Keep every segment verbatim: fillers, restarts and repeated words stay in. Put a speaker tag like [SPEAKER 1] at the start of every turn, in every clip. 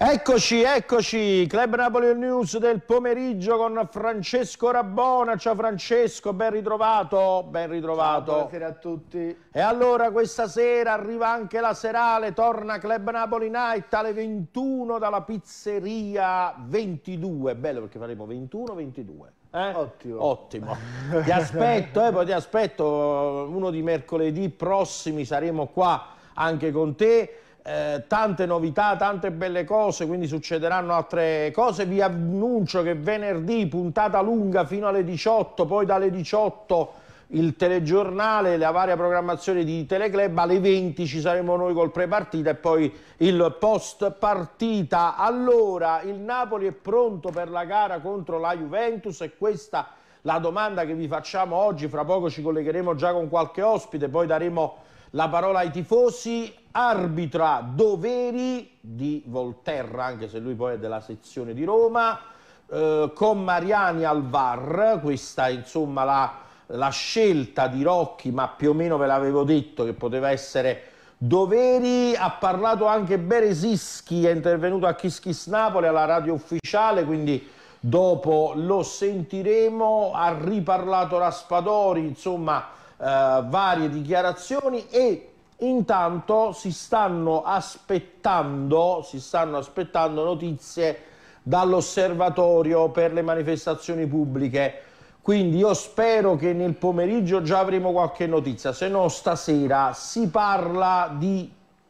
[SPEAKER 1] Eccoci, eccoci, Club Napoli News del pomeriggio con Francesco Rabona. Ciao Francesco, ben ritrovato, ben ritrovato.
[SPEAKER 2] Ciao, buonasera a tutti.
[SPEAKER 1] E allora questa sera arriva anche la serale, torna Club Napoli Night alle ventuno dalla pizzeria ventidue. Bello perché faremo ventuno ventidue. Eh?
[SPEAKER 2] Ottimo.
[SPEAKER 1] Ottimo. Ti aspetto, eh, poi ti aspetto uno di mercoledì prossimi, saremo qua anche con te. Eh, tante novità, tante belle cose, quindi succederanno altre cose. Vi annuncio che venerdì puntata lunga fino alle diciotto, poi dalle diciotto il telegiornale, la varia programmazione di Teleclub, alle venti ci saremo noi col pre-partita e poi il post partita. Allora, il Napoli è pronto per la gara contro la Juventus e questa la domanda che vi facciamo oggi. Fra poco ci collegheremo già con qualche ospite, poi daremo la parola ai tifosi. Arbitra Doveri di Volterra, anche se lui poi è della sezione di Roma, eh, con Mariani al V A R. Questa insomma la, la scelta di Rocchi, ma più o meno ve l'avevo detto che poteva essere Doveri. Ha parlato anche Beresischi, è intervenuto a Kiss Kiss Napoli alla radio ufficiale, quindi dopo lo sentiremo. Ha riparlato Raspadori, insomma eh, varie dichiarazioni. E intanto si stanno aspettando, si stanno aspettando notizie dall'Osservatorio per le manifestazioni pubbliche, quindi io spero che nel pomeriggio già avremo qualche notizia, se no stasera si parla di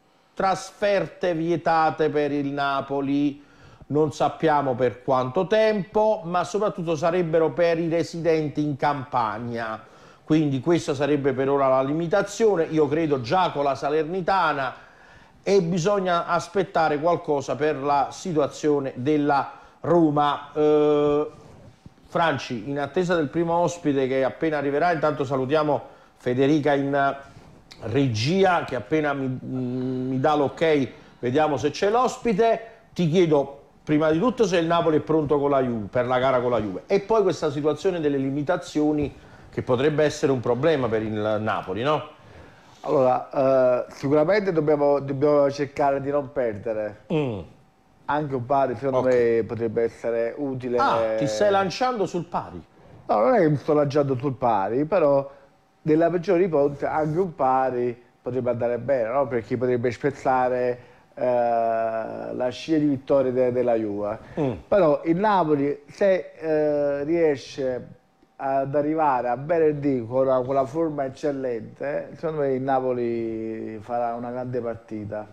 [SPEAKER 1] trasferte vietate per il Napoli, non sappiamo per quanto tempo, ma soprattutto sarebbero per i residenti in Campania. Quindi questa sarebbe per ora la limitazione, io credo già con la Salernitana, e bisogna aspettare qualcosa per la situazione della Roma. Eh, Franci, in attesa del primo ospite che appena arriverà, intanto salutiamo Federica in regia che appena mi, mi dà l'ok, vediamo se c'è l'ospite. Ti chiedo prima di tutto se il Napoli è pronto con la Juve, per la gara con la Juve, e poi questa situazione delle limitazioni che potrebbe essere un problema per il Napoli, no?
[SPEAKER 2] Allora, eh, sicuramente dobbiamo, dobbiamo cercare di non perdere. Mm. Anche un pari, secondo okay. me, potrebbe essere utile.
[SPEAKER 1] Ah, ti stai lanciando sul pari?
[SPEAKER 2] No, non è che mi sto lanciando sul pari, però nella peggiore ipotesi anche un pari potrebbe andare bene, no? Perché potrebbe spezzare eh, la scia di vittorie de della Juve. Mm. Però il Napoli, se eh, riesce ad arrivare a venerdì con la, con la forma eccellente, secondo me il Napoli farà una grande partita.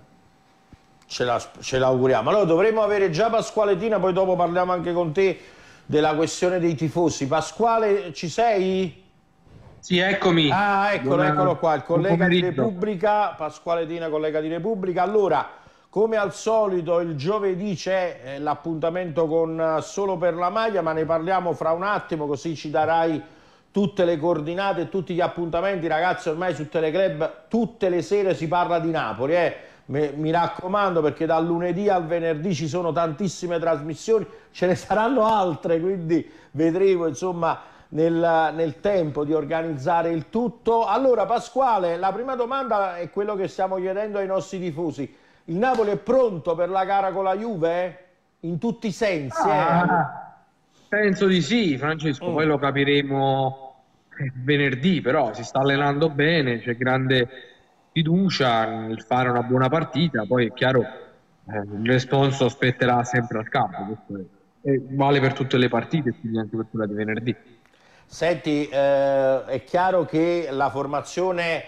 [SPEAKER 1] Ce l'auguriamo. Allora dovremmo avere già Pasquale Tina, poi dopo parliamo anche con te della questione dei tifosi. Pasquale, ci sei?
[SPEAKER 3] Sì, eccomi.
[SPEAKER 1] Ah, eccolo, Buona... eccolo qua, il collega di Repubblica, Pasquale Tina, collega di Repubblica. Allora, come al solito il giovedì c'è eh, l'appuntamento con uh, Solo per la Maglia, ma ne parliamo fra un attimo, così ci darai tutte le coordinate, tutti gli appuntamenti. Ragazzi, ormai su Teleclub tutte le sere si parla di Napoli, eh. Mi, mi raccomando, perché dal lunedì al venerdì ci sono tantissime trasmissioni, ce ne saranno altre, quindi vedremo insomma nel, nel tempo di organizzare il tutto. Allora Pasquale, la prima domanda è quello che stiamo chiedendo ai nostri tifosi. Il Napoli è pronto per la gara con la Juve? In tutti i sensi?
[SPEAKER 3] Ah, eh? Penso di sì, Francesco, mm. poi lo capiremo venerdì, però si sta allenando bene, c'è grande fiducia nel fare una buona partita. Poi è chiaro, eh, il responso spetterà sempre al campo, questo è, è, vale per tutte le partite, quindi anche per quella di venerdì.
[SPEAKER 1] Senti, eh, è chiaro che la formazione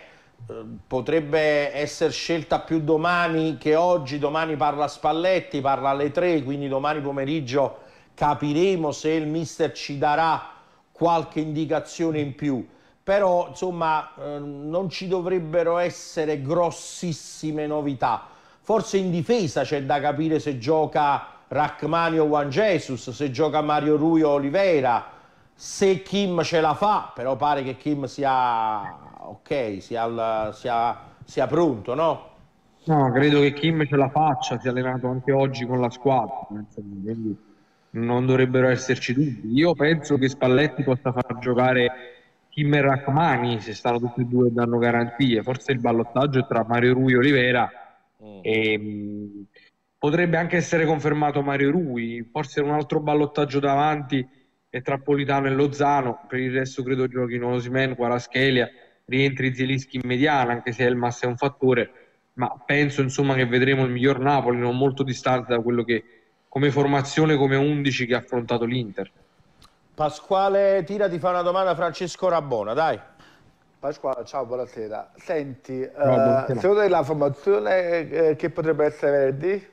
[SPEAKER 1] potrebbe essere scelta più domani che oggi. Domani parla Spalletti, parla alle tre, quindi domani pomeriggio capiremo se il mister ci darà qualche indicazione in più. Però insomma eh, non ci dovrebbero essere grossissime novità. Forse in difesa c'è da capire se gioca Rachmani o Juan Jesus, se gioca Mario Rui o Oliveira, se Kim ce la fa, però pare che Kim sia ok, sia, al, sia, sia pronto, no?
[SPEAKER 3] No, credo che Kim ce la faccia, si è allenato anche oggi con la squadra, quindi non dovrebbero esserci dubbi. Io penso che Spalletti possa far giocare Kim e Rachmani, se stanno tutti e due e danno garanzie. Forse il ballottaggio è tra Mario Rui e Oliveira, mm. e potrebbe anche essere confermato Mario Rui, forse un altro ballottaggio davanti e tra Politano e Lozano. Per il resto credo giochino Osimhen, Kvaratskhelia, rientri Zielinski in mediana, anche se Elmas è un fattore, ma penso insomma che vedremo il miglior Napoli, non molto distante da quello che come formazione, come undici che ha affrontato l'Inter.
[SPEAKER 1] Pasquale Tira ti fa una domanda, Francesco Rabona, dai.
[SPEAKER 2] Pasquale, ciao, buonasera. Senti,
[SPEAKER 3] No,
[SPEAKER 2] eh,
[SPEAKER 3] buonasera.
[SPEAKER 2] secondo te la formazione eh, che potrebbe essere venerdì?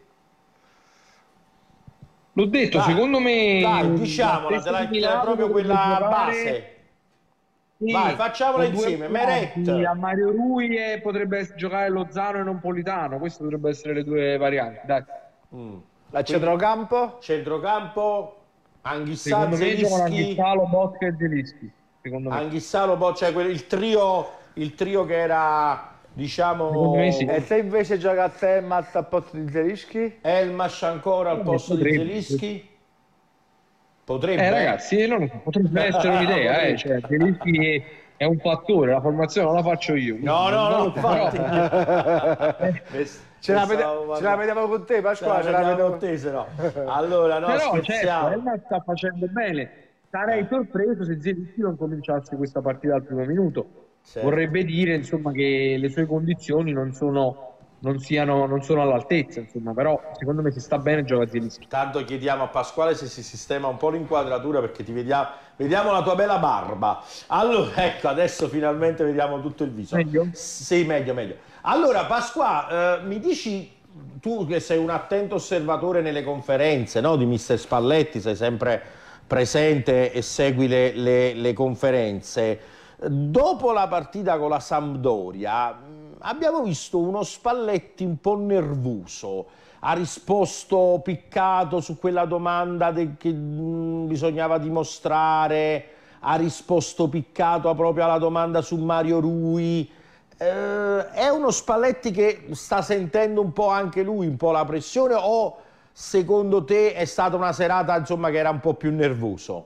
[SPEAKER 3] L'ho detto,
[SPEAKER 1] Dai,
[SPEAKER 3] secondo me
[SPEAKER 1] dai, diciamola,
[SPEAKER 3] la
[SPEAKER 1] te la-
[SPEAKER 3] stessa di
[SPEAKER 1] te la-
[SPEAKER 3] Milano
[SPEAKER 1] proprio
[SPEAKER 3] dovrebbe
[SPEAKER 1] quella
[SPEAKER 3] giocare,
[SPEAKER 1] base.
[SPEAKER 3] sì,
[SPEAKER 1] Vai, facciamola
[SPEAKER 3] con due
[SPEAKER 1] insieme.
[SPEAKER 3] volanti,
[SPEAKER 1] Meret,
[SPEAKER 3] a Mario Rui e potrebbe ess- giocare Lozano e non Politano. Queste dovrebbero essere le due varianti. Dai.
[SPEAKER 2] A centrocampo?
[SPEAKER 1] centrocampo, Anghissà,
[SPEAKER 3] Secondo me giocano
[SPEAKER 1] Zielinski,
[SPEAKER 3] Anghissalo, Botka e Zielinski. Secondo me.
[SPEAKER 1] Anghissalo, poi c'è quel- il trio, il trio che era, diciamo,
[SPEAKER 3] Secondo me sì.
[SPEAKER 2] E se invece gioca a Elmas al posto di Zielinski?
[SPEAKER 1] Elmas ancora al
[SPEAKER 3] Eh,
[SPEAKER 1] posto di
[SPEAKER 3] potrebbe.
[SPEAKER 1] Zielinski? Potrebbe.
[SPEAKER 3] Eh ragazzi, non lo so, potrebbe essere un'idea,
[SPEAKER 1] Potrebbe.
[SPEAKER 3] eh. Cioè, Zielinski è un fattore, la formazione non la faccio io.
[SPEAKER 1] No, no,
[SPEAKER 3] Non
[SPEAKER 1] no,
[SPEAKER 3] lo so, però-
[SPEAKER 1] infatti.
[SPEAKER 2] Ce la, vede-
[SPEAKER 1] Pensavo,
[SPEAKER 2] ce la vediamo con te,
[SPEAKER 1] Ce
[SPEAKER 2] Pasquale?
[SPEAKER 1] la
[SPEAKER 2] Ce la
[SPEAKER 1] vediamo
[SPEAKER 2] vediamo
[SPEAKER 1] con te, se no. Allora, no,
[SPEAKER 3] Però certo,
[SPEAKER 1] scherziamo.
[SPEAKER 3] Elmas sta facendo bene. Sarei sorpreso se Zielinski non cominciasse questa partita al primo minuto.
[SPEAKER 1] Certo.
[SPEAKER 3] Vorrebbe dire insomma che le sue condizioni non sono, non siano, non sono all'altezza, insomma, però secondo me se sta bene gioca Zielinski.
[SPEAKER 1] Tanto chiediamo a Pasquale se si sistema un po' l'inquadratura, perché ti vediamo, vediamo la tua bella barba. Allora, ecco, adesso finalmente vediamo tutto il viso.
[SPEAKER 3] Meglio?
[SPEAKER 1] Sì, meglio, meglio. Allora, Pasquale, eh, mi dici, tu che sei un attento osservatore nelle conferenze, no, di mister Spalletti, sei sempre presente e segui le, le, le conferenze. Dopo la partita con la Sampdoria, mh, abbiamo visto uno Spalletti un po' nervoso. Ha risposto piccato su quella domanda de- che mh, bisognava dimostrare, ha risposto piccato proprio alla domanda su Mario Rui. Eh, è uno Spalletti che sta sentendo un po' anche lui un po' la pressione, o secondo te è stata una serata, insomma, che era un po' più nervoso?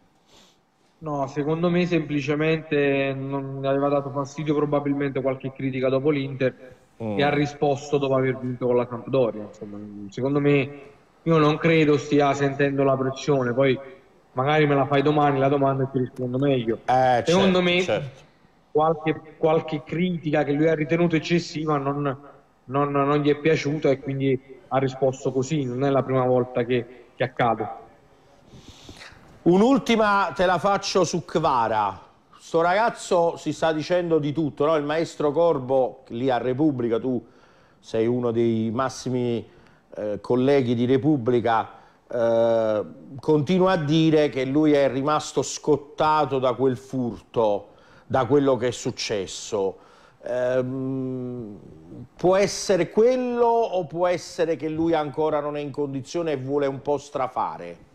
[SPEAKER 3] No, secondo me semplicemente non ne aveva dato fastidio probabilmente qualche critica dopo l'Inter
[SPEAKER 1] Mm.
[SPEAKER 3] e ha risposto dopo aver vinto con la Sampdoria. Insomma, secondo me io non credo stia sentendo la pressione, poi magari me la fai domani la domanda e ti rispondo meglio.
[SPEAKER 1] Eh,
[SPEAKER 3] Secondo
[SPEAKER 1] certo,
[SPEAKER 3] me
[SPEAKER 1] certo.
[SPEAKER 3] qualche, qualche critica che lui ha ritenuto eccessiva non, non- non gli è piaciuta e quindi ha risposto così, non è la prima volta che, che accade.
[SPEAKER 1] Un'ultima te la faccio su Kvara. Sto ragazzo si sta dicendo di tutto, no? Il maestro Corbo, lì a Repubblica, tu sei uno dei massimi eh, colleghi di Repubblica, eh, continua a dire che lui è rimasto scottato da quel furto, da quello che è successo. Ehm, può essere quello, o può essere che lui ancora non è in condizione e vuole un po' strafare?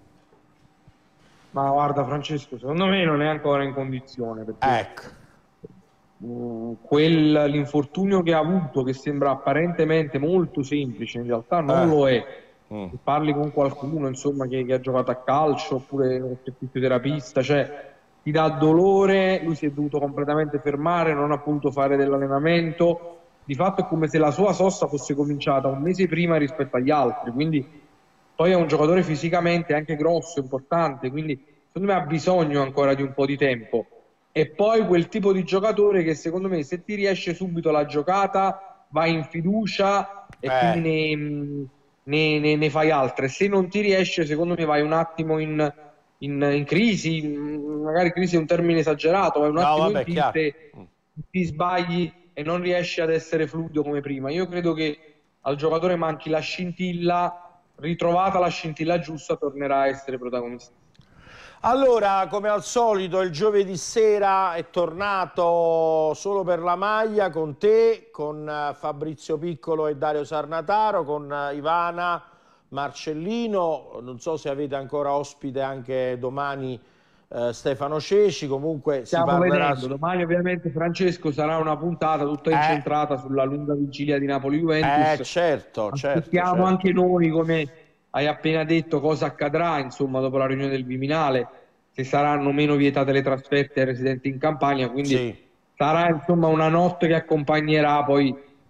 [SPEAKER 3] Ma guarda Francesco, secondo me non è ancora in condizione perché
[SPEAKER 1] Ecco.
[SPEAKER 3] uh, quel, l'infortunio che ha avuto, che sembra apparentemente molto semplice, in realtà non
[SPEAKER 1] Eh.
[SPEAKER 3] lo è.
[SPEAKER 1] Mm.
[SPEAKER 3] Se parli con qualcuno insomma, che, che ha giocato a calcio oppure qualche fisioterapista, cioè ti dà dolore, lui si è dovuto completamente fermare, non ha potuto fare dell'allenamento. Di fatto è come se la sua sosta fosse cominciata un mese prima rispetto agli altri, quindi poi è un giocatore fisicamente anche grosso, importante, quindi secondo me ha bisogno ancora di un po' di tempo. E poi quel tipo di giocatore che secondo me se ti riesce subito la giocata vai in fiducia e
[SPEAKER 1] Eh.
[SPEAKER 3] quindi ne, ne- ne- ne fai altre. Se non ti riesce, secondo me vai un attimo in, in- in crisi, magari crisi è un termine esagerato, vai un
[SPEAKER 1] No,
[SPEAKER 3] attimo
[SPEAKER 1] vabbè,
[SPEAKER 3] in tilt
[SPEAKER 1] chiaro.
[SPEAKER 3] e ti sbagli e non riesci ad essere fluido come prima. Io credo che al giocatore manchi la scintilla, ritrovata la scintilla giusta tornerà a essere protagonista.
[SPEAKER 1] Allora, come al solito, il giovedì sera è tornato solo per la maglia con te, con eh, Fabrizio Piccolo e Dario Sarnataro, con eh, Ivana, Marcellino. Non so se avete ancora ospite anche domani eh, Stefano Ceci. Comunque si
[SPEAKER 3] Stiamo
[SPEAKER 1] parlerà.
[SPEAKER 3] vedendo, domani ovviamente Francesco sarà una puntata tutta incentrata sulla lunga vigilia di Napoli-Juventus.
[SPEAKER 1] Eh, certo, certo.
[SPEAKER 3] Aspettiamo
[SPEAKER 1] certo.
[SPEAKER 3] anche noi, come hai appena detto, cosa accadrà insomma dopo la riunione del Viminale, se saranno meno vietate le trasferte ai residenti in Campania, quindi
[SPEAKER 1] Sì.
[SPEAKER 3] sarà insomma una notte che accompagnerà poi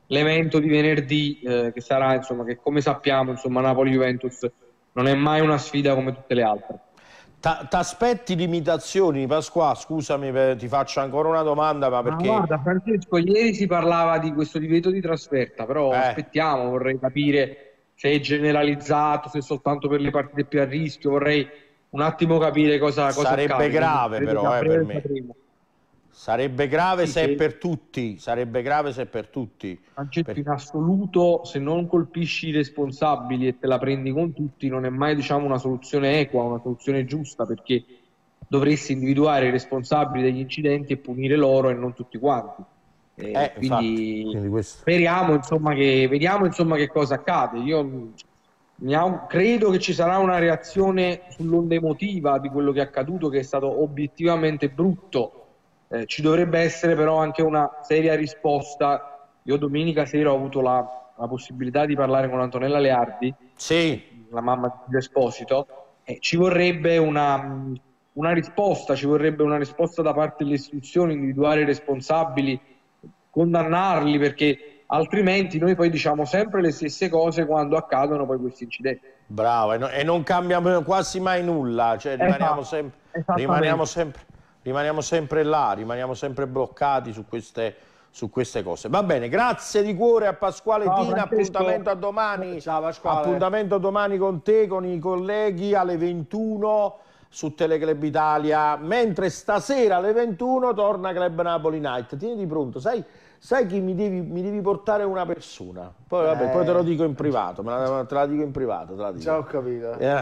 [SPEAKER 3] l'evento di venerdì, eh, che sarà, insomma, che come sappiamo, insomma, Napoli-Juventus non è mai una sfida come tutte le altre.
[SPEAKER 1] Ti aspetti limitazioni, Pasquale? Scusami, per, ti faccio ancora una domanda, ma perché...
[SPEAKER 3] Ma guarda, Francesco, ieri si parlava di questo divieto di trasferta, però
[SPEAKER 1] Eh.
[SPEAKER 3] aspettiamo, vorrei capire se è generalizzato, se è soltanto per le partite più a rischio, vorrei un attimo capire cosa, cosa
[SPEAKER 1] Sarebbe
[SPEAKER 3] accade.
[SPEAKER 1] grave
[SPEAKER 3] Credo
[SPEAKER 1] però,
[SPEAKER 3] che a
[SPEAKER 1] eh,
[SPEAKER 3] breve
[SPEAKER 1] per me.
[SPEAKER 3] sapremo.
[SPEAKER 1] Sarebbe grave
[SPEAKER 3] Sì,
[SPEAKER 1] se è
[SPEAKER 3] sì.
[SPEAKER 1] per tutti, sarebbe grave se è per tutti.
[SPEAKER 3] Francesco,
[SPEAKER 1] Per-
[SPEAKER 3] in assoluto, se non colpisci i responsabili e te la prendi con tutti, non è mai, diciamo, una soluzione equa, una soluzione giusta, perché dovresti individuare i responsabili degli incidenti e punire loro e non tutti quanti. E
[SPEAKER 1] Eh, infatti,
[SPEAKER 3] quindi
[SPEAKER 1] quindi questo...
[SPEAKER 3] speriamo, insomma, che, vediamo, insomma, che cosa accade. Io mi aug- credo che ci sarà una reazione sull'onda emotiva di quello che è accaduto, che è stato obiettivamente brutto. Eh, ci dovrebbe essere però anche una seria risposta. Io domenica sera ho avuto la, la possibilità di parlare con Antonella Leardi,
[SPEAKER 1] Sì,
[SPEAKER 3] la mamma di Esposito, e ci vorrebbe una, una risposta, ci vorrebbe una risposta da parte delle istituzioni, individuare i responsabili, condannarli, perché altrimenti noi poi diciamo sempre le stesse cose quando accadono poi questi incidenti.
[SPEAKER 1] bravo, e, no- e non cambia quasi mai nulla, cioè rimaniamo,
[SPEAKER 3] Esatto,
[SPEAKER 1] sem- rimaniamo,
[SPEAKER 3] esattamente.
[SPEAKER 1] sempre, rimaniamo sempre là, rimaniamo sempre bloccati su queste, su queste cose. Va bene, grazie di cuore a Pasquale
[SPEAKER 3] Ciao,
[SPEAKER 1] Tina,
[SPEAKER 3] Francesco.
[SPEAKER 1] appuntamento a domani,
[SPEAKER 2] Ciao, Pasquale.
[SPEAKER 1] appuntamento a domani con te, con i colleghi alle ventuno su Teleclub Italia, mentre stasera alle ventuno torna Club Napoli Night. Tieniti pronto, sai... Sai chi mi devi, mi devi portare una persona? Poi, vabbè,
[SPEAKER 2] Eh.
[SPEAKER 1] poi te lo dico in privato, me la- te la dico in privato, te la dico.
[SPEAKER 2] Già ho capito.
[SPEAKER 1] Eh.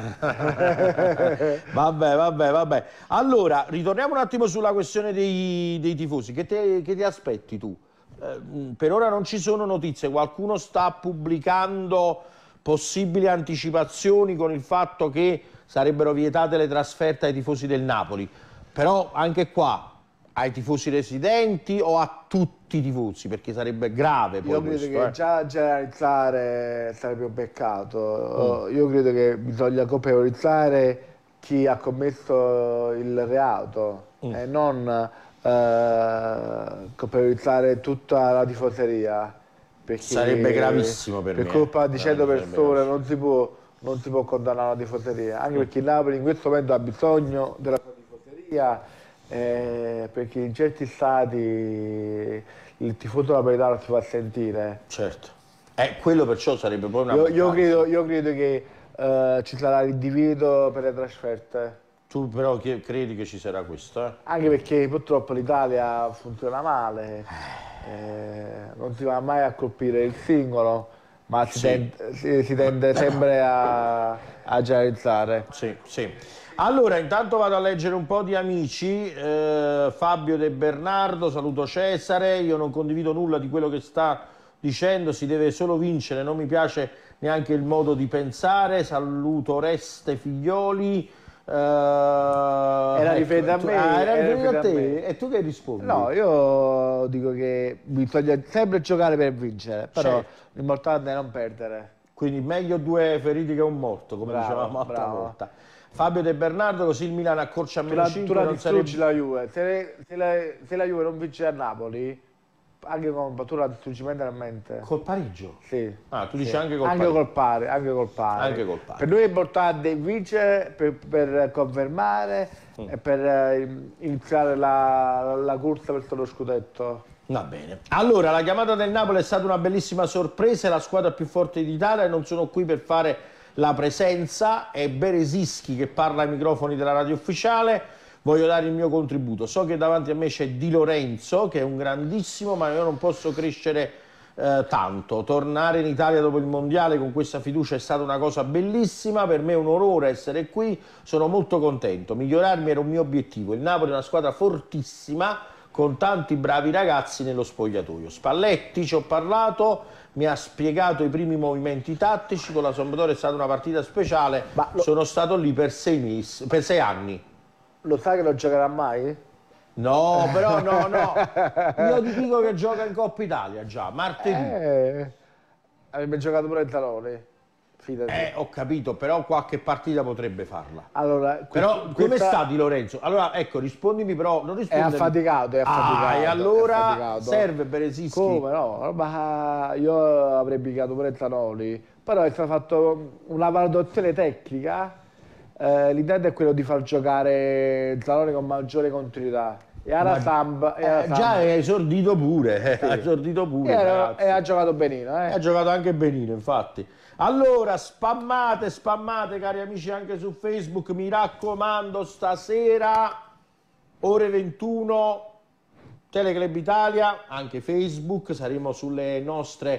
[SPEAKER 1] Vabbè, vabbè, vabbè. Allora, ritorniamo un attimo sulla questione dei, dei tifosi. Che, te- che ti aspetti tu? Eh, per ora non ci sono notizie, qualcuno sta pubblicando possibili anticipazioni con il fatto che sarebbero vietate le trasferte ai tifosi del Napoli. Però anche qua, ai tifosi residenti o a tutti i tifosi? Perché sarebbe grave poi
[SPEAKER 2] Io credo
[SPEAKER 1] questo,
[SPEAKER 2] che
[SPEAKER 1] eh.
[SPEAKER 2] già generalizzare sarebbe un peccato. Io credo che bisogna colpevolizzare chi ha commesso il reato e non eh, colpevolizzare tutta la tifoseria. Perché
[SPEAKER 1] Sarebbe gravissimo per me,
[SPEAKER 2] colpa di cento
[SPEAKER 1] veramente sarebbe
[SPEAKER 2] persone
[SPEAKER 1] gravissimo.
[SPEAKER 2] non si può, non si può condannare la tifoseria, anche perché il Napoli in questo momento ha bisogno della sua tifoseria. Eh, perché in certi stati il tifoso napoletano si fa sentire.
[SPEAKER 1] Certo. Eh, quello perciò sarebbe poi una
[SPEAKER 2] Io, io
[SPEAKER 1] mancanza.
[SPEAKER 2] credo, io credo che eh, ci sarà l'individuo per le trasferte,
[SPEAKER 1] Tu però che- credi che ci sarà questo, eh?
[SPEAKER 2] anche perché purtroppo l'Italia funziona male, eh, non si va mai a colpire il singolo, ma si,
[SPEAKER 1] Sì.
[SPEAKER 2] tende, si, si tende sempre a, a generalizzare.
[SPEAKER 1] Sì, sì. Allora, intanto vado a leggere un po' di amici. eh, Fabio De Bernardo, saluto Cesare. Io non condivido nulla di quello che sta dicendo, si deve solo vincere, non mi piace neanche il modo di pensare. Saluto Oreste Figlioli. eh,
[SPEAKER 2] Era
[SPEAKER 1] ecco,
[SPEAKER 2] riferito a
[SPEAKER 1] tu-
[SPEAKER 2] me,
[SPEAKER 1] ah, era
[SPEAKER 2] era
[SPEAKER 1] riferito a
[SPEAKER 2] riferito a
[SPEAKER 1] te?
[SPEAKER 2] me.
[SPEAKER 1] E tu che rispondi?
[SPEAKER 2] No, io dico che bisogna sempre giocare per vincere, però
[SPEAKER 1] Certo.
[SPEAKER 2] l'importante è non perdere.
[SPEAKER 1] Quindi meglio due feriti che un morto, come
[SPEAKER 2] Bravo,
[SPEAKER 1] dicevamo l'altra
[SPEAKER 2] bravo.
[SPEAKER 1] volta. Fabio De Bernardo, così il Milan accorcia a
[SPEAKER 2] Tu
[SPEAKER 1] meno
[SPEAKER 2] la,
[SPEAKER 1] cinque,
[SPEAKER 2] tu la
[SPEAKER 1] non
[SPEAKER 2] distruggi
[SPEAKER 1] sarebbe...
[SPEAKER 2] la Juve, se, le- se la, se la Juve non vince a Napoli, anche con tu la distruggi mentalmente.
[SPEAKER 1] Col pareggio?
[SPEAKER 2] Sì.
[SPEAKER 1] Ah, tu
[SPEAKER 2] Sì.
[SPEAKER 1] dici anche col
[SPEAKER 2] anche
[SPEAKER 1] pareggio.
[SPEAKER 2] col pari, anche col pari.
[SPEAKER 1] Anche col pari.
[SPEAKER 2] Per noi è importante vincere per, per confermare
[SPEAKER 1] Mm.
[SPEAKER 2] e per eh, iniziare la, la corsa verso lo scudetto.
[SPEAKER 1] Va bene. Allora, la chiamata del Napoli è stata una bellissima sorpresa, è la squadra più forte d'Italia e non sono qui per fare la presenza, è Beresischi che parla ai microfoni della radio ufficiale. Voglio dare il mio contributo. So che davanti a me c'è Di Lorenzo, che è un grandissimo, ma io non posso crescere eh, tanto. Tornare in Italia dopo il Mondiale con questa fiducia è stata una cosa bellissima, per me è un onore essere qui, sono molto contento. Migliorarmi era un mio obiettivo. Il Napoli è una squadra fortissima, con tanti bravi ragazzi nello spogliatoio. Spalletti, ci ho parlato, mi ha spiegato i primi movimenti tattici, con la Sampdoria è stata una partita speciale,
[SPEAKER 2] Ma lo-
[SPEAKER 1] sono stato lì per sei mesi, per sei anni.
[SPEAKER 2] Lo sai che non giocherà mai?
[SPEAKER 1] No, però no, no, io ti dico che gioca in Coppa Italia già, martedì.
[SPEAKER 2] Eh, avrebbe giocato pure il Talone. fidati.
[SPEAKER 1] Eh, ho capito, però qualche partita potrebbe farla.
[SPEAKER 2] Allora,
[SPEAKER 1] però
[SPEAKER 2] questa...
[SPEAKER 1] come sta Di Lorenzo? Allora, ecco, rispondimi però, non rispondimi.
[SPEAKER 2] È affaticato, è affaticato.
[SPEAKER 1] Ah, e allora
[SPEAKER 2] è affaticato.
[SPEAKER 1] serve Beresischi?
[SPEAKER 2] Come no? Ma io avrei picchiato pure Zanoli, però è stato fatto una valutazione tecnica. Eh, l'intento è quello di far giocare Zanoli con maggiore continuità. E alla Samp, e alla
[SPEAKER 1] eh,
[SPEAKER 2] Samp.
[SPEAKER 1] già è esordito pure, sì. ha esordito pure.
[SPEAKER 2] E, era, e ha giocato benino. Eh.
[SPEAKER 1] Ha giocato anche benino, infatti. Allora, spammate, spammate, cari amici, anche su Facebook, mi raccomando, stasera, ore ventuno, Teleclub Italia, anche Facebook, saremo sulle nostre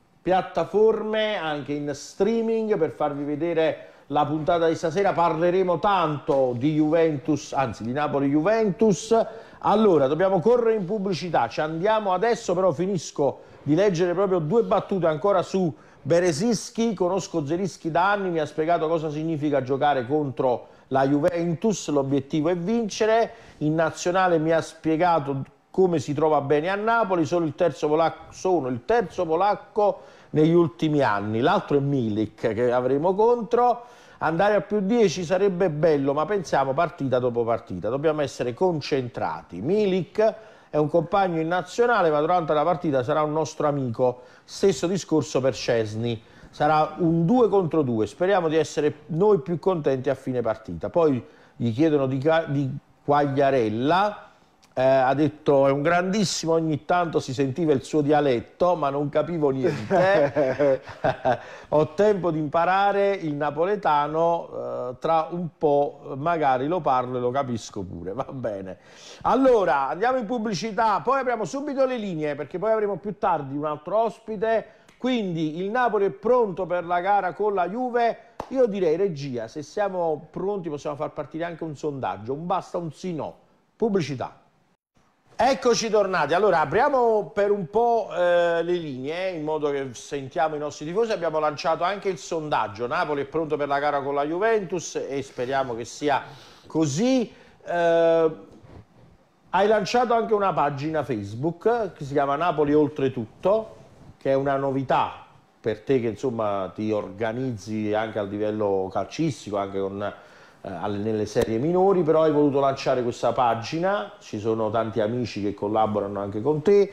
[SPEAKER 1] piattaforme, anche in streaming, per farvi vedere la puntata di stasera. Parleremo tanto di Juventus, anzi di Napoli-Juventus. Allora, dobbiamo correre in pubblicità, ci andiamo adesso, però finisco di leggere proprio due battute ancora su Beresischi. Conosco Zelischi da anni, mi ha spiegato cosa significa giocare contro la Juventus, l'obiettivo è vincere. In nazionale mi ha spiegato come si trova bene a Napoli, sono il terzo polacco, sono il terzo polacco negli ultimi anni, l'altro è Milik che avremo contro. Andare a più dieci sarebbe bello, ma pensiamo partita dopo partita, dobbiamo essere concentrati. Milik è un compagno in nazionale, ma durante la partita sarà un nostro amico. Stesso discorso per Szczesny, sarà un due contro due, speriamo di essere noi più contenti a fine partita. Poi gli chiedono di, di Quagliarella, eh, ha detto è un grandissimo, ogni tanto si sentiva il suo dialetto, ma non capivo niente. Ho tempo di imparare il napoletano, eh, tra un po' magari lo parlo e lo capisco pure, va bene. Allora, andiamo in pubblicità, poi apriamo subito le linee, perché poi avremo più tardi un altro ospite. Quindi il Napoli è pronto per la gara con la Juve. Io direi, regia, se siamo pronti possiamo far partire anche un sondaggio, un basta, un sì no. Pubblicità. Eccoci tornati, allora apriamo per un po' eh, le linee in modo che sentiamo i nostri tifosi. Abbiamo lanciato anche il sondaggio, Napoli è pronto per la gara con la Juventus e speriamo che sia così. Eh, hai lanciato anche una pagina Facebook che si chiama Napoli Oltretutto, che è una novità per te che insomma ti organizzi anche a livello calcistico, anche con... nelle serie minori, però hai voluto lanciare questa pagina, ci sono tanti amici che collaborano anche con te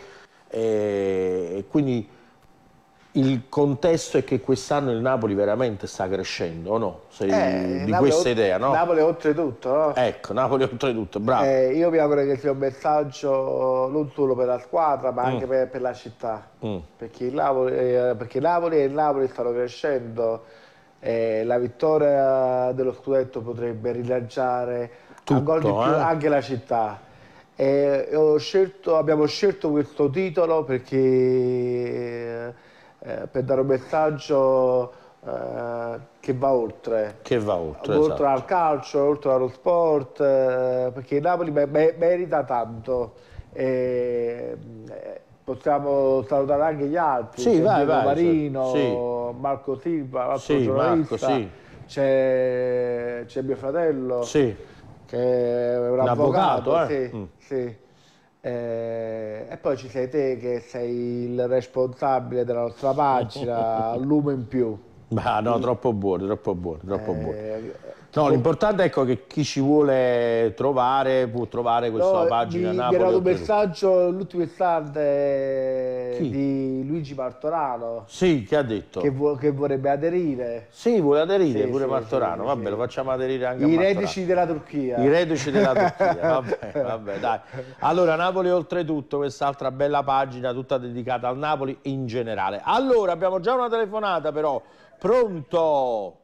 [SPEAKER 1] e quindi il contesto è che quest'anno il Napoli veramente sta crescendo, no? Sei
[SPEAKER 2] eh,
[SPEAKER 1] di
[SPEAKER 2] Napoli
[SPEAKER 1] questa idea, no?
[SPEAKER 2] Napoli oltretutto, no?
[SPEAKER 1] Ecco, Napoli oltretutto, bravo.
[SPEAKER 2] Eh, io mi auguro che sia un messaggio non solo per la squadra, ma anche mm. per, per la città, mm. perché, il Napoli, eh, perché Napoli e il Napoli stanno crescendo. Eh, la vittoria dello scudetto potrebbe rilanciare
[SPEAKER 1] Tutto,
[SPEAKER 2] ancora di più
[SPEAKER 1] eh?
[SPEAKER 2] anche la città. Eh, ho scelto, abbiamo scelto questo titolo perché eh, per dare un messaggio eh, che va oltre,
[SPEAKER 1] che va oltre,
[SPEAKER 2] oltre
[SPEAKER 1] esatto.
[SPEAKER 2] al calcio, oltre allo sport, eh, perché Napoli me me merita tanto. Eh, Possiamo salutare anche gli altri,
[SPEAKER 1] sì, vai, vai,
[SPEAKER 2] Marino,
[SPEAKER 1] sì.
[SPEAKER 2] Marco Silva, l'altro
[SPEAKER 1] sì,
[SPEAKER 2] giornalista,
[SPEAKER 1] sì.
[SPEAKER 2] c'è mio fratello,
[SPEAKER 1] sì.
[SPEAKER 2] che è un,
[SPEAKER 1] un avvocato,
[SPEAKER 2] avvocato
[SPEAKER 1] eh?
[SPEAKER 2] sì,
[SPEAKER 1] mm.
[SPEAKER 2] sì. Eh, e poi ci sei te che sei il responsabile della nostra pagina, l'uomo in più.
[SPEAKER 1] Ma no, troppo buono, troppo buono, troppo
[SPEAKER 2] eh,
[SPEAKER 1] buono. No, l'importante è ecco, che chi ci vuole trovare può trovare questa
[SPEAKER 2] no,
[SPEAKER 1] pagina
[SPEAKER 2] mi,
[SPEAKER 1] Napoli.
[SPEAKER 2] Mi era un messaggio l'ultimo istante Chi? di Luigi Martorano.
[SPEAKER 1] Sì, che ha detto?
[SPEAKER 2] Che, vu che vorrebbe aderire.
[SPEAKER 1] Sì, vuole aderire
[SPEAKER 2] sì,
[SPEAKER 1] pure
[SPEAKER 2] sì,
[SPEAKER 1] Martorano.
[SPEAKER 2] Sì,
[SPEAKER 1] vabbè,
[SPEAKER 2] sì.
[SPEAKER 1] lo facciamo aderire anche
[SPEAKER 2] I
[SPEAKER 1] a Martorano.
[SPEAKER 2] I reduci della Turchia.
[SPEAKER 1] I reduci della Turchia, vabbè, vabbè, dai. Allora, Napoli Oltretutto, quest'altra bella pagina tutta dedicata al Napoli in generale. Allora, abbiamo già una telefonata però. Pronto?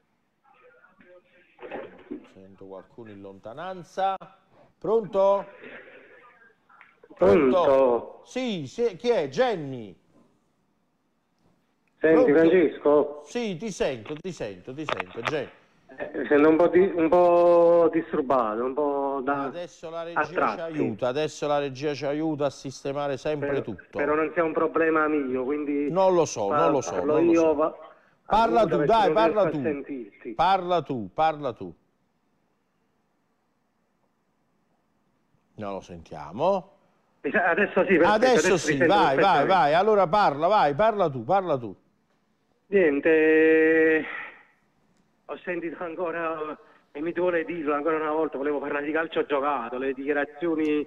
[SPEAKER 1] Sento qualcuno in lontananza. Pronto?
[SPEAKER 4] Pronto? Pronto?
[SPEAKER 1] Sì, sì, chi è? Jenny?
[SPEAKER 4] Senti, Pronto? Francesco?
[SPEAKER 1] Sì, ti sento, ti sento, ti sento, Jenny.
[SPEAKER 4] Eh, sento un po', di, un po' disturbato, un po' da
[SPEAKER 1] Adesso la regia ci aiuta, adesso la regia ci aiuta a sistemare sempre
[SPEAKER 4] però,
[SPEAKER 1] tutto.
[SPEAKER 4] Però non sia un problema mio, quindi...
[SPEAKER 1] Non lo so, non lo so, non lo
[SPEAKER 4] io,
[SPEAKER 1] so.
[SPEAKER 4] Va...
[SPEAKER 1] Parla tu, dai, parla tu.
[SPEAKER 4] Sentirti.
[SPEAKER 1] Parla tu, parla tu. Non lo sentiamo.
[SPEAKER 4] Adesso sì, perfetto,
[SPEAKER 1] adesso,
[SPEAKER 4] adesso
[SPEAKER 1] sì, vai, vai, vai. Allora parla, vai, parla tu, parla tu.
[SPEAKER 4] Niente, ho sentito ancora, e mi duole dirlo ancora una volta, volevo parlare di calcio giocato, le dichiarazioni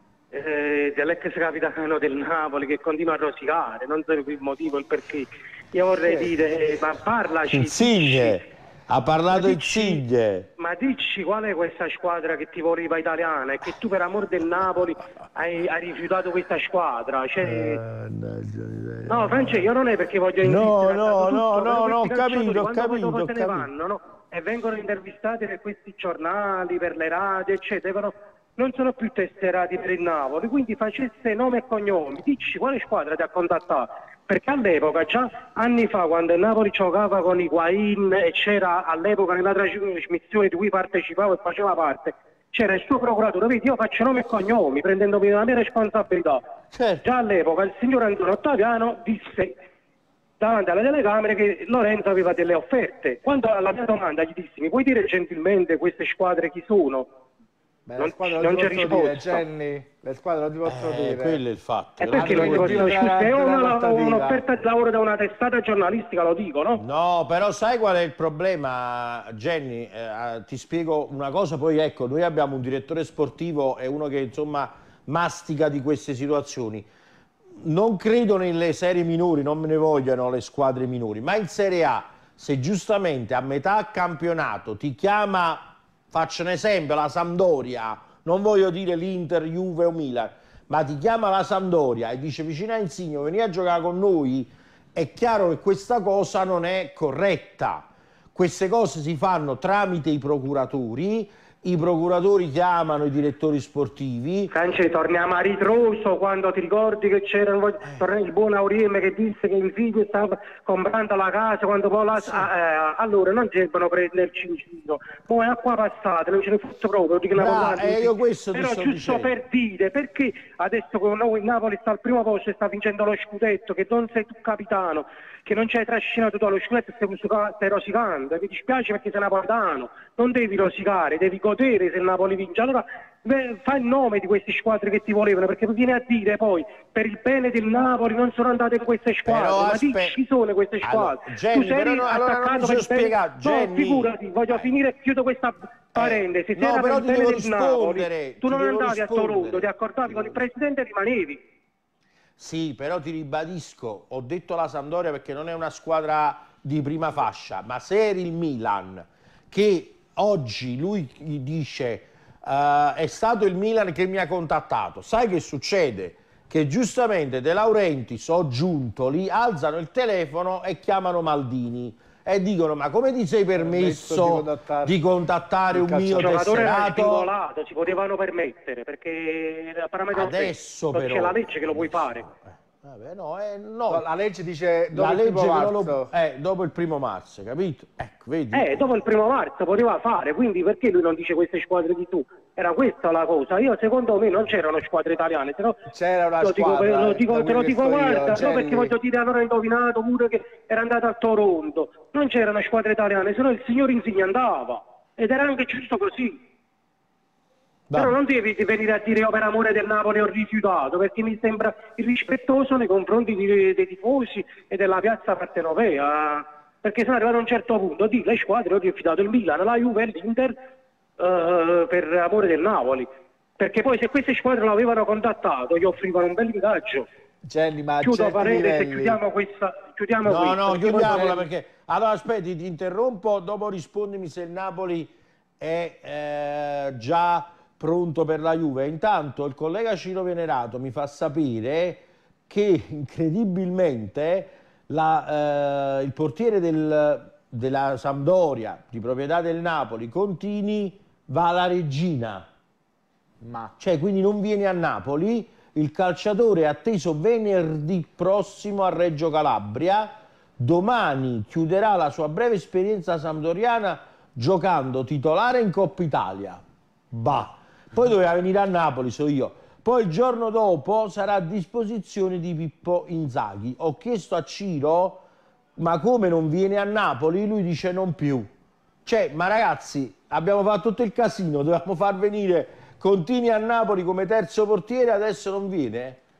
[SPEAKER 4] eh, dell'ex capitano del Napoli che continua a rosicare, non so il motivo, il perché. Io vorrei dire, ma parlaci.
[SPEAKER 1] Insigne, ha parlato
[SPEAKER 4] dici,
[SPEAKER 1] Insigne.
[SPEAKER 4] ma dici qual è questa squadra che ti voleva italiana e che tu per amor del Napoli hai, hai rifiutato questa squadra? Cioè...
[SPEAKER 1] Eh, no,
[SPEAKER 4] no, Francesco, io non è perché voglio
[SPEAKER 1] no,
[SPEAKER 4] insistere,
[SPEAKER 1] no,
[SPEAKER 4] tutto,
[SPEAKER 1] no, no, no, ho
[SPEAKER 4] questi
[SPEAKER 1] capito, ho
[SPEAKER 4] quando poi
[SPEAKER 1] capito,
[SPEAKER 4] dopo
[SPEAKER 1] ho
[SPEAKER 4] se ne
[SPEAKER 1] capito.
[SPEAKER 4] vanno, no? E vengono intervistati per questi giornali, per le radio, eccetera, però non sono più tesserati per il Napoli, quindi facesse nome e cognomi, dici quale squadra ti ha contattato? Perché all'epoca, già anni fa, quando il Napoli giocava con Higuain e c'era all'epoca nella trasmissione di cui partecipavo e faceva parte, c'era il suo procuratore, vedi, io faccio nome e cognomi, prendendomi la mia responsabilità.
[SPEAKER 1] Certo.
[SPEAKER 4] Già all'epoca il signor Antonio Ottaviano disse davanti alle telecamere che Lorenzo aveva delle offerte. Quando alla mia domanda gli dissi, mi puoi dire gentilmente queste squadre chi sono?
[SPEAKER 2] Beh,
[SPEAKER 4] non
[SPEAKER 2] le squadre
[SPEAKER 4] non
[SPEAKER 2] non
[SPEAKER 4] c'è
[SPEAKER 2] ti posso dire,
[SPEAKER 4] risposta.
[SPEAKER 2] Jenny, le squadre non ti posso
[SPEAKER 1] Eh,
[SPEAKER 2] dire.
[SPEAKER 1] quello è il fatto.
[SPEAKER 4] E perché
[SPEAKER 2] Hanno
[SPEAKER 4] non ti posso
[SPEAKER 2] venduto
[SPEAKER 4] dire? Se ho
[SPEAKER 2] una
[SPEAKER 4] una-
[SPEAKER 2] trattativa.
[SPEAKER 4] un'offerta di lavoro da una testata giornalistica lo dico, no?
[SPEAKER 1] No, però sai qual è il problema, Jenny? Eh, ti spiego una cosa, poi ecco, noi abbiamo un direttore sportivo e uno che insomma mastica di queste situazioni. Non credo nelle serie minori, non me ne vogliano le squadre minori, ma in Serie A, se giustamente a metà campionato ti chiama, faccio un esempio, la Sampdoria, non voglio dire l'Inter, Juve o Milan, ma ti chiama la Sampdoria e dice vicino a Insigne, vieni a giocare con noi, è chiaro che questa cosa non è corretta. Queste cose si fanno tramite i procuratori, i procuratori chiamano i direttori sportivi.
[SPEAKER 4] Francesco, torniamo a ritroso quando ti ricordi che c'era il buon Aurieme che disse che Insigne stava comprando la casa quando poi la...
[SPEAKER 1] Sì.
[SPEAKER 4] eh, allora non devono prenderci in giro, poi acqua passata, non ce ne fosse proprio di che
[SPEAKER 1] Bra,
[SPEAKER 4] Napoli-
[SPEAKER 1] eh, io questo ti
[SPEAKER 4] però
[SPEAKER 1] sto
[SPEAKER 4] giusto
[SPEAKER 1] dicendo.
[SPEAKER 4] per dire perché adesso che noi il Napoli sta al primo posto e sta vincendo lo scudetto, che non sei tu capitano, che non ci hai trascinato tu allo scudetto e stai, stai rosicando, e mi dispiace perché sei napoletano, non devi rosicare, devi godere se il Napoli vince. Allora beh, fai il nome di queste squadre che ti volevano, perché viene a dire poi per il bene del Napoli non sono andate in queste squadre.
[SPEAKER 1] Però
[SPEAKER 4] Ma
[SPEAKER 1] aspe...
[SPEAKER 4] dici chi sono queste squadre?
[SPEAKER 1] Allora, Jenny,
[SPEAKER 4] tu sei
[SPEAKER 1] però no, allora non mi
[SPEAKER 4] attaccato
[SPEAKER 1] sono
[SPEAKER 4] per il bene...
[SPEAKER 1] spiegato, Jenny.
[SPEAKER 4] No, figurati, voglio
[SPEAKER 1] Eh.
[SPEAKER 4] finire e chiudo questa parentesi. Se
[SPEAKER 1] no,
[SPEAKER 4] era
[SPEAKER 1] però
[SPEAKER 4] per
[SPEAKER 1] ti
[SPEAKER 4] il bene
[SPEAKER 1] devo
[SPEAKER 4] del Napoli,
[SPEAKER 1] rispondere,
[SPEAKER 4] tu
[SPEAKER 1] ti
[SPEAKER 4] non
[SPEAKER 1] devo
[SPEAKER 4] andavi
[SPEAKER 1] rispondere.
[SPEAKER 4] a Toronto, ti accordavi con il presidente e rimanevi.
[SPEAKER 1] Sì, però ti ribadisco, ho detto la Sampdoria perché non è una squadra di prima fascia, ma se eri il Milan, che oggi lui gli dice uh, è stato il Milan che mi ha contattato, sai che succede? Che giustamente De Laurentiis o Giuntoli alzano il telefono e chiamano Maldini e dicono ma come ti sei permesso
[SPEAKER 2] di contattare,
[SPEAKER 1] di contattare un mio
[SPEAKER 4] Il giocatore era
[SPEAKER 1] tesserato?
[SPEAKER 4] singolato, si potevano permettere perché era parametro
[SPEAKER 1] Adesso
[SPEAKER 4] non
[SPEAKER 1] però
[SPEAKER 4] c'è la legge che lo puoi fare.
[SPEAKER 1] Eh, vabbè, no, eh, no.
[SPEAKER 2] La legge dice dopo
[SPEAKER 1] La
[SPEAKER 2] il
[SPEAKER 1] legge
[SPEAKER 2] primo
[SPEAKER 1] che non
[SPEAKER 2] marzo.
[SPEAKER 1] lo... eh, dopo il primo marzo, capito? Ecco, vedi?
[SPEAKER 4] Eh, dopo il primo marzo poteva fare, quindi perché lui non dice queste squadre di tu? Era questa la cosa. Io secondo me non c'erano squadre italiane, se no
[SPEAKER 2] C'era una
[SPEAKER 4] lo dico,
[SPEAKER 2] squadra,
[SPEAKER 4] lo dico,
[SPEAKER 2] da
[SPEAKER 4] te lo
[SPEAKER 2] quello che
[SPEAKER 4] dico
[SPEAKER 2] so io,
[SPEAKER 4] guarda, no,
[SPEAKER 2] Gelli.
[SPEAKER 4] perché voglio dire allora hai indovinato pure che era andato a Toronto. Non c'erano squadre italiane, se no il signor Insigne andava. Ed era anche giusto così.
[SPEAKER 1] Va.
[SPEAKER 4] Però non devi venire a dire io per amore del Napoli ho rifiutato, perché mi sembra irrispettoso nei confronti di- dei tifosi e della piazza partenopea, perché sono arrivato a un certo punto, di le squadre ho rifiutato il Milan, la Juve e l'Inter eh, per amore del Napoli, perché poi se queste squadre l'avevano contattato gli offrivano un bel ingaggio.
[SPEAKER 2] Gelli, ma a
[SPEAKER 4] Chiudo
[SPEAKER 2] certi
[SPEAKER 4] parentesi e
[SPEAKER 2] livelli-
[SPEAKER 4] chiudiamo questa, chiudiamo
[SPEAKER 1] No,
[SPEAKER 4] questa,
[SPEAKER 1] no,
[SPEAKER 4] perché
[SPEAKER 1] chiudiamola
[SPEAKER 4] poi-
[SPEAKER 1] perché... Allora, aspetti, ti interrompo, dopo rispondimi se il Napoli è eh, già pronto per la Juve. Intanto il collega Ciro Venerato mi fa sapere che incredibilmente la, eh, il portiere del, della Sampdoria, di proprietà del Napoli, Contini, va alla Regina.
[SPEAKER 2] Ma
[SPEAKER 1] Cioè, quindi non viene a Napoli, il calciatore è atteso venerdì prossimo a Reggio Calabria, domani chiuderà la sua breve esperienza sampdoriana giocando titolare in Coppa Italia. Bah. Poi doveva venire a Napoli, so io. Poi il giorno dopo sarà a disposizione di Pippo Inzaghi. Ho chiesto a Ciro, ma come non viene a Napoli? Lui dice non più. Cioè, ma ragazzi, abbiamo fatto tutto il casino, dovevamo far venire Contini a Napoli come terzo portiere, adesso non viene?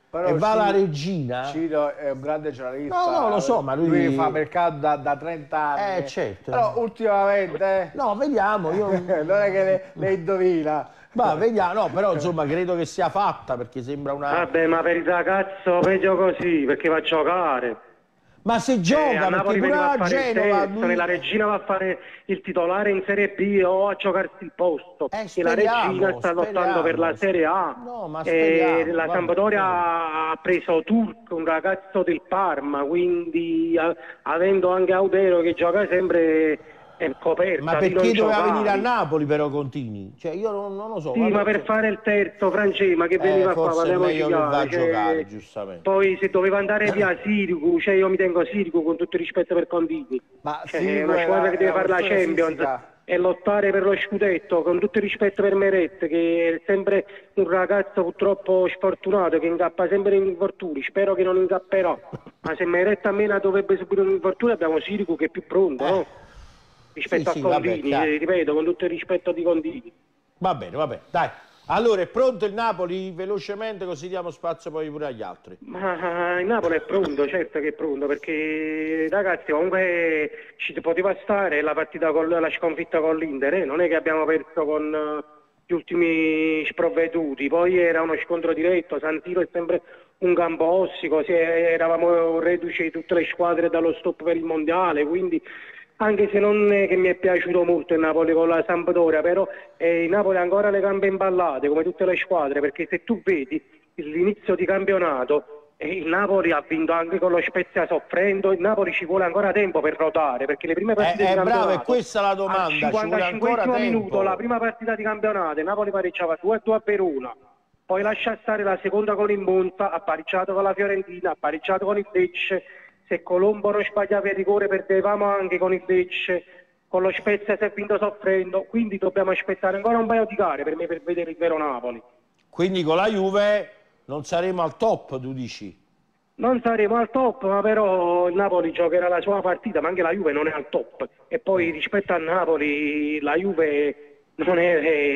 [SPEAKER 2] Però
[SPEAKER 1] e va
[SPEAKER 2] Ciro,
[SPEAKER 1] la regina.
[SPEAKER 2] Ciro è un grande giornalista.
[SPEAKER 1] No, no, lo so, ma lui,
[SPEAKER 2] lui fa mercato da, da trenta anni.
[SPEAKER 1] Eh, certo.
[SPEAKER 2] Però ultimamente...
[SPEAKER 1] No, vediamo, io...
[SPEAKER 2] non è che le, le indovina.
[SPEAKER 1] Ma vediamo, no, però insomma credo che sia fatta, perché sembra una...
[SPEAKER 4] Vabbè, ma per il ragazzo peggio così, perché va a giocare.
[SPEAKER 1] Ma se
[SPEAKER 4] Eh,
[SPEAKER 1] gioca,
[SPEAKER 4] a
[SPEAKER 1] perché
[SPEAKER 4] Napoli
[SPEAKER 1] pure
[SPEAKER 4] veniva
[SPEAKER 1] a
[SPEAKER 4] a fare il
[SPEAKER 1] Genova...
[SPEAKER 4] terzo,
[SPEAKER 1] lui-
[SPEAKER 4] la regina va a fare il titolare in Serie B o a giocarsi il posto.
[SPEAKER 1] Eh,
[SPEAKER 4] e la
[SPEAKER 1] speriamo,
[SPEAKER 4] regina sta lottando per la
[SPEAKER 1] speriamo.
[SPEAKER 4] Serie A.
[SPEAKER 1] No, ma
[SPEAKER 4] e
[SPEAKER 1] speriamo,
[SPEAKER 4] la
[SPEAKER 1] vabbè,
[SPEAKER 4] Sampdoria
[SPEAKER 1] vabbè.
[SPEAKER 4] ha preso Turco, un ragazzo del Parma, quindi a- avendo anche Audero che gioca sempre è coperta
[SPEAKER 1] Ma
[SPEAKER 4] di
[SPEAKER 1] perché
[SPEAKER 4] non
[SPEAKER 1] doveva
[SPEAKER 4] giocare.
[SPEAKER 1] venire a Napoli però Contini? Cioè io non, non lo so.
[SPEAKER 4] Sì,
[SPEAKER 1] vabbè,
[SPEAKER 4] ma per
[SPEAKER 1] cioè-
[SPEAKER 4] fare il terzo, Francesco, ma che
[SPEAKER 1] Eh,
[SPEAKER 4] veniva qua,
[SPEAKER 1] forse è
[SPEAKER 4] parliamoci
[SPEAKER 1] meglio che va a
[SPEAKER 4] chiaro, cioè,
[SPEAKER 1] giocare, giustamente.
[SPEAKER 4] poi se doveva andare via Sirigu, cioè io mi tengo Sirigu con tutto il rispetto per Contini,
[SPEAKER 2] Ma
[SPEAKER 4] cioè,
[SPEAKER 2] Sirigu
[SPEAKER 4] è una
[SPEAKER 2] è
[SPEAKER 4] squadra
[SPEAKER 2] una-
[SPEAKER 4] che deve
[SPEAKER 2] è una
[SPEAKER 4] fare la
[SPEAKER 2] questione
[SPEAKER 4] Champions
[SPEAKER 2] fisica.
[SPEAKER 4] e lottare per lo scudetto, con tutto il rispetto per Meret, che è sempre un ragazzo purtroppo sfortunato, che incappa sempre in infortuni, spero che non incapperà, ma se Meret almeno dovrebbe subire un infortunio abbiamo Sirigu che è più pronto, no? Rispetto
[SPEAKER 1] Sì, sì,
[SPEAKER 4] a
[SPEAKER 1] vabbè,
[SPEAKER 4] Contini,
[SPEAKER 1] chiaro.
[SPEAKER 4] eh, ripeto, con tutto il rispetto di Contini.
[SPEAKER 1] Va bene, va bene, dai. Allora, è pronto il Napoli? Velocemente, così diamo spazio poi pure agli altri.
[SPEAKER 4] Ma il Napoli è pronto, certo che è pronto, perché ragazzi comunque ci poteva stare la partita con la sconfitta con l'Inter, eh? Non è che abbiamo perso con eh, gli ultimi sprovveduti, poi era uno scontro diretto, San Siro è sempre un campo ossico, si è- eravamo reduci di tutte le squadre dallo stop per il mondiale, quindi anche se non è che mi è piaciuto molto il Napoli con la Sampdoria, però eh, il Napoli ha ancora le gambe imballate come tutte le squadre, perché se tu vedi l'inizio di campionato eh, il Napoli ha vinto anche con lo Spezia soffrendo, il Napoli ci vuole ancora tempo per rotare, perché le prime partite
[SPEAKER 1] Eh,
[SPEAKER 4] di
[SPEAKER 1] eh,
[SPEAKER 4] campionato
[SPEAKER 1] bravo, è questa la domanda,
[SPEAKER 4] al
[SPEAKER 1] ci vuole ancora
[SPEAKER 4] cinquantacinquesimo
[SPEAKER 1] tempo.
[SPEAKER 4] minuto la prima partita di campionato il Napoli pareggiava due a due a Verona, poi lascia stare la seconda con il Monza, ha pareggiato con la Fiorentina, ha pareggiato con il Lecce. Se Colombo non sbagliava il rigore perdevamo anche con il Lecce, con lo Spezia si è vinto soffrendo, quindi dobbiamo aspettare ancora un paio di gare per me per vedere il vero Napoli.
[SPEAKER 1] Quindi con la Juve non saremo al top, tu dici?
[SPEAKER 4] Non saremo al top, ma però il Napoli giocherà la sua partita, ma anche la Juve non è al top. E poi rispetto al Napoli la Juve non è...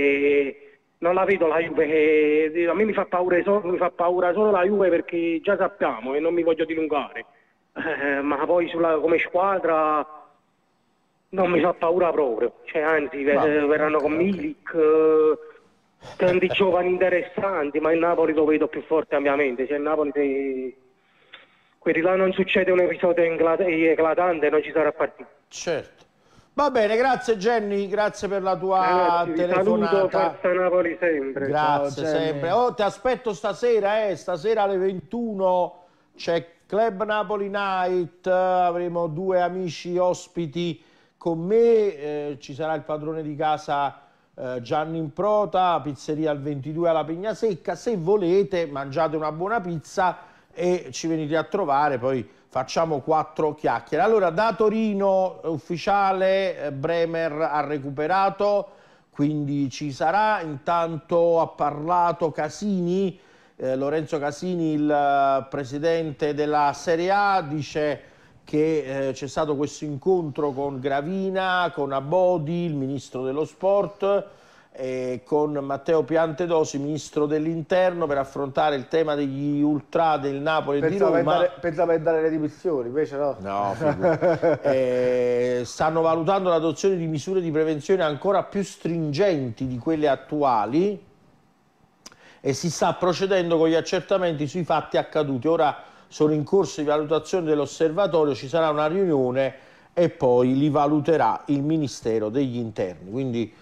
[SPEAKER 4] è- non la vedo la Juve, che- a me mi fa paura, so- mi fa paura solo la Juve perché già sappiamo e non mi voglio dilungare. Eh, ma poi sulla, come squadra non mi fa paura proprio, cioè, anzi ver-
[SPEAKER 1] Vabbè,
[SPEAKER 4] verranno
[SPEAKER 1] ok,
[SPEAKER 4] con
[SPEAKER 1] ok.
[SPEAKER 4] Milik, eh, tanti giovani interessanti, ma il Napoli lo vedo più forte ovviamente, cioè il Napoli se quelli là non succede un episodio ingla- eclatante non ci sarà partita.
[SPEAKER 1] Certo. Va bene, grazie Jenny, grazie per la tua
[SPEAKER 4] Ragazzi, vi
[SPEAKER 1] telefonata.
[SPEAKER 4] saluto, forza Napoli sempre.
[SPEAKER 1] Grazie
[SPEAKER 2] Ciao, Jenny.
[SPEAKER 1] sempre. Oh, ti aspetto stasera, eh. Stasera alle ventuno c'è Club Napoli Night, avremo due amici ospiti con me, eh, ci sarà il padrone di casa eh, Gianni Improta, pizzeria al ventidue alla Pigna Secca. Se volete mangiate una buona pizza e ci venite a trovare, poi facciamo quattro chiacchiere. Allora, da Torino ufficiale, eh, Bremer ha recuperato, quindi ci sarà. Intanto ha parlato Casini, eh, Lorenzo Casini, il eh, presidente della Serie A, dice che eh, c'è stato questo incontro con Gravina, con Abodi, il ministro dello sport, e con Matteo Piantedosi, ministro dell'interno, per affrontare il tema degli ultra del Napoli e di
[SPEAKER 2] Pensavo
[SPEAKER 1] Roma.
[SPEAKER 2] dare, pensavo di dare le dimissioni, invece no.
[SPEAKER 1] No, figurati. Eh, stanno valutando l'adozione di misure di prevenzione ancora più stringenti di quelle attuali e si sta procedendo con gli accertamenti sui fatti accaduti. Ora sono in corso di valutazione dell'osservatorio, ci sarà una riunione e poi li valuterà il Ministero degli Interni. Quindi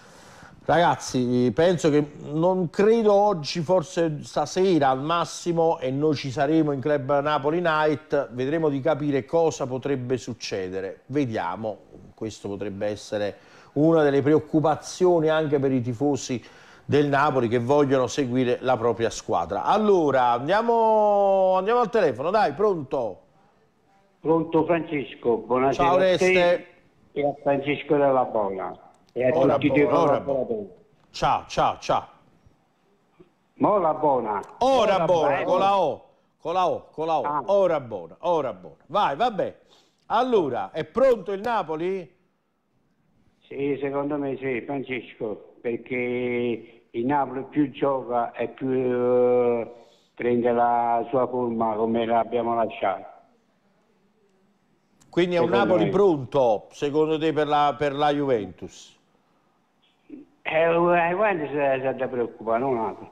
[SPEAKER 1] ragazzi, penso che non credo oggi, forse stasera al massimo, e noi ci saremo in Club Napoli Night, vedremo di capire cosa potrebbe succedere. Vediamo, questo potrebbe essere una delle preoccupazioni anche per i tifosi del Napoli che vogliono seguire la propria squadra. Allora, andiamo, andiamo al telefono, dai, pronto?
[SPEAKER 5] Pronto Francesco, buonasera
[SPEAKER 1] Ciao
[SPEAKER 5] a te
[SPEAKER 1] Oreste.
[SPEAKER 5] e a Francesco della Bola e a
[SPEAKER 1] Ora
[SPEAKER 5] tutti i tuoi
[SPEAKER 1] buona, ora
[SPEAKER 5] collaboratori.
[SPEAKER 1] Ciao, ciao, ciao.
[SPEAKER 5] Mola buona.
[SPEAKER 1] Ora buona,
[SPEAKER 5] buona.
[SPEAKER 1] con la O, con la O, con la O,
[SPEAKER 5] Ah.
[SPEAKER 1] ora buona, ora buona. Vai, vabbè. Allora, è pronto il Napoli?
[SPEAKER 5] Sì, secondo me sì, Francesco, perché il Napoli più gioca e più, eh, prende la sua forma come l'abbiamo lasciata.
[SPEAKER 1] Quindi è un
[SPEAKER 5] Secondo
[SPEAKER 1] Napoli
[SPEAKER 5] me.
[SPEAKER 1] pronto, secondo te, per la, per la Juventus?
[SPEAKER 5] Eh, eh, quando si si da preoccupare, non Napoli.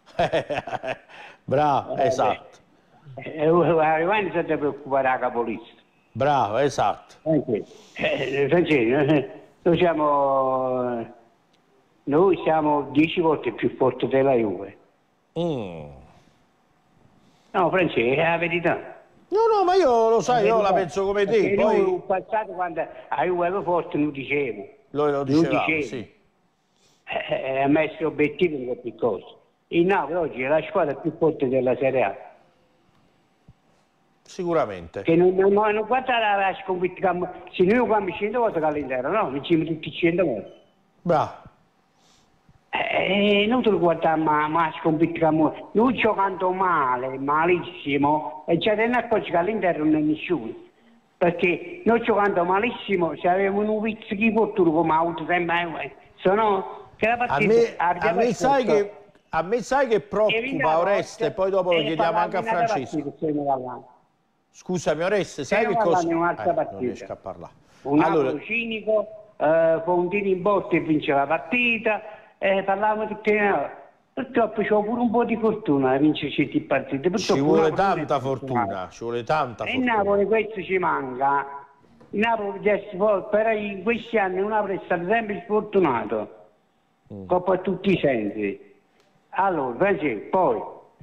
[SPEAKER 1] Bravo,
[SPEAKER 5] Eh,
[SPEAKER 1] esatto.
[SPEAKER 5] Eh, eh, quando si da preoccupare la capolista.
[SPEAKER 1] Bravo, esatto.
[SPEAKER 5] Eh, eh, Francesco, eh, noi siamo, noi siamo dieci volte più forti della Juve.
[SPEAKER 1] Mm.
[SPEAKER 5] No, Francesco, è la verità.
[SPEAKER 1] No, no, ma io lo sai, io la
[SPEAKER 5] verità.
[SPEAKER 1] penso come te,
[SPEAKER 5] Perché noi
[SPEAKER 1] poi
[SPEAKER 5] in passato quando la Juve era forte non dicevo.
[SPEAKER 1] lo, lo
[SPEAKER 5] Non
[SPEAKER 1] dicevamo,
[SPEAKER 5] dicevo.
[SPEAKER 1] sì.
[SPEAKER 5] Eh, ha messo obiettivi in qualche cosa. Il Napoli oggi è la squadra più forte della Serie A.
[SPEAKER 1] Sicuramente.
[SPEAKER 5] Che non, non, non guarda la, la sconfitta, se noi quando cento volte all'interno, no, vinciamo tutti cento volte.
[SPEAKER 1] Bravo.
[SPEAKER 5] Eh, non te lo guardiamo, ma, ma sconfittiamo, noi giocando male, malissimo, e già te ne accorgi che all'interno non è nessuno. Perché noi giocando malissimo, se avevamo un pizzo di fortuna come avuto sempre, se no, che la
[SPEAKER 1] A
[SPEAKER 5] partita...
[SPEAKER 1] me,
[SPEAKER 5] la
[SPEAKER 1] a me sai
[SPEAKER 5] partita-
[SPEAKER 1] che, a me sai che preoccupa Oreste, poi dopo lo
[SPEAKER 5] E
[SPEAKER 1] chiediamo anche a
[SPEAKER 5] parliamo di una
[SPEAKER 1] Francesco.
[SPEAKER 5] partita, stiamo parlando.
[SPEAKER 1] Scusami Oreste, sai
[SPEAKER 5] Stiamo
[SPEAKER 1] che cosa...
[SPEAKER 5] parlando di un'altra
[SPEAKER 1] Eh, non
[SPEAKER 5] partita.
[SPEAKER 1] riesco a parlare.
[SPEAKER 5] Un
[SPEAKER 1] Allora,
[SPEAKER 5] Napoli cinico, eh, fa un tiro in botte e vince la partita, eh, parlavamo tutti... eh, purtroppo c'ho pure un po' di fortuna a vincere certe partite.
[SPEAKER 1] ci
[SPEAKER 5] Purtroppo
[SPEAKER 1] vuole
[SPEAKER 5] Napoli non è
[SPEAKER 1] tanta
[SPEAKER 5] fortunato.
[SPEAKER 1] fortuna, ci vuole tanta
[SPEAKER 5] E il
[SPEAKER 1] fortuna.
[SPEAKER 5] Napoli questo ci manca. Il Napoli deve essere forte, però in questi anni il Napoli è stato sempre sfortunato,
[SPEAKER 1] Mm.
[SPEAKER 5] Coppa a tutti i sensi. Allora, Francesco, poi,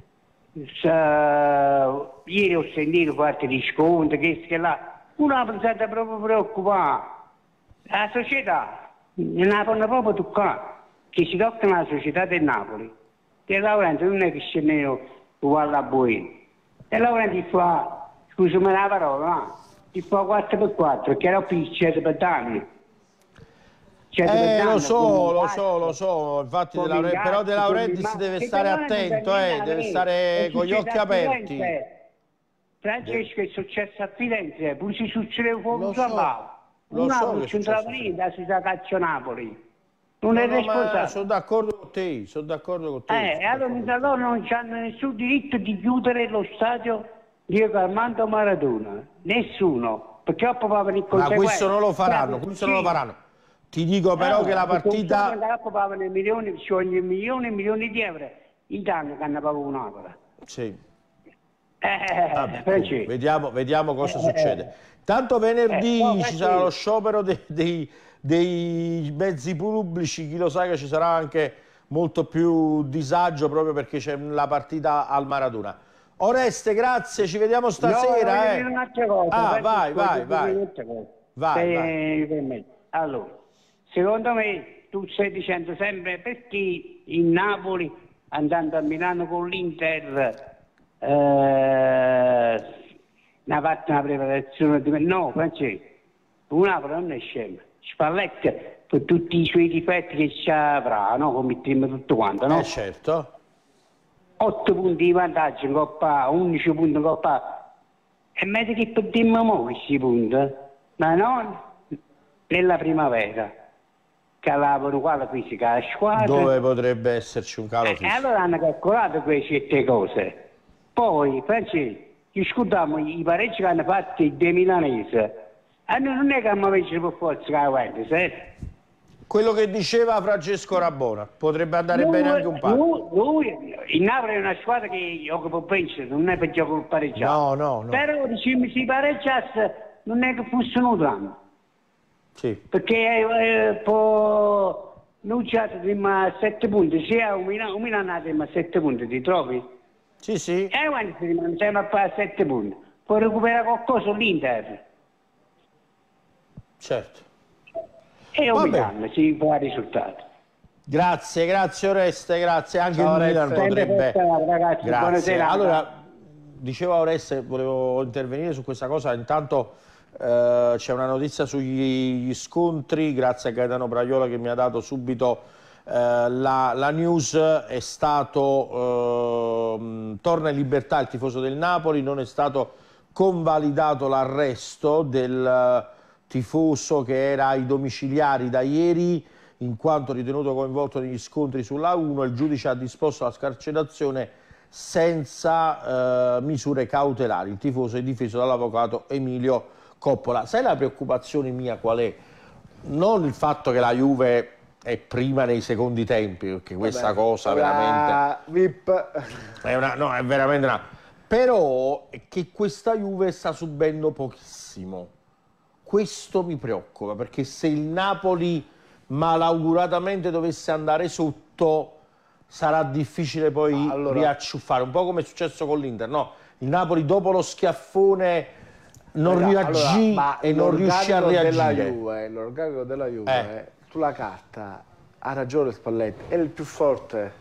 [SPEAKER 5] sa- ieri ho sentito parte di sconto, che che là, un Napoli si deve proprio preoccupare. La società, il Napoli non proprio toccare, che si tocca la società del Napoli. E Laurenti non è che scende uguale a voi. E Laurenti fa, scusami la parola, no? Ti fa quattro per quattro, che era più cento per danni. cento per
[SPEAKER 1] Eh,
[SPEAKER 5] danni,
[SPEAKER 1] lo so,
[SPEAKER 5] come
[SPEAKER 1] lo
[SPEAKER 5] Ingaggio,
[SPEAKER 1] so, lo so, infatti De
[SPEAKER 5] come
[SPEAKER 1] Laure- però
[SPEAKER 5] Ingaggio,
[SPEAKER 1] De Laurentiis
[SPEAKER 5] come Immagine,
[SPEAKER 1] deve
[SPEAKER 5] che
[SPEAKER 1] stare
[SPEAKER 5] Laurenti
[SPEAKER 1] attento,
[SPEAKER 5] per
[SPEAKER 1] eh,
[SPEAKER 5] Milano,
[SPEAKER 1] deve
[SPEAKER 5] eh,
[SPEAKER 1] stare
[SPEAKER 5] è
[SPEAKER 1] con gli occhi
[SPEAKER 5] successo a
[SPEAKER 1] aperti.
[SPEAKER 5] Firenze. Francesco, è successo a Firenze, pure se succedeva
[SPEAKER 1] Lo
[SPEAKER 5] fuori
[SPEAKER 1] so,
[SPEAKER 5] là.
[SPEAKER 1] lo
[SPEAKER 5] Un
[SPEAKER 1] so
[SPEAKER 5] Napoli
[SPEAKER 1] che
[SPEAKER 5] non
[SPEAKER 1] è
[SPEAKER 5] c'entrava
[SPEAKER 1] successo a
[SPEAKER 5] niente, si sa calcio Napoli. Non
[SPEAKER 1] No,
[SPEAKER 5] è
[SPEAKER 1] no, ma
[SPEAKER 5] responsabile.
[SPEAKER 1] sono d'accordo con te, sono d'accordo con te.
[SPEAKER 5] Eh,
[SPEAKER 1] sono
[SPEAKER 5] e allora
[SPEAKER 1] d'accordo con
[SPEAKER 5] loro non hanno nessun diritto di chiudere lo stadio Diego Armando Maradona. Nessuno. Perché dopo va a venire
[SPEAKER 1] te. Ma
[SPEAKER 5] conseguenze.
[SPEAKER 1] questo non lo faranno,
[SPEAKER 5] Sì.
[SPEAKER 1] questo non lo faranno. Ti dico però
[SPEAKER 5] Eh,
[SPEAKER 1] che la
[SPEAKER 5] perché
[SPEAKER 1] partita...
[SPEAKER 5] dopo va a venire milioni, ci vogliono milioni e milioni di euro in danno che hanno pagato un'opera.
[SPEAKER 1] Sì.
[SPEAKER 5] Eh,
[SPEAKER 1] Vabbè,
[SPEAKER 5] Francesco.
[SPEAKER 1] vediamo, vediamo cosa
[SPEAKER 5] Eh,
[SPEAKER 1] succede. Tanto venerdì
[SPEAKER 5] eh, no,
[SPEAKER 1] ci
[SPEAKER 5] perché-
[SPEAKER 1] sarà lo sciopero dei, dei- dei mezzi pubblici, chi lo sa che ci sarà anche molto più disagio proprio perché c'è la partita al Maradona. Oreste, grazie, ci vediamo
[SPEAKER 5] No,
[SPEAKER 1] stasera.
[SPEAKER 5] voglio
[SPEAKER 1] eh.
[SPEAKER 5] dire un'altra cosa,
[SPEAKER 1] Ah,
[SPEAKER 5] Francesco,
[SPEAKER 1] vai,
[SPEAKER 5] voglio
[SPEAKER 1] vai,
[SPEAKER 5] dire
[SPEAKER 1] vai.
[SPEAKER 5] un'altra cosa.
[SPEAKER 1] Vai,
[SPEAKER 5] Se
[SPEAKER 1] vai.
[SPEAKER 5] mi permetti. Allora, secondo me tu stai dicendo sempre perché il Napoli andando a Milano con l'Inter eh, ne ha fatto una preparazione di... No, Francesco, un Napoli non è scemo. Spalletti per tutti i suoi difetti che ci avrà, no? Come mettiamo tutto quanto, no?
[SPEAKER 1] Eh, certo.
[SPEAKER 5] otto punti di vantaggio in Coppa A, undici punti in Coppa A. E meglio che perdiamo mo questi punti, ma non nella primavera, che lavano qua la fisica la squadra.
[SPEAKER 1] Dove potrebbe esserci un calo
[SPEAKER 5] Eh, E
[SPEAKER 1] fisico.
[SPEAKER 5] allora hanno calcolato queste cose. Poi, Francesco, discutiamo i pareggi che hanno fatto i dei milanesi. E noi non è che abbiamo vinto per forza che la Juventus, eh?
[SPEAKER 1] Quello che diceva Francesco Rabona, potrebbe andare
[SPEAKER 5] Lui-
[SPEAKER 1] bene anche un paio.
[SPEAKER 5] lui- lui- il Napoli è una squadra che gioca per vincere, non è per giocare per pareggiare.
[SPEAKER 1] No, no, no.
[SPEAKER 5] Però diciamo, se pareggiasse non è che fosse un dramma,
[SPEAKER 1] Sì.
[SPEAKER 5] perché eh, poi noi già siamo a sette punti, sia un Milano, un Milano siamo a sette punti, ti trovi?
[SPEAKER 1] Sì, sì.
[SPEAKER 5] E quando siamo, siamo a sette punti, può recuperare qualcosa l'Inter.
[SPEAKER 1] Certo.
[SPEAKER 5] E un
[SPEAKER 1] Va
[SPEAKER 5] Milano si fa il risultato.
[SPEAKER 1] Grazie, grazie Oreste, grazie. Anche
[SPEAKER 2] Ciao,
[SPEAKER 1] il Milan
[SPEAKER 2] Oreste.
[SPEAKER 1] potrebbe...
[SPEAKER 5] Sempre forza, ragazzi,
[SPEAKER 1] Grazie.
[SPEAKER 5] buonasera.
[SPEAKER 1] Allora, diceva Oreste, volevo intervenire su questa cosa, intanto eh, c'è una notizia sugli scontri, grazie a Gaetano Braiola che mi ha dato subito eh, la, la news, è stato, eh, torna in libertà il tifoso del Napoli, non è stato convalidato l'arresto del tifoso che era ai domiciliari da ieri, in quanto ritenuto coinvolto negli scontri sulla uno, il giudice ha disposto la scarcerazione senza eh, misure cautelari. Il tifoso è difeso dall'avvocato Emilio Coppola. Sai la preoccupazione mia qual è? Non il fatto che la Juve è prima nei secondi tempi, perché questa Vabbè, cosa veramente...
[SPEAKER 2] V I P.
[SPEAKER 1] È una, no, è veramente una... Però è che questa Juve sta subendo pochissimo. Questo mi preoccupa, perché se il Napoli malauguratamente dovesse andare sotto, sarà difficile poi allora... riacciuffare. Un po' come è successo con l'Inter, no? Il Napoli dopo lo schiaffone non reagì allora, e non riuscì a reagire.
[SPEAKER 2] L'organico della Juve, eh. sulla carta, ha ragione Spalletti, è il più forte.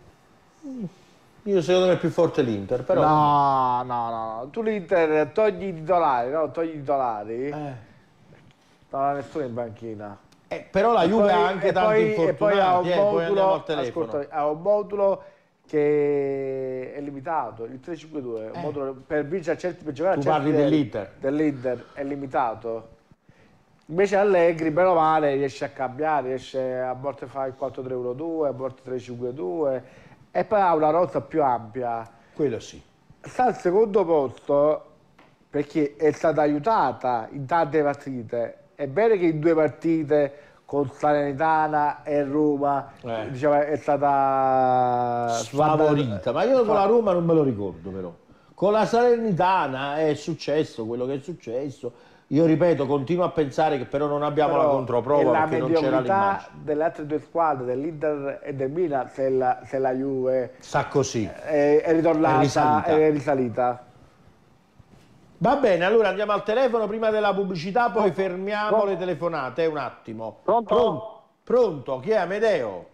[SPEAKER 1] Io secondo me è più forte l'Inter, però...
[SPEAKER 2] No, no, no, tu l'Inter togli i titolari, no? Togli i titolari, eh. non ha nessuno in banchina.
[SPEAKER 1] Eh, però la Juve ha anche tanti infortunati,
[SPEAKER 2] e poi ha un
[SPEAKER 1] eh,
[SPEAKER 2] modulo,
[SPEAKER 1] poi andiamo al telefono.
[SPEAKER 2] Ascolta, ha un modulo che è limitato, il tre cinque due, eh. un modulo per vincere a certi, per giocare
[SPEAKER 1] tu
[SPEAKER 2] a certi
[SPEAKER 1] parli dell'Inter.
[SPEAKER 2] Dell'Inter è limitato. Invece Allegri, bene o male, riesce a cambiare, riesce a volte fare il quattro tre uno due, a volte tre cinque due e poi ha una rosa più ampia.
[SPEAKER 1] Quello sì.
[SPEAKER 2] Sta al secondo posto perché è stata aiutata in tante partite. È vero che in due partite con Salernitana e Roma eh. diciamo, è stata
[SPEAKER 1] sfavorita, ma io con la Roma non me lo ricordo però. Con la Salernitana è successo quello che è successo. Io ripeto, continuo a pensare che però non abbiamo però la controprova
[SPEAKER 2] la
[SPEAKER 1] perché non c'era l'immagine.
[SPEAKER 2] Delle altre due squadre, dell'Inter e del Milan, se la, se la Juve
[SPEAKER 1] sa così
[SPEAKER 2] è, è ritornata, è risalita. È risalita.
[SPEAKER 1] Va bene, allora andiamo al telefono prima della pubblicità, poi oh, fermiamo oh. le telefonate un attimo.
[SPEAKER 6] Pronto?
[SPEAKER 1] Pronto? Pronto? Chi è Amedeo?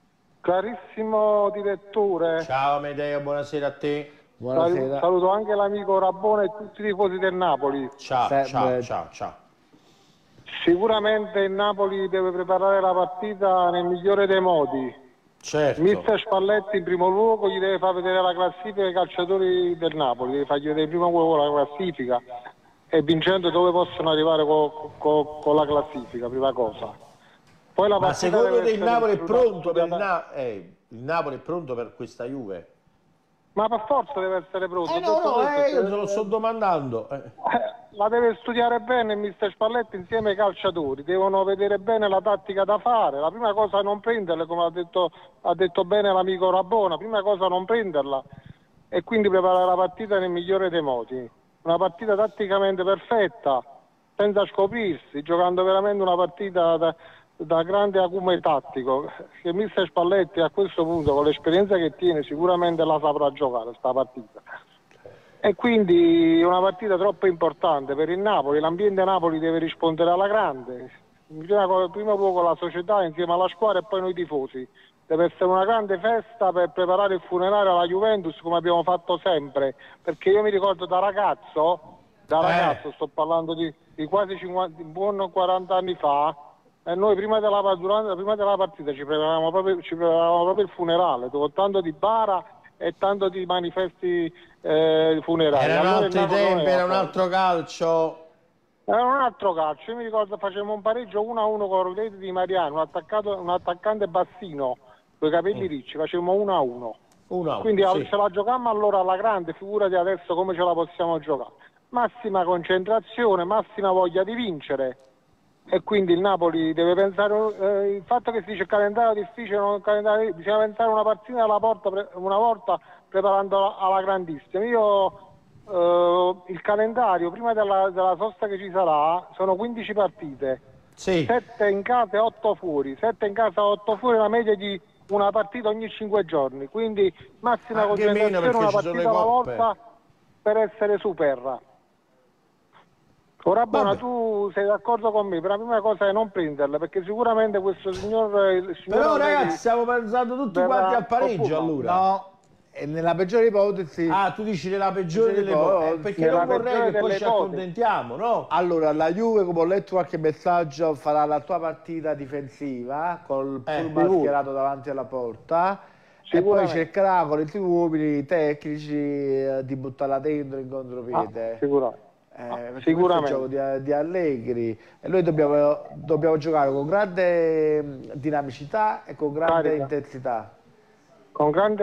[SPEAKER 6] Carissimo direttore.
[SPEAKER 1] Ciao Amedeo, buonasera a te.
[SPEAKER 2] Buonasera.
[SPEAKER 6] Saluto anche l'amico Rabone e tutti i tifosi del Napoli.
[SPEAKER 1] Ciao, ciao, ciao, ciao.
[SPEAKER 6] Sicuramente il Napoli deve preparare la partita nel migliore dei modi.
[SPEAKER 1] Certo.
[SPEAKER 6] Mister Spalletti in primo luogo gli deve far vedere la classifica ai calciatori del Napoli, deve fargli vedere in primo luogo la classifica e vincendo dove possono arrivare con, con, con la classifica, prima cosa. Poi la
[SPEAKER 1] Ma secondo te il Napoli è pronto per il, Na eh, il Napoli è pronto per questa Juve?
[SPEAKER 6] Ma per forza deve essere pronto.
[SPEAKER 1] Eh no, no, eh, io te lo sto domandando. Eh.
[SPEAKER 6] La deve studiare bene il mister Spalletti insieme ai calciatori, devono vedere bene la tattica da fare. La prima cosa è non prenderla, come ha detto, ha detto bene l'amico Rabona, prima cosa è non prenderla e quindi preparare la partita nel migliore dei modi. Una partita tatticamente perfetta, senza scoprirsi, giocando veramente una partita da, da grande acume tattico, che mister Spalletti a questo punto con l'esperienza che tiene sicuramente la saprà giocare sta partita. E quindi una partita troppo importante per il Napoli, l'ambiente Napoli deve rispondere alla grande, in primo luogo la società insieme alla squadra e poi noi tifosi. Deve essere una grande festa per preparare il funerale alla Juventus come abbiamo fatto sempre, perché io mi ricordo da ragazzo, da ragazzo eh. sto parlando di, di quasi cinquanta, buon quaranta anni fa, e noi prima della, durante, prima della partita ci preparavamo proprio, ci preparavamo proprio il funerale, con tanto di bara e tanto di manifesti eh, funerali.
[SPEAKER 1] Erano
[SPEAKER 6] allora
[SPEAKER 1] altri tempi, era un altro calcio.
[SPEAKER 6] Era un altro calcio, io mi ricordo facevamo un pareggio uno a uno con Rulete di Mariano, un, attaccato, un attaccante bassino, con i capelli ricci, facevamo uno a uno.
[SPEAKER 1] uno a uno
[SPEAKER 6] Quindi
[SPEAKER 1] sì.
[SPEAKER 6] ce la giocammo allora alla grande, figura di adesso come ce la possiamo giocare. Massima concentrazione, massima voglia di vincere. E quindi il Napoli deve pensare, eh, il fatto che si dice calendario difficile, non calendario, bisogna pensare una partita alla porta, una volta preparandola alla grandissima. Io eh, il calendario prima della, della sosta che ci sarà sono quindici partite,
[SPEAKER 1] sì.
[SPEAKER 6] sette in casa e otto fuori, sette in casa e otto fuori, la media di una partita ogni cinque giorni, quindi massima
[SPEAKER 1] anche
[SPEAKER 6] concentrazione, una partita alla volta per essere super. Ora buona, tu sei d'accordo con me, per la prima cosa è non prenderla, perché sicuramente questo signor... Il signor
[SPEAKER 1] Però ragazzi stiamo pensando tutti quanti al pareggio allora.
[SPEAKER 2] No, e nella peggiore ipotesi...
[SPEAKER 1] Ah, tu dici nella peggiore delle ipotesi, eh, perché non vorrei che poi ci accontentiamo, no?
[SPEAKER 2] Allora, la Juve, come ho letto qualche messaggio, farà la tua partita difensiva, col
[SPEAKER 1] eh,
[SPEAKER 2] mascherato davanti alla porta, e poi cercherà con i suoi uomini tecnici eh, di buttarla dentro in contropiede.
[SPEAKER 6] Ah, sicuramente.
[SPEAKER 2] Eh, sicuramente il gioco di, di Allegri e noi dobbiamo, dobbiamo giocare con grande dinamicità e con grande
[SPEAKER 6] Carica.
[SPEAKER 2] intensità,
[SPEAKER 6] con grande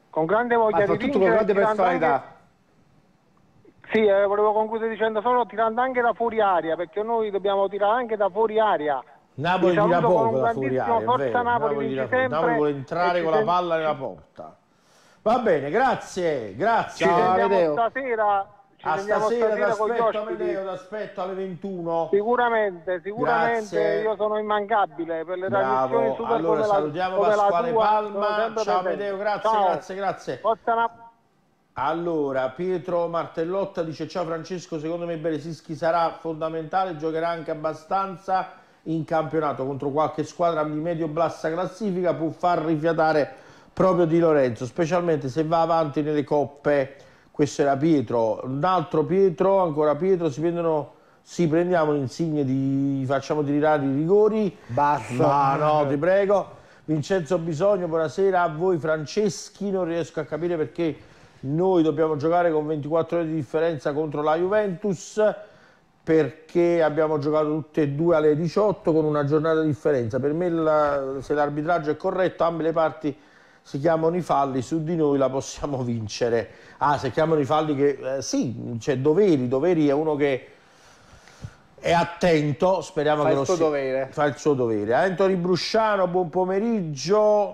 [SPEAKER 6] con grande voglia
[SPEAKER 2] Ma
[SPEAKER 6] di
[SPEAKER 2] soprattutto
[SPEAKER 6] vincere,
[SPEAKER 2] con grande
[SPEAKER 6] tirando
[SPEAKER 2] personalità.
[SPEAKER 6] anche- Sì, eh, volevo concludere dicendo solo tirando anche da fuori aria, perché noi dobbiamo tirare anche da fuori aria.
[SPEAKER 1] Napoli
[SPEAKER 6] Vi
[SPEAKER 1] tira
[SPEAKER 6] saluto con
[SPEAKER 1] poco
[SPEAKER 6] un
[SPEAKER 1] da fuori
[SPEAKER 6] grandissimo
[SPEAKER 1] aria, è
[SPEAKER 6] Forza
[SPEAKER 1] vero.
[SPEAKER 6] Napoli,
[SPEAKER 1] Napoli,
[SPEAKER 6] vince
[SPEAKER 1] tira fuori.
[SPEAKER 6] sempre.
[SPEAKER 1] Napoli vuole
[SPEAKER 6] e
[SPEAKER 1] entrare
[SPEAKER 6] ci
[SPEAKER 1] con la
[SPEAKER 6] sen-
[SPEAKER 1] palla nella
[SPEAKER 6] ci-
[SPEAKER 1] porta. Va bene, grazie, grazie.
[SPEAKER 6] Ci
[SPEAKER 2] Ciao,
[SPEAKER 6] sentiamo
[SPEAKER 2] Amedeo.
[SPEAKER 6] stasera, ci
[SPEAKER 1] A
[SPEAKER 6] sentiamo
[SPEAKER 1] stasera
[SPEAKER 6] stasera con gli
[SPEAKER 1] t'aspetto,
[SPEAKER 6] ospiti.
[SPEAKER 1] Amedeo, t'aspetto alle ventuno.
[SPEAKER 6] Sicuramente, sicuramente
[SPEAKER 1] Grazie.
[SPEAKER 6] io sono immancabile per le trasmissioni
[SPEAKER 1] Bravo.
[SPEAKER 6] super
[SPEAKER 1] Allora
[SPEAKER 6] come la,
[SPEAKER 1] salutiamo
[SPEAKER 6] come la
[SPEAKER 1] Pasquale
[SPEAKER 6] tua,
[SPEAKER 1] Palma.
[SPEAKER 6] sono sempre
[SPEAKER 1] Ciao
[SPEAKER 6] presente.
[SPEAKER 1] Amedeo, grazie,
[SPEAKER 6] Ciao.
[SPEAKER 1] grazie, grazie.
[SPEAKER 6] Forza Napoli.
[SPEAKER 1] Allora, Pietro Martellotta dice: ciao Francesco, secondo me Beresischi sarà fondamentale, giocherà anche abbastanza in campionato contro qualche squadra di medio-bassa classifica, può far rifiatare proprio Di Lorenzo, specialmente se va avanti nelle coppe. Questo era Pietro. Un altro Pietro, ancora Pietro, si prendono, sì, prendiamo l'insigne, di facciamo tirare i rigori.
[SPEAKER 2] Basta.
[SPEAKER 1] Ma no, ti prego. Vincenzo Bisogno, buonasera a voi Franceschi, non riesco a capire perché noi dobbiamo giocare con ventiquattro ore di differenza contro la Juventus, perché abbiamo giocato tutte e due alle diciotto con una giornata di differenza. Per me la, se l'arbitraggio è corretto, ambe le parti si chiamano i falli, su di noi la possiamo vincere. Ah, si chiamano i falli che... Eh, sì, c'è doveri, doveri è uno che è attento, speriamo
[SPEAKER 2] Fa
[SPEAKER 1] che
[SPEAKER 2] il
[SPEAKER 1] lo
[SPEAKER 2] suo
[SPEAKER 1] sia-
[SPEAKER 2] dovere.
[SPEAKER 1] Fa il suo dovere. Anthony Brusciano, buon pomeriggio.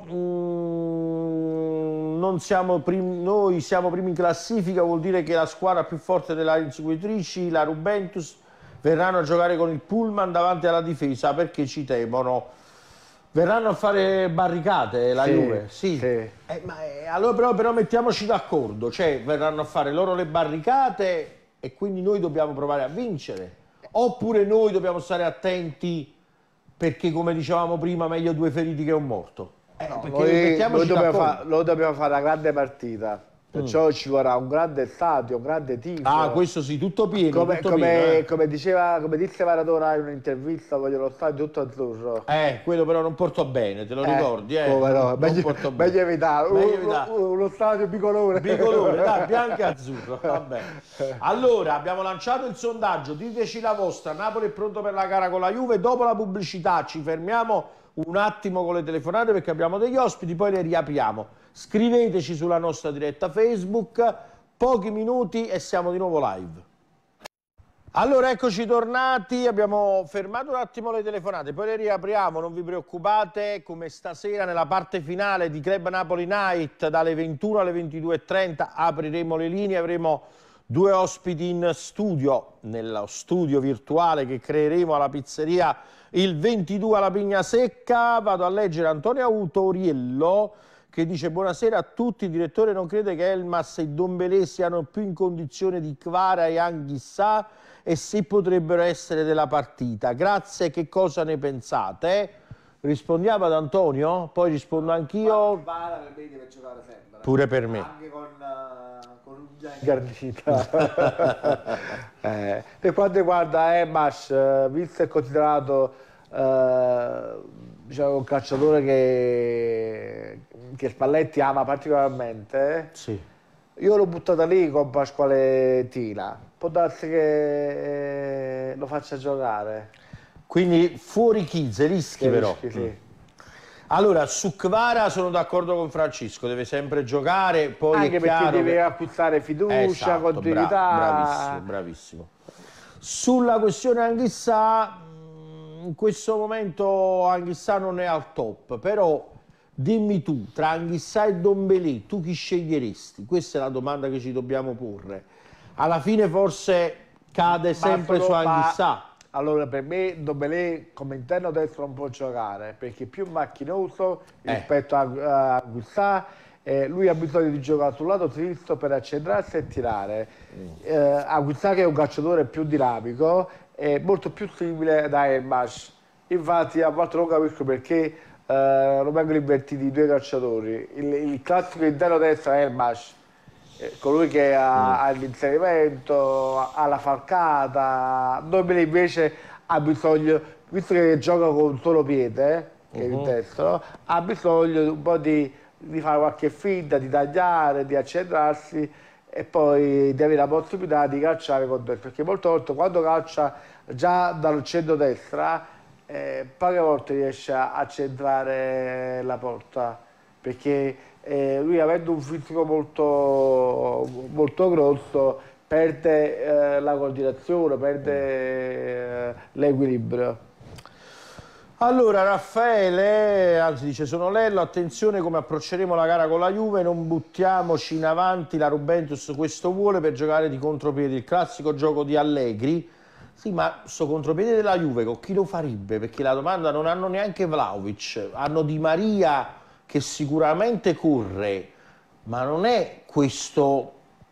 [SPEAKER 1] Mm, non siamo prim- noi siamo primi in classifica, vuol dire che la squadra più forte delle inseguitrici, la Juventus, verranno a giocare con il pullman davanti alla difesa perché ci temono. Verranno a fare barricate la
[SPEAKER 2] Sì,
[SPEAKER 1] Juve, sì.
[SPEAKER 2] sì.
[SPEAKER 1] Eh, ma, eh, allora però, però mettiamoci d'accordo, cioè verranno a fare loro le barricate e quindi noi dobbiamo provare a vincere. Oppure noi dobbiamo stare attenti perché, come dicevamo prima, meglio due feriti che un morto. Eh, perché
[SPEAKER 2] Noi,
[SPEAKER 1] mettiamoci
[SPEAKER 2] noi dobbiamo,
[SPEAKER 1] d'accordo.
[SPEAKER 2] fa- noi dobbiamo fare una grande partita, perciò ci vorrà un grande stadio, un grande tifo.
[SPEAKER 1] Ah, questo sì, tutto pieno,
[SPEAKER 2] come,
[SPEAKER 1] tutto
[SPEAKER 2] come-
[SPEAKER 1] pieno, eh.
[SPEAKER 2] come diceva, come disse Maradona in un'intervista, voglio lo stadio tutto azzurro.
[SPEAKER 1] Eh, quello però non portò bene, te lo
[SPEAKER 2] Eh,
[SPEAKER 1] ricordi, eh?
[SPEAKER 2] come no,
[SPEAKER 1] Non
[SPEAKER 2] meglio,
[SPEAKER 1] portò bene.
[SPEAKER 2] meglio evitare,
[SPEAKER 1] Meglio
[SPEAKER 2] Un-
[SPEAKER 1] evitare.
[SPEAKER 2] un- uno stadio bicolore.
[SPEAKER 1] Bicolore, dai, bianco e azzurro, vabbè. Allora, abbiamo lanciato il sondaggio, diteci la vostra, Napoli è pronto per la gara con la Juve, dopo la pubblicità ci fermiamo un attimo con le telefonate perché abbiamo degli ospiti, poi le riapriamo. Scriveteci sulla nostra diretta Facebook, pochi minuti e siamo di nuovo live. Allora, eccoci tornati, abbiamo fermato un attimo le telefonate, poi le riapriamo, non vi preoccupate, come stasera nella parte finale di Club Napoli Night dalle ventuno alle ventidue e trenta apriremo le linee, avremo due ospiti in studio, nello studio virtuale che creeremo alla pizzeria il ventidue alla Pigna Secca. Vado a leggere Antonio Autoriello che dice: buonasera a tutti, direttore, non crede che Elmas e Dombelé siano più in condizione di Kvara e Anghissà e se potrebbero essere della partita? Grazie, che cosa ne pensate? Rispondiamo ad Antonio, poi rispondo anch'io.
[SPEAKER 2] Kvara per me deve giocare sempre.
[SPEAKER 1] Pure per me.
[SPEAKER 2] Anche con, uh, con un ingardita. eh, per quanto riguarda Elmas, eh, visto e considerato eh, diciamo, un calciatore che, che Spalletti ama particolarmente,
[SPEAKER 1] Sì.
[SPEAKER 2] io l'ho buttata lì con Pasquale Tila. Può darsi che eh, lo faccia giocare.
[SPEAKER 1] Quindi fuori Chize, rischi
[SPEAKER 2] Che
[SPEAKER 1] però.
[SPEAKER 2] rischi, sì.
[SPEAKER 1] Mm. Allora, su Kvara sono d'accordo con Francisco, deve sempre giocare, poi
[SPEAKER 2] Anche
[SPEAKER 1] è
[SPEAKER 2] perché
[SPEAKER 1] chiaro
[SPEAKER 2] deve
[SPEAKER 1] che...
[SPEAKER 2] acquistare fiducia,
[SPEAKER 1] Esatto,
[SPEAKER 2] continuità.
[SPEAKER 1] bra- bravissimo, bravissimo. Sulla questione Anghissà, mh, in questo momento Anghissà non è al top, però dimmi tu, tra Anghissà e Dombelé, tu chi sceglieresti? Questa è la domanda che ci dobbiamo porre. Alla fine forse cade sempre su
[SPEAKER 2] solo-
[SPEAKER 1] Anghissà.
[SPEAKER 2] ma- Allora, per me Dombelé come interno destro non può giocare perché è più macchinoso
[SPEAKER 1] Eh.
[SPEAKER 2] rispetto a, a Gussà. Eh, lui ha bisogno di giocare sul lato sinistro per accentrarsi e tirare. Eh, Aguzzà, che è un calciatore più dinamico, è molto più simile ad Elmas. Infatti a volte non capisco perché eh, non vengono invertiti i due calciatori. Il, il classico interno destro è Elmas, eh, colui che ha, ha l'inserimento, ha la falcata. Dombele invece ha bisogno, visto che gioca con un solo piede, che è il destro, ha bisogno un po' di, di fare qualche finta, di tagliare, di accentrarsi e poi di avere la possibilità di calciare con destro, perché molte volte quando calcia già dal centro-destra eh, poche volte riesce a centrare la porta, perché e lui avendo un fisico molto, molto grosso perde eh, la coordinazione, perde eh, l'equilibrio.
[SPEAKER 1] Allora Raffaele, anzi dice sono Lello, attenzione come approcceremo la gara con la Juve, non buttiamoci in avanti, la Juventus questo vuole per giocare di contropiede, il classico gioco di Allegri. Sì, ma sto contropiede della Juve con chi lo farebbe? Perché la domanda non hanno neanche Vlahovic, hanno Di Maria che sicuramente corre, ma non è questo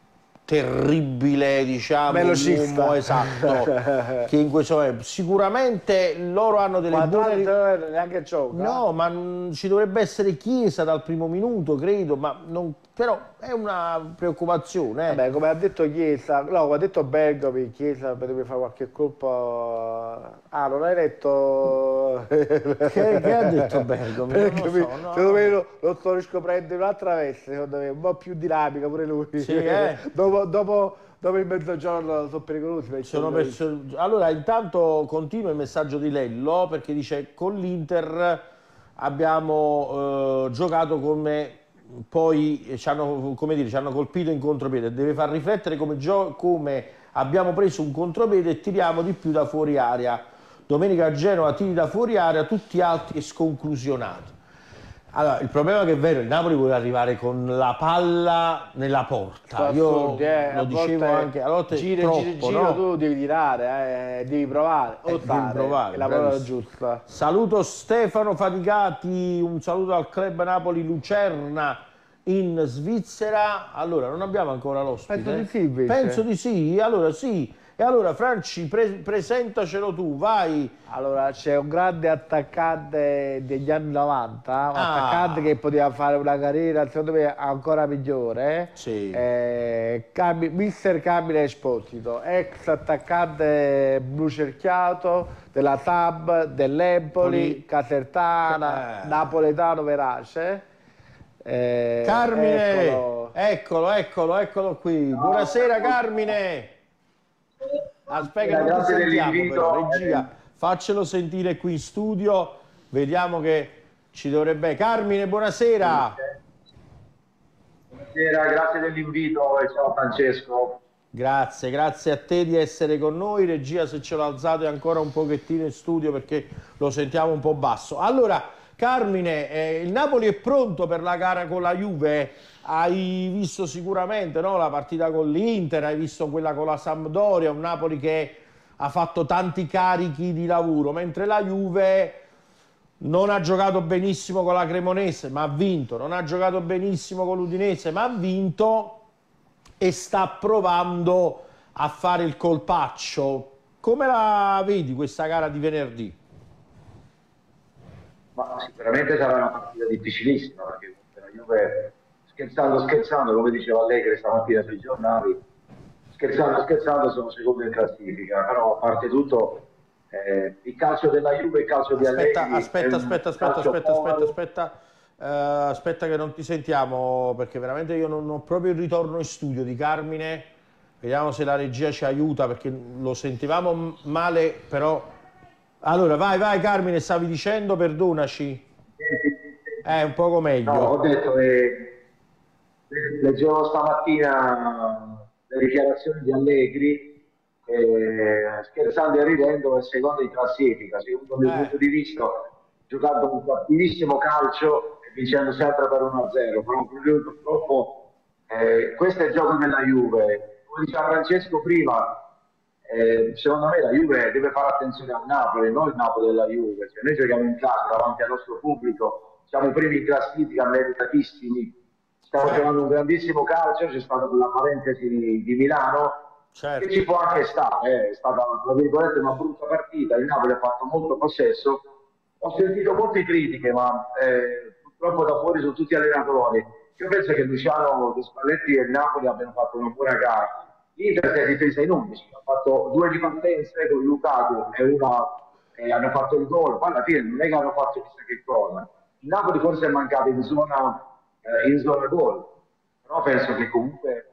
[SPEAKER 1] terribile, diciamo, uomo esatto che in questo momento sicuramente loro hanno delle
[SPEAKER 2] ma
[SPEAKER 1] buone
[SPEAKER 2] neanche gioca.
[SPEAKER 1] No, ma mh, ci dovrebbe essere Chiesa dal primo minuto, credo, ma non... però è una preoccupazione. Eh.
[SPEAKER 2] Vabbè, come ha detto Chiesa, no, come ha detto Bergomi, Chiesa potrebbe fare qualche colpa. Ah, non hai letto
[SPEAKER 1] che, che ha detto Bergomi?
[SPEAKER 2] Bergomi
[SPEAKER 1] Non lo so, no.
[SPEAKER 2] Secondo me lo, lo sto riscoprendo in un'altra veste, secondo me, un po' più dinamica pure lui.
[SPEAKER 1] Sì, eh?
[SPEAKER 2] dopo, dopo, dopo il mezzogiorno sono pericolosi.
[SPEAKER 1] Sono perso... Allora, intanto continua il messaggio di Lello, perché dice con l'Inter abbiamo eh, giocato come poi ci hanno, come dire, ci hanno colpito in contropiede, deve far riflettere come, come abbiamo preso un contropiede e tiriamo di più da fuori area. Domenica a Genova tiri da fuori area, tutti alti e sconclusionati. Allora, il problema è che è vero, il Napoli vuole arrivare con la palla nella porta. Io
[SPEAKER 2] eh,
[SPEAKER 1] lo dicevo anche, a volte
[SPEAKER 2] giro,
[SPEAKER 1] troppo,
[SPEAKER 2] giro, giro,
[SPEAKER 1] no?
[SPEAKER 2] tu devi tirare, eh, devi provare,
[SPEAKER 1] eh, devi provare,
[SPEAKER 2] è la parola giusta.
[SPEAKER 1] Saluto Stefano Faticati, un saluto al Club Napoli Lucerna in Svizzera. Allora, non abbiamo ancora l'ospite?
[SPEAKER 2] Penso di sì, invece.
[SPEAKER 1] Penso di sì, allora sì. E allora Franci, pre presentacelo tu, vai.
[SPEAKER 2] Allora, c'è un grande attaccante degli anni novanta, un
[SPEAKER 1] Ah.
[SPEAKER 2] attaccante che poteva fare una carriera, secondo me, ancora migliore.
[SPEAKER 1] Sì.
[SPEAKER 2] Eh, Cami mister Camille Esposito, ex attaccante blu cerchiato della T A B, dell'Empoli, Casertana,
[SPEAKER 1] Eh.
[SPEAKER 2] napoletano verace. Eh,
[SPEAKER 1] Carmine,
[SPEAKER 2] eccolo.
[SPEAKER 1] eccolo, eccolo, eccolo qui. Buonasera Carmine. Aspetta, che non ti sentiamo però, regia, faccelo sentire qui in studio, vediamo che ci dovrebbe... Carmine, buonasera.
[SPEAKER 7] Buonasera, grazie dell'invito e ciao Francesco.
[SPEAKER 1] Grazie, grazie a te di essere con noi. Regia, se ce lo alzate ancora un pochettino in studio perché lo sentiamo un po' basso. Allora, Carmine, eh, il Napoli è pronto per la gara con la Juve? Hai visto sicuramente, no, la partita con l'Inter, hai visto quella con la Sampdoria, un Napoli che ha fatto tanti carichi di lavoro, mentre la Juve non ha giocato benissimo con la Cremonese, ma ha vinto, non ha giocato benissimo con l'Udinese, ma ha vinto e sta provando a fare il colpaccio. Come la vedi questa gara di venerdì?
[SPEAKER 7] Ma sicuramente sarà una partita difficilissima, perché la Juve, scherzando, scherzando, come diceva Allegri stamattina sui giornali, scherzando, scherzando sono secondo in classifica, però a parte tutto eh, il calcio della Juve e il calcio di
[SPEAKER 1] Aspetta,
[SPEAKER 7] Allegri...
[SPEAKER 1] aspetta, aspetta, aspetta, aspetta, aspetta, aspetta, uh, aspetta che non ti sentiamo, perché veramente io non ho proprio il ritorno in studio di Carmine, vediamo se la regia ci aiuta, perché lo sentivamo male, però... Allora, vai, vai Carmine, stavi dicendo, perdonaci. È un poco meglio.
[SPEAKER 7] No, ho detto, eh, leggevo stamattina le dichiarazioni di Allegri, eh, scherzando e ridendo, è secondo in classifica, secondo il mio
[SPEAKER 1] Eh.
[SPEAKER 7] punto di vista, giocando un cattivissimo calcio e vincendo sempre per uno a zero, però purtroppo eh, questo è il gioco della Juve. Come diceva Francesco prima, Eh, secondo me la Juve deve fare attenzione al Napoli, non il Napoli della Juve. Cioè, noi giochiamo in casa davanti al nostro pubblico, siamo i primi in classifica, meritatissimi, stiamo
[SPEAKER 1] Certo.
[SPEAKER 7] giocando un grandissimo calcio, c'è stata quella parentesi di, di Milano,
[SPEAKER 1] Certo.
[SPEAKER 7] che ci può anche stare, eh. È stata tra virgolette una brutta partita, il Napoli ha fatto molto possesso, ho sentito molte critiche, ma eh, purtroppo da fuori sono tutti allenatori. Io penso che Luciano De Spalletti e il Napoli abbiano fatto una buona gara. L'Inter si è difesa in undici, ha fatto due ripartenze con Lukaku e una e hanno fatto il gol, poi alla fine non è che hanno fatto chissà che cosa. Il Napoli forse è mancato in zona, eh, in zona gol, però penso che comunque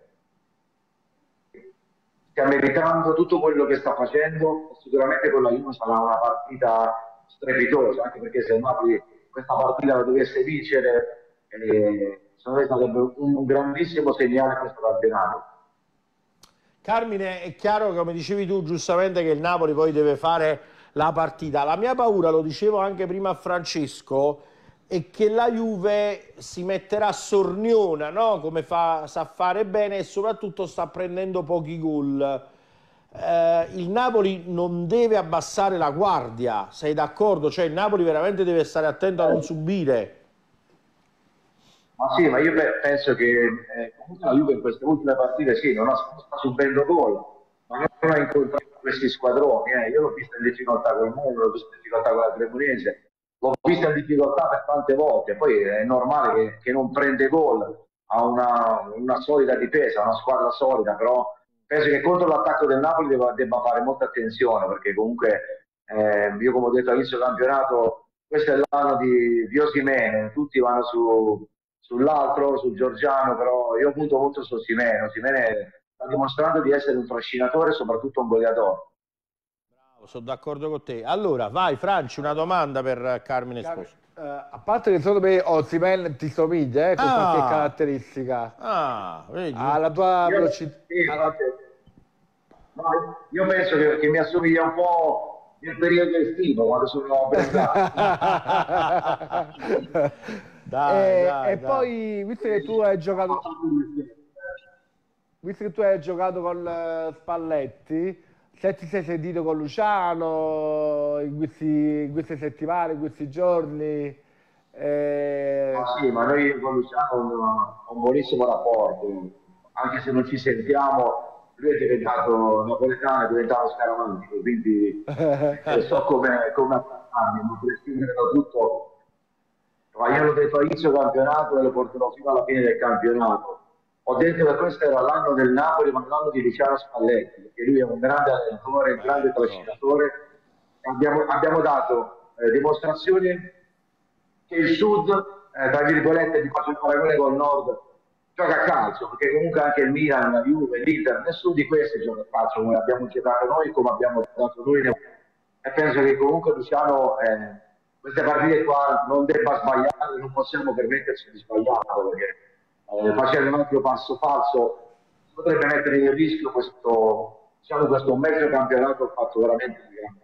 [SPEAKER 7] stia meritando tutto quello che sta facendo, sicuramente con la Juve sarà una partita strepitosa, anche perché se il Napoli questa partita la dovesse vincere, eh, secondo me sarebbe un, un grandissimo segnale questo campionato.
[SPEAKER 1] Carmine, è chiaro, come dicevi tu giustamente, che il Napoli poi deve fare la partita. La mia paura, lo dicevo anche prima a Francesco, è che la Juve si metterà sorniona, no? Come fa, sa fare bene, e soprattutto sta prendendo pochi gol. Eh, il Napoli non deve abbassare la guardia, sei d'accordo? Cioè il Napoli veramente deve stare attento a non subire.
[SPEAKER 7] Ma sì, ma io pe- penso che eh, comunque la Juve in queste ultime partite sì, non ha, sta subendo gol, ma non ha incontrato questi squadroni. Eh. Io l'ho vista in difficoltà con il Muro, l'ho vista in difficoltà con la Cremonese, l'ho vista in difficoltà per tante volte. Poi è normale che, che non prende gol, ha una, una solida difesa, una squadra solida, però penso che contro l'attacco del Napoli debba, debba fare molta attenzione, perché comunque eh, io, come ho detto all'inizio del campionato, questo è l'anno di, di Osimhen, tutti vanno su sull'altro, sul Giorgiano, però io punto molto su Osimhen. Osimhen sta dimostrando di essere un trascinatore e soprattutto un goleatore.
[SPEAKER 1] Bravo, sono d'accordo con te. Allora, vai Franci, una domanda per Carmine Sposo.
[SPEAKER 2] Uh, a parte che secondo me Osimhen ti somiglia, eh, con
[SPEAKER 1] Ah.
[SPEAKER 2] qualche caratteristica.
[SPEAKER 1] Ah, vedi?
[SPEAKER 2] Alla tua
[SPEAKER 7] Io,
[SPEAKER 2] velocità.
[SPEAKER 7] sì,
[SPEAKER 2] alla...
[SPEAKER 7] no, io penso che, che mi assomiglia un po' nel periodo estivo, quando sono pensato.
[SPEAKER 1] Dai,
[SPEAKER 2] e,
[SPEAKER 1] dai,
[SPEAKER 2] e
[SPEAKER 1] dai.
[SPEAKER 2] poi, visto che tu hai giocato, visto che tu hai giocato con uh, Spalletti, se ti sei sentito con Luciano in, questi, in queste settimane, in questi giorni? Eh...
[SPEAKER 7] Ma sì, ma noi con Luciano abbiamo un buonissimo rapporto, anche se non ci sentiamo. Lui è diventato napoletano, è diventato scaramantico, quindi eh, so come come attaccarmi, non prescindere da tutto. Ma io l'ho detto all'inizio campionato e lo porterò fino alla fine del campionato. Ho detto che questo era l'anno del Napoli, ma l'anno di Luciano Spalletti, perché lui è un grande allenatore, un grande trascinatore. Abbiamo, abbiamo dato eh, dimostrazioni che il Sud, eh, tra virgolette, vi faccio il paragone col Nord, gioca a calcio, perché comunque anche il Milan, la Juve, l'Inter, nessuno di questi gioca a calcio come abbiamo giocato noi, come abbiamo giocato noi. E penso che comunque Luciano eh, queste partite qua non debba sbagliare, non possiamo permetterci di sbagliare, perché eh, facendo un altro passo falso potrebbe mettere in rischio questo, diciamo, questo mezzo campionato fatto veramente di grande.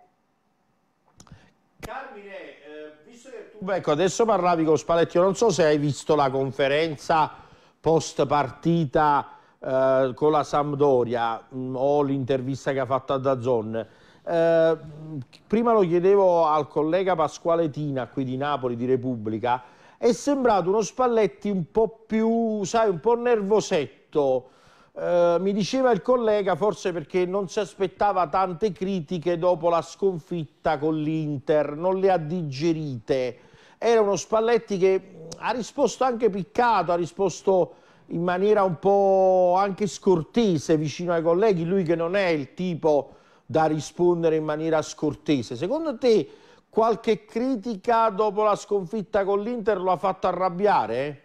[SPEAKER 1] Carmine, eh, visto che tu ecco, adesso parlavi con Spalletti, io non so se hai visto la conferenza post partita eh, con la Sampdoria mh, o l'intervista che ha fatto a DAZN. Eh, prima lo chiedevo al collega Pasquale Tina qui di Napoli, di Repubblica, è sembrato uno Spalletti un po' più, sai, un po' nervosetto. Eh, mi diceva il collega, forse perché non si aspettava tante critiche dopo la sconfitta con l'Inter, non le ha digerite. Era uno Spalletti che ha risposto anche piccato, ha risposto in maniera un po' anche scortese vicino ai colleghi, lui che non è il tipo da rispondere in maniera scortese. Secondo te qualche critica dopo la sconfitta con l'Inter lo ha fatto arrabbiare?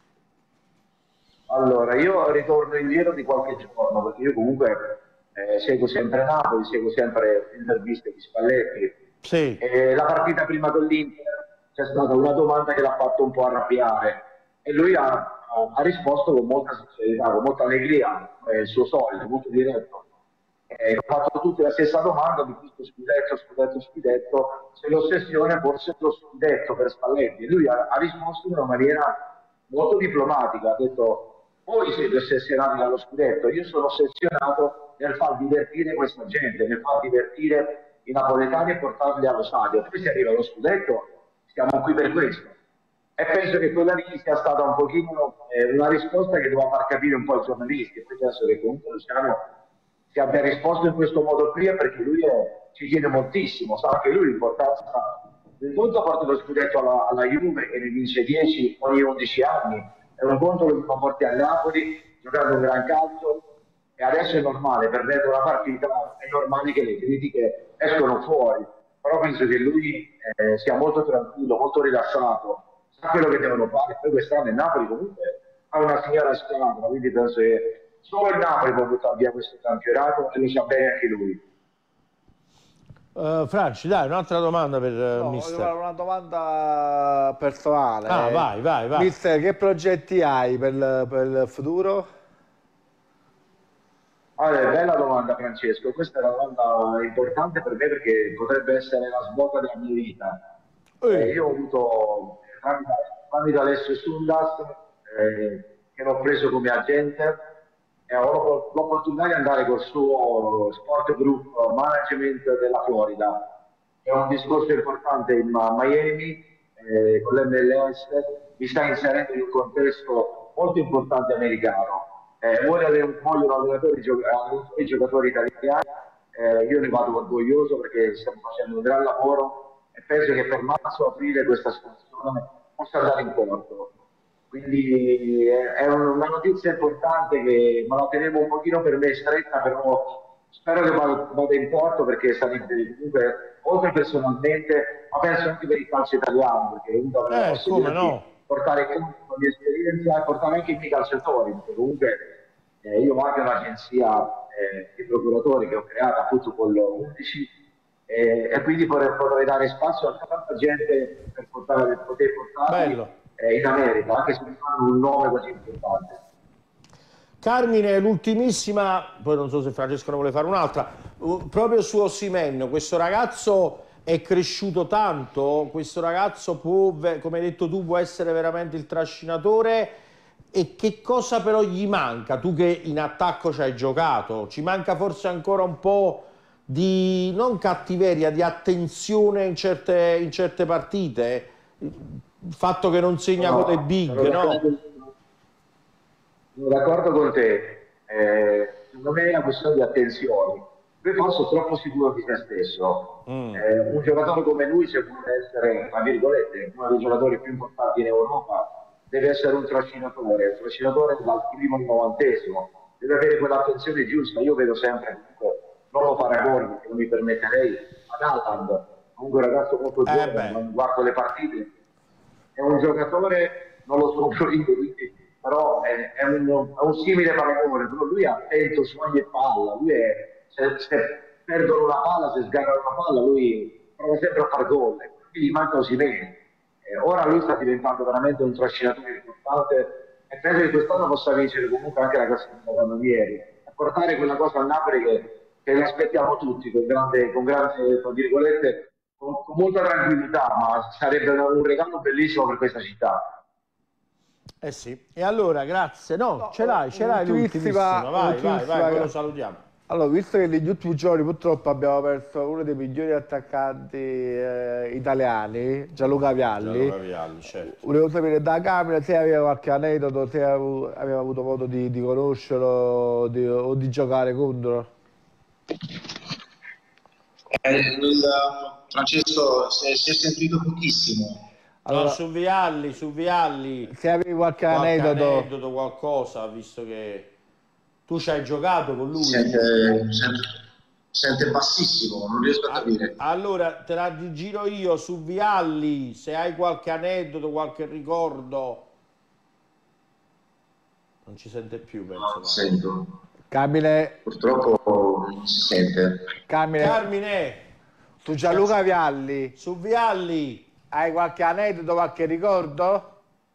[SPEAKER 7] Allora, io ritorno indietro di qualche giorno, perché io comunque eh, seguo sempre Napoli, seguo sempre interviste di Spalletti.
[SPEAKER 1] Sì.
[SPEAKER 7] E la partita prima con l'Inter c'è stata una domanda che l'ha fatto un po' arrabbiare e lui ha, ha, ha risposto con molta sincerità, con molta allegria, eh, il suo solito, molto diretto. Eh, ho fatto tutti la stessa domanda di questo scudetto, scudetto, scudetto, se l'ossessione fosse lo scudetto per Spalletti. E lui ha, ha risposto in una maniera molto diplomatica, ha detto: voi siete ossessionati dallo scudetto, io sono ossessionato nel far divertire questa gente, nel far divertire i napoletani e portarli allo stadio. Poi se arriva lo scudetto, siamo qui per questo. E penso che quella lì sia stata un pochino eh, una risposta che doveva far capire un po' ai giornalisti. Poi penso che comunque Luciano si abbia risposto in questo modo qui, perché lui è, ci tiene moltissimo, sa anche lui l'importanza. Un conto porta lo scudetto alla, alla Juve che ne vince dieci ogni undici anni, è un conto che lo porti a Napoli giocando un gran calcio, e adesso è normale, perdendo una partita è normale che le critiche escono fuori, però penso che lui eh, sia molto tranquillo, molto rilassato, sa quello che devono fare. Poi quest'anno il Napoli comunque ha una signora squadra, quindi penso che solo il Napoli può buttare via questo campionato e lo sa bene anche lui.
[SPEAKER 1] Uh, Franci, dai, un'altra domanda per uh,
[SPEAKER 2] no,
[SPEAKER 1] mister.
[SPEAKER 2] voglio fare una domanda personale.
[SPEAKER 1] Ah, vai, vai, vai.
[SPEAKER 2] Mister, che progetti hai per, per il futuro?
[SPEAKER 7] Allora, bella domanda Francesco, questa è una domanda importante per me perché potrebbe essere la svolta della mia vita. Eh, io ho avuto, tramite, tramite Alessio Sundas, eh, che l'ho preso come agente, e ho l'opportunità di andare col suo sport group management della Florida. È un discorso importante in Miami, eh, con l'M L S, mi sta inserendo in un contesto molto importante americano. Eh, vogliono, vogliono allenatori, i giocatori italiani, eh, io ne vado orgoglioso perché stiamo facendo un gran lavoro e penso che per marzo-aprile questa situazione possa andare in porto. Quindi è una notizia importante che me la tenevo un pochino per me stretta, però spero che vada in porto perché sarebbe comunque, oltre personalmente, ma penso anche per il calcio italiano, perché comunque avrei la possibilità
[SPEAKER 1] no?
[SPEAKER 7] di portare con di esperienza e portare anche i miei calciatori, perché comunque eh, io ho anche un'agenzia eh, di procuratori che ho creato a Football undici eh, e quindi potrei, potrei dare spazio a tanta gente per, portare, per poter portarli in America, anche se mi fanno un nome così importante.
[SPEAKER 1] Carmine, l'ultimissima, poi non so se Francesco ne vuole fare un'altra, uh, proprio su Osimhen, questo ragazzo è cresciuto tanto, questo ragazzo può, come hai detto tu, può essere veramente il trascinatore, e che cosa però gli manca? Tu che in attacco ci hai giocato, ci manca forse ancora un po' di, non cattiveria, di attenzione in certe, in certe partite? Il fatto che non segna
[SPEAKER 7] no,
[SPEAKER 1] con le big, no?
[SPEAKER 7] Sono d'accordo con te, eh, secondo me è una questione di attenzione. Lui forse è troppo sicuro di se stesso. Mm. Eh, un giocatore come lui, se vuole essere, tra virgolette, uno dei giocatori più importanti in Europa, deve essere un trascinatore, un trascinatore dal primo al novantesimo, deve avere quell'attenzione giusta. Io vedo sempre, non lo paragoni perché non mi permetterei, ad Haaland, comunque un ragazzo molto giovane, eh non guardo le partite. È un giocatore, non lo so io, quindi, però è, è, un, è un simile paragone, però lui è attento su ogni palla, lui è, se, se perdono una palla, se sgarrano una palla, lui prova sempre a far gol, quindi gli manca Osimhen. Eh, ora lui sta diventando veramente un trascinatore importante e penso che quest'anno possa vincere comunque anche la classifica cannonieri e portare quella cosa a Napoli che, che le aspettiamo tutti con grande, con grande, tra virgolette, Con, con molta tranquillità, ma sarebbe un regalo bellissimo per questa città.
[SPEAKER 1] Eh sì, e allora grazie, no, no ce l'hai, ce l'hai l'ultimissima, vai, vai, vai, poi lo salutiamo.
[SPEAKER 2] Allora, visto che negli ultimi giorni purtroppo abbiamo perso uno dei migliori attaccanti eh, italiani, Gianluca Vialli,
[SPEAKER 1] Gianluca Vialli, certo.
[SPEAKER 2] Volevo sapere da Camera se aveva qualche aneddoto, se aveva avuto modo di, di conoscerlo di, o di giocare contro.
[SPEAKER 8] Eh, il, Francesco si è, si è sentito pochissimo.
[SPEAKER 1] Allora, no, su Vialli, su Vialli.
[SPEAKER 2] Se avevi qualche,
[SPEAKER 1] qualche
[SPEAKER 2] aneddoto.
[SPEAKER 1] aneddoto, qualcosa, visto che tu ci hai giocato con lui.
[SPEAKER 8] Sente, sente, sente bassissimo, non riesco a capire.
[SPEAKER 1] Allora, te la giro io su Vialli, se hai qualche aneddoto, qualche ricordo. Non ci sente più, penso.
[SPEAKER 8] No, sento.
[SPEAKER 2] Carmine.
[SPEAKER 8] Purtroppo non si sente.
[SPEAKER 2] Carmine.
[SPEAKER 1] Carmine.
[SPEAKER 2] Su Gianluca Vialli.
[SPEAKER 1] Su Vialli.
[SPEAKER 2] Hai qualche aneddoto, qualche ricordo?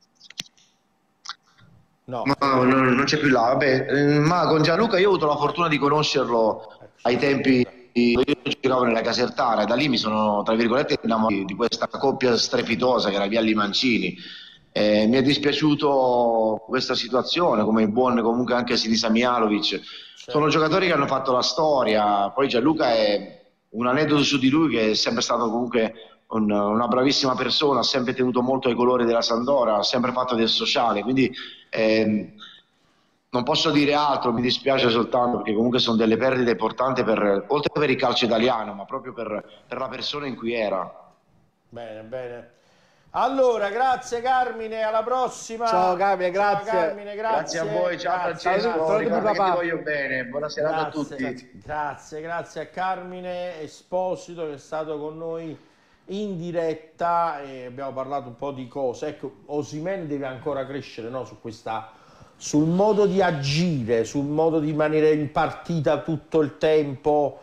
[SPEAKER 8] No, no, no non c'è più là. Vabbè, ma con Gianluca io ho avuto la fortuna di conoscerlo ai tempi io giocavo nella Casertana e da lì mi sono, tra virgolette, innamorato di questa coppia strepitosa che era Vialli Mancini. Eh, mi è dispiaciuto questa situazione, come il buon comunque anche Sinisa Mihajlovic. Sono giocatori che hanno fatto la storia. Poi Gianluca è un aneddoto su di lui che è sempre stato comunque un, una bravissima persona, ha sempre tenuto molto ai colori della Sampdoria, ha sempre fatto del sociale, quindi ehm, non posso dire altro, mi dispiace soltanto perché comunque sono delle perdite importanti per, oltre per il calcio italiano, ma proprio per, per la persona in cui era.
[SPEAKER 1] Bene, bene. Allora, grazie Carmine, alla prossima.
[SPEAKER 2] Ciao Carmine, grazie.
[SPEAKER 1] Ciao Carmine, grazie.
[SPEAKER 8] Grazie a voi, ciao
[SPEAKER 1] grazie.
[SPEAKER 8] Francesco, ricorda che ti voglio bene, buona serata
[SPEAKER 1] grazie,
[SPEAKER 8] a tutti.
[SPEAKER 1] Grazie, grazie a Carmine Esposito che è stato con noi in diretta e abbiamo parlato un po' di cose. Ecco, Osimhen deve ancora crescere, no? Su questa, sul modo di agire, sul modo di rimanere in partita tutto il tempo.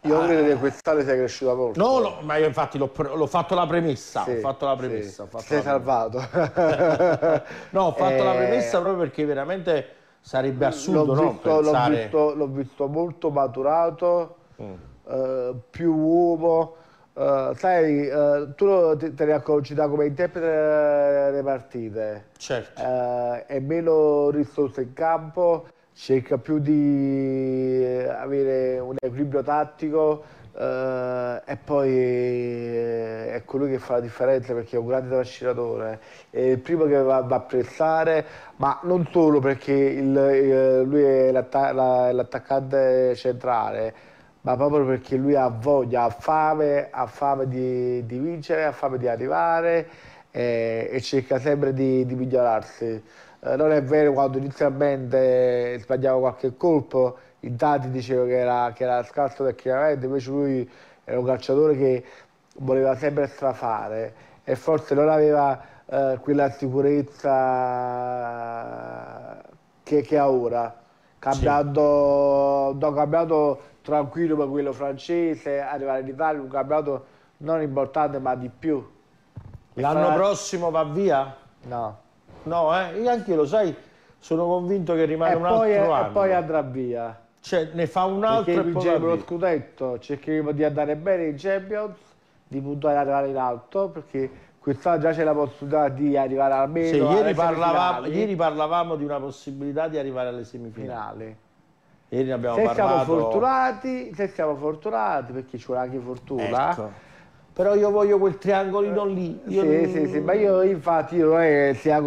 [SPEAKER 2] Io credo che quest'anno sia cresciuta molto.
[SPEAKER 1] No, no, ma io infatti l'ho fatto la premessa,
[SPEAKER 2] Sì,
[SPEAKER 1] ho fatto la premessa.
[SPEAKER 2] sì.
[SPEAKER 1] Ho fatto
[SPEAKER 2] Sei
[SPEAKER 1] la
[SPEAKER 2] salvato.
[SPEAKER 1] No, ho fatto
[SPEAKER 2] eh...
[SPEAKER 1] la premessa proprio perché veramente sarebbe assurdo,
[SPEAKER 2] l'ho
[SPEAKER 1] no?
[SPEAKER 2] Visto,
[SPEAKER 1] Pensare...
[SPEAKER 2] L'ho visto, l'ho visto molto maturato, mm. eh, più uomo. Uh, sai, uh, tu te, te ne accorgi da come interpreta le partite.
[SPEAKER 1] Certo.
[SPEAKER 2] Uh, è meno risorse in campo, cerca più di avere un equilibrio tattico uh, e poi è colui che fa la differenza perché è un grande trascinatore. È il primo che va, va a pressare, ma non solo perché il, il, lui è l'attaccante centrale, ma proprio perché lui ha voglia, ha fame, ha fame di, di vincere, ha fame di arrivare eh, e cerca sempre di, di migliorarsi. Eh, non è vero quando inizialmente sbagliava qualche colpo, in tanti dicevano che era, che era scarso tecnicamente, invece lui era un calciatore che voleva sempre strafare e forse non aveva eh, quella sicurezza che, che ha ora. Cambiando, sì. cambiato tranquillo per quello francese, arrivare in Italia, un campionato non importante ma di più.
[SPEAKER 1] L'anno farà... prossimo va via?
[SPEAKER 2] No.
[SPEAKER 1] No, eh? Io anche lo sai, sono convinto che rimane
[SPEAKER 2] e
[SPEAKER 1] un
[SPEAKER 2] poi,
[SPEAKER 1] altro
[SPEAKER 2] e
[SPEAKER 1] anno.
[SPEAKER 2] E poi andrà via.
[SPEAKER 1] Cioè, ne fa un altro
[SPEAKER 2] perché
[SPEAKER 1] e poi
[SPEAKER 2] vinceremo lo scudetto, cercheremo di andare bene in Champions, di puntare ad arrivare in alto, perché quest'anno già c'è la possibilità di arrivare almeno
[SPEAKER 1] sì, ieri,
[SPEAKER 2] alle
[SPEAKER 1] parlavamo, ieri parlavamo di una possibilità di arrivare alle semifinali.
[SPEAKER 2] Finali.
[SPEAKER 1] Ieri ne abbiamo
[SPEAKER 2] se
[SPEAKER 1] parlato.
[SPEAKER 2] Siamo fortunati, se siamo fortunati, perché ci vuole anche fortuna.
[SPEAKER 1] Ecco. Però io voglio quel triangolino lì. Io
[SPEAKER 2] sì,
[SPEAKER 1] non...
[SPEAKER 2] sì, sì, ma io infatti io non è che sia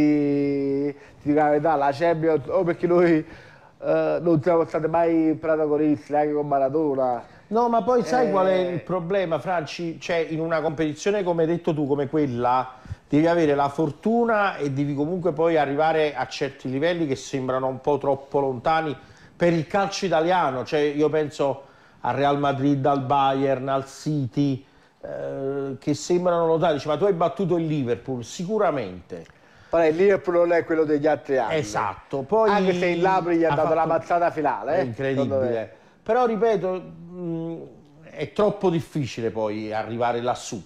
[SPEAKER 2] così, ti dico la verità, la Champions, o perché noi eh, non siamo stati mai protagonisti, anche con Maradona.
[SPEAKER 1] No, ma poi sai
[SPEAKER 2] eh...
[SPEAKER 1] qual è il problema, Franci? Cioè, in una competizione come hai detto tu, come quella, devi avere la fortuna e devi comunque poi arrivare a certi livelli che sembrano un po' troppo lontani per il calcio italiano. Cioè, io penso al Real Madrid, al Bayern, al City, eh, che sembrano lontani. Dici, ma tu hai battuto il Liverpool? Sicuramente.
[SPEAKER 2] Però il Liverpool non è quello degli altri anni.
[SPEAKER 1] Esatto. Poi
[SPEAKER 2] anche se il Napoli gli ha, ha dato
[SPEAKER 1] fatto...
[SPEAKER 2] la mazzata finale.
[SPEAKER 1] È
[SPEAKER 2] eh,
[SPEAKER 1] incredibile. Però, ripeto, mh, è troppo difficile poi arrivare lassù.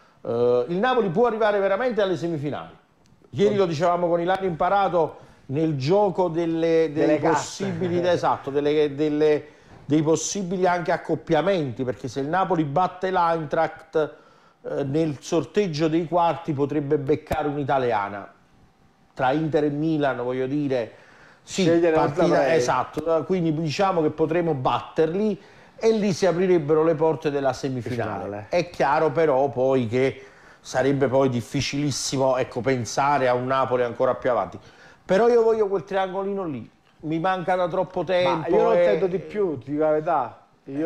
[SPEAKER 1] Uh, il Napoli può arrivare veramente alle semifinali. Ieri lo dicevamo con Ilario Imparato, nel gioco delle, delle, delle possibili, esatto, delle, delle, dei possibili anche accoppiamenti, perché se il Napoli batte l'Eintracht eh, nel sorteggio dei quarti potrebbe beccare un'italiana. Tra Inter e Milan, voglio dire, sì, partita, esatto, quindi diciamo che potremo batterli e lì si aprirebbero le porte della semifinale. Finale. È chiaro però poi che sarebbe poi difficilissimo, ecco, pensare a un Napoli ancora più avanti. Però io voglio quel triangolino lì, mi manca da troppo tempo.
[SPEAKER 2] Ma io non
[SPEAKER 1] e...
[SPEAKER 2] sento di più, ti dico la verità.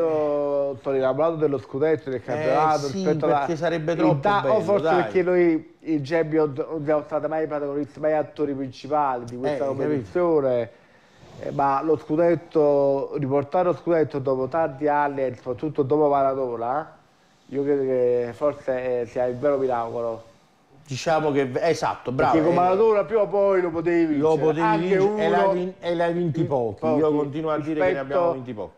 [SPEAKER 2] Io sto innamorato dello scudetto, del campionato.
[SPEAKER 1] Eh, sì, perché la... sarebbe troppo
[SPEAKER 2] da...
[SPEAKER 1] bello,
[SPEAKER 2] o forse
[SPEAKER 1] dai.
[SPEAKER 2] perché noi in Champions non siamo stati mai protagonisti, mai attori principali di questa eh, competizione. Eh, ma lo scudetto, riportare lo scudetto dopo tanti anni e soprattutto dopo Maradona, io credo che forse sia il vero miracolo.
[SPEAKER 1] Diciamo che, esatto, bravo.
[SPEAKER 2] Perché con Maradona prima o poi lo potevi vincere.
[SPEAKER 1] Lo potevi
[SPEAKER 2] anche
[SPEAKER 1] vincere
[SPEAKER 2] uno,
[SPEAKER 1] e l'hai vinti pochi.
[SPEAKER 2] pochi.
[SPEAKER 1] Io continuo a
[SPEAKER 2] Rispetto...
[SPEAKER 1] dire che ne abbiamo vinti pochi.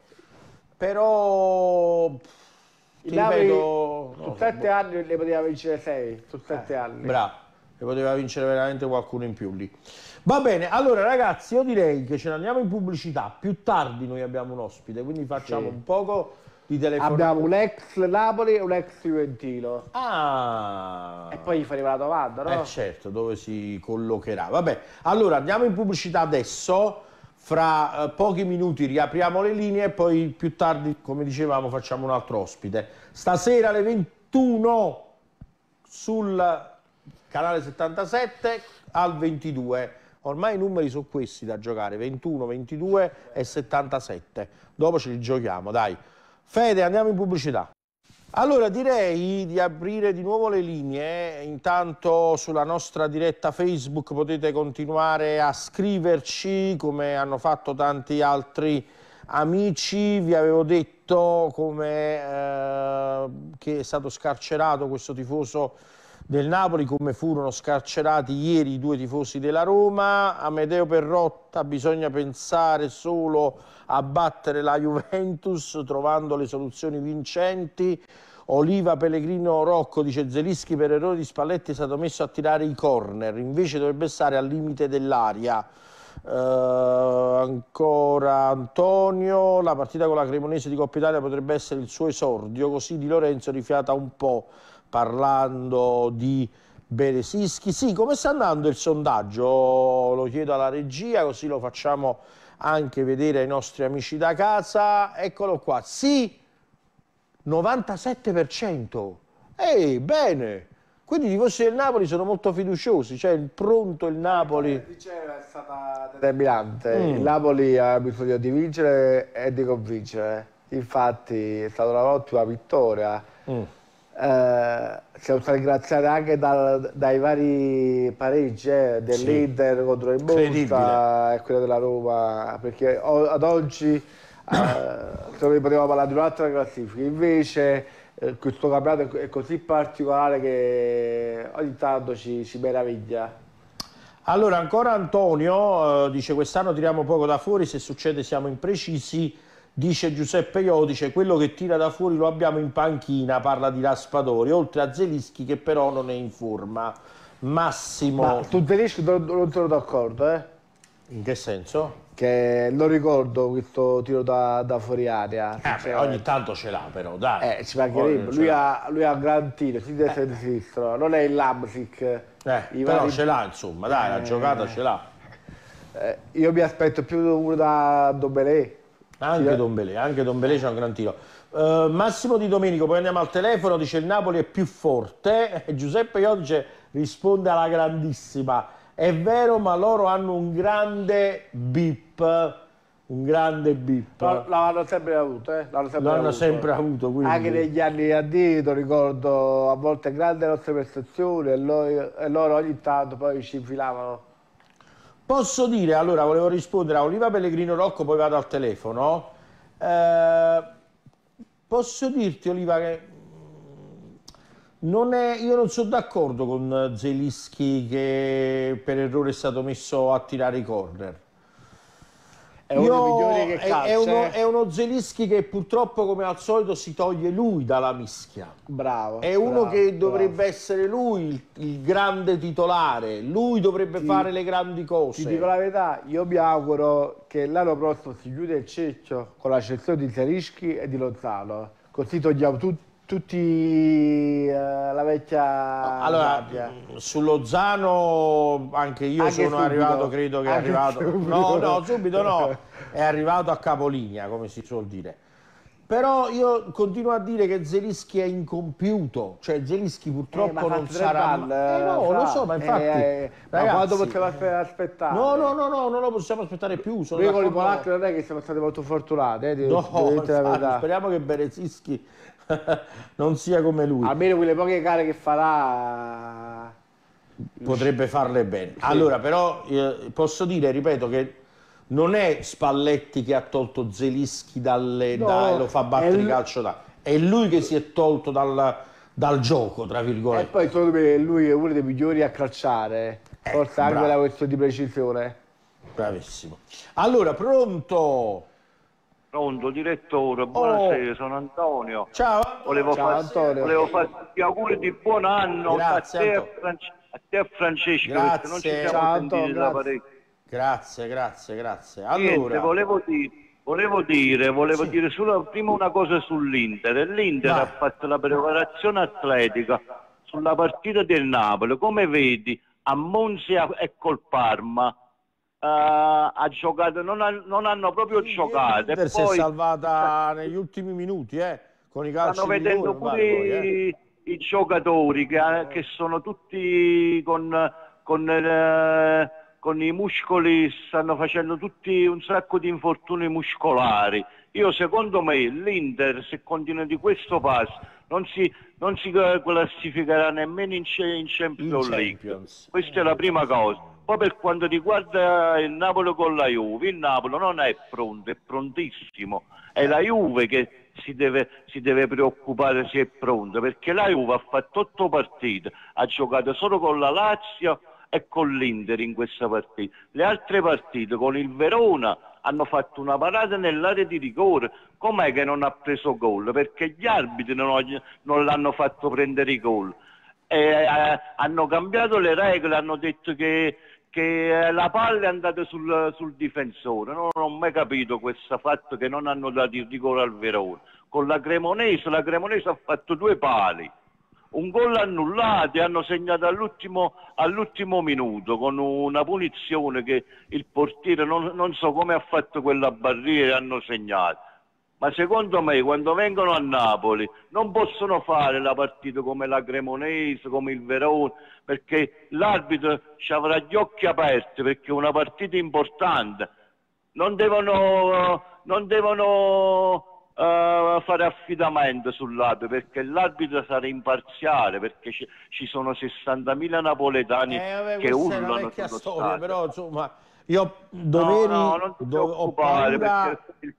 [SPEAKER 1] Però, ti ripeto,
[SPEAKER 2] su sette no, anni ne poteva vincere sei, su sette
[SPEAKER 1] eh,
[SPEAKER 2] anni.
[SPEAKER 1] Bravo, ne poteva vincere veramente qualcuno in più lì. Va bene, allora ragazzi, io direi che ce ne andiamo in pubblicità. Più tardi noi abbiamo un ospite, quindi facciamo sì. un poco di telefono.
[SPEAKER 2] Abbiamo un ex Napoli e un ex Juventino.
[SPEAKER 1] Ah!
[SPEAKER 2] E poi gli faremo la domanda, no?
[SPEAKER 1] Eh certo, dove si collocherà. Vabbè, allora andiamo in pubblicità adesso. Fra eh, pochi minuti riapriamo le linee e poi più tardi, come dicevamo, facciamo un altro ospite. Stasera alle ventuno sul canale settantasette, al ventidue. Ormai i numeri sono questi da giocare, ventuno, ventidue e settantasette. Dopo ce li giochiamo, dai. Fede, andiamo in pubblicità. Allora direi di aprire di nuovo le linee. Intanto sulla nostra diretta Facebook potete continuare a scriverci come hanno fatto tanti altri amici. Vi avevo detto come eh, che è stato scarcerato questo tifoso del Napoli, come furono scarcerati ieri i due tifosi della Roma. Amedeo Perrotta: bisogna pensare solo a battere la Juventus trovando le soluzioni vincenti. Oliva Pellegrino Rocco dice: Zelinski per errore di Spalletti è stato messo a tirare i corner, invece dovrebbe stare al limite dell'aria. Uh, ancora Antonio: la partita con la Cremonese di Coppa Italia potrebbe essere il suo esordio, così Di Lorenzo rifiata un po', parlando di Beresischi. Sì, come sta andando il sondaggio? Lo chiedo alla regia, così lo facciamo anche vedere ai nostri amici da casa. Eccolo qua, sì, novantasette per cento. Ehi, bene! Quindi i tifosi del Napoli sono molto fiduciosi, cioè il pronto il Napoli.
[SPEAKER 2] Diceva, è stata determinante. Mm. Il Napoli ha bisogno di vincere e di convincere. Infatti è stata un'ottima vittoria. Mm. Eh, siamo stati ringraziati anche dal, dai vari pareggi eh, dell'Inter sì. contro il Monza e quello della Roma, perché o, ad oggi eh, potevamo parlare di un'altra classifica. Invece questo campionato è così particolare che ogni tanto ci, ci meraviglia.
[SPEAKER 1] Allora ancora Antonio eh, dice: quest'anno tiriamo poco da fuori, se succede siamo imprecisi. Dice Giuseppe Iodice: quello che tira da fuori lo abbiamo in panchina, parla di Raspadori, oltre a Zelinski che però non è in forma. Massimo.
[SPEAKER 2] Ma tu Zelinski non, non sono d'accordo, eh?
[SPEAKER 1] In che senso?
[SPEAKER 2] Che non ricordo questo tiro da, da fuori area.
[SPEAKER 1] Eh, beh, ogni tanto ce l'ha però, dai.
[SPEAKER 2] Eh, ci mancherebbe. Lui ha, lui ha un gran tiro, si destra e di sinistra. Non è il Lamsic.
[SPEAKER 1] Eh, però vari... ce l'ha, insomma, dai, la eh, giocata ce l'ha.
[SPEAKER 2] Eh, io mi aspetto più uno da Dombelé.
[SPEAKER 1] Anche
[SPEAKER 2] sì,
[SPEAKER 1] Dombelé, anche Dombelé c'ha un gran tiro. Uh, Massimo Di Domenico, poi andiamo al telefono, dice: il Napoli è più forte. E Giuseppe Iodice risponde alla grandissima: è vero, ma loro hanno un grande bip, un grande bip.
[SPEAKER 2] L'hanno sempre avuto, eh? L'hanno sempre,
[SPEAKER 1] avuto. sempre avuto. Quindi.
[SPEAKER 2] Anche negli anni addietro, ricordo a volte grandi nostre prestazioni e loro, e loro ogni tanto poi ci infilavano.
[SPEAKER 1] Posso dire, allora, volevo rispondere a Oliva Pellegrino Rocco, poi vado al telefono. Eh, posso dirti, Oliva, che non è, io non sono d'accordo con Zelinski che per errore è stato messo a tirare i corner.
[SPEAKER 2] È uno dei migliori che calcia.
[SPEAKER 1] È uno, è uno Zelinski che purtroppo, come al solito, si toglie lui dalla mischia.
[SPEAKER 2] Bravo.
[SPEAKER 1] È uno
[SPEAKER 2] bravo,
[SPEAKER 1] che dovrebbe
[SPEAKER 2] bravo.
[SPEAKER 1] essere lui il, il grande titolare. Lui dovrebbe ti, fare le grandi cose.
[SPEAKER 2] Ti dico la verità, io mi auguro che l'anno prossimo si chiude il cerchio con la cessione di Zelinski e di Lozano. Così togliamo tutti. Tutti uh, la vecchia
[SPEAKER 1] allora
[SPEAKER 2] gabbia.
[SPEAKER 1] Su Lozano anche io anche sono subito. arrivato credo che anche è arrivato subito. no no subito no è arrivato a capolinea, come si suol dire, però io continuo a dire che Zelinski è incompiuto, cioè Zelinski purtroppo eh, non sarà
[SPEAKER 2] balle, eh,
[SPEAKER 1] no
[SPEAKER 2] fra...
[SPEAKER 1] lo so, ma infatti
[SPEAKER 2] eh, ragazzi, ma quando possiamo aspettare?
[SPEAKER 1] no no no no non lo possiamo aspettare più. Sono
[SPEAKER 2] noi con i polacchi non è che siamo stati molto fortunati, eh,
[SPEAKER 1] no, infatti, speriamo che Beresischi non sia come lui,
[SPEAKER 2] almeno quelle poche gare che farà
[SPEAKER 1] potrebbe farle bene. Sì. Allora però eh, posso dire, ripeto, che non è Spalletti che ha tolto Zelinski dalle no, da, e lo fa battere il calcio da, è lui che si è tolto dal, dal gioco, tra virgolette.
[SPEAKER 2] E poi secondo me lui è uno dei migliori a calciare, eh, forse anche bravo. La questione di precisione.
[SPEAKER 1] Bravissimo. Allora, pronto?
[SPEAKER 9] Pronto, direttore, buonasera, oh. Sono Antonio.
[SPEAKER 1] Ciao,
[SPEAKER 9] volevo
[SPEAKER 2] Ciao
[SPEAKER 9] far,
[SPEAKER 2] Antonio.
[SPEAKER 9] Volevo farti gli auguri di buon anno.
[SPEAKER 1] Grazie,
[SPEAKER 9] a, te e Franci a te e Francesco,
[SPEAKER 1] grazie.
[SPEAKER 9] Perché non ci siamo
[SPEAKER 2] Ciao,
[SPEAKER 9] sentiti
[SPEAKER 2] Antonio,
[SPEAKER 9] da
[SPEAKER 2] grazie.
[SPEAKER 9] parecchio.
[SPEAKER 1] Grazie, grazie, grazie. Allora,
[SPEAKER 9] Niente, volevo dire, volevo dire, volevo
[SPEAKER 1] sì.
[SPEAKER 9] dire solo prima una cosa sull'Inter. L'Inter ha fatto la preparazione atletica sulla partita del Napoli. Come vedi, a Monza e col Parma. Uh, ha giocato, non, ha, non hanno proprio sì, giocato.
[SPEAKER 1] L'Inter si è salvata negli ultimi minuti, eh, con i calci
[SPEAKER 9] stanno
[SPEAKER 1] di
[SPEAKER 9] vedendo
[SPEAKER 1] rigore,
[SPEAKER 9] pure
[SPEAKER 1] poi,
[SPEAKER 9] i,
[SPEAKER 1] eh.
[SPEAKER 9] i giocatori che, che sono tutti con, con, eh, con i muscoli, stanno facendo tutti un sacco di infortuni muscolari. Io secondo me l'Inter, se continua di questo passo, non si, non si classificherà nemmeno in, in Champions League. Champions. Questa è la prima cosa. Poi per quanto riguarda il Napoli con la Juve, il Napoli non è pronto, è prontissimo. È la Juve che si deve, si deve preoccupare se è pronto, perché la Juve ha fatto otto partite, ha giocato solo con la Lazio e con l'Inter in questa partita. Le altre partite con il Verona hanno fatto una parata nell'area di rigore. Com'è che non ha preso gol? Perché gli arbitri non, non l'hanno fatto prendere i gol. E, eh, hanno cambiato le regole, hanno detto che, che la palla è andata sul, sul difensore. Non ho mai capito questo fatto che non hanno dato il rigore al Verona. Con la Cremonese, la Cremonese ha fatto due pali. Un gol annullato e hanno segnato all'ultimo, all'ultimo minuto con una punizione che il portiere non, non so come ha fatto quella barriera e hanno segnato. Ma secondo me quando vengono a Napoli non possono fare la partita come la Cremonese, come il Verona, perché l'arbitro ci avrà gli occhi aperti perché è una partita importante. Non devono, non devono Uh, fare affidamento sull'arbitro, perché l'arbitro sarà imparziale, perché ci, ci sono sessantamila napoletani
[SPEAKER 1] eh, vabbè,
[SPEAKER 9] che urlano.
[SPEAKER 1] È una vecchia
[SPEAKER 9] sullo
[SPEAKER 1] storia,
[SPEAKER 9] stadio.
[SPEAKER 1] però insomma io doveri,
[SPEAKER 9] no, no, non ti
[SPEAKER 1] do,
[SPEAKER 9] preoccupare, perché il,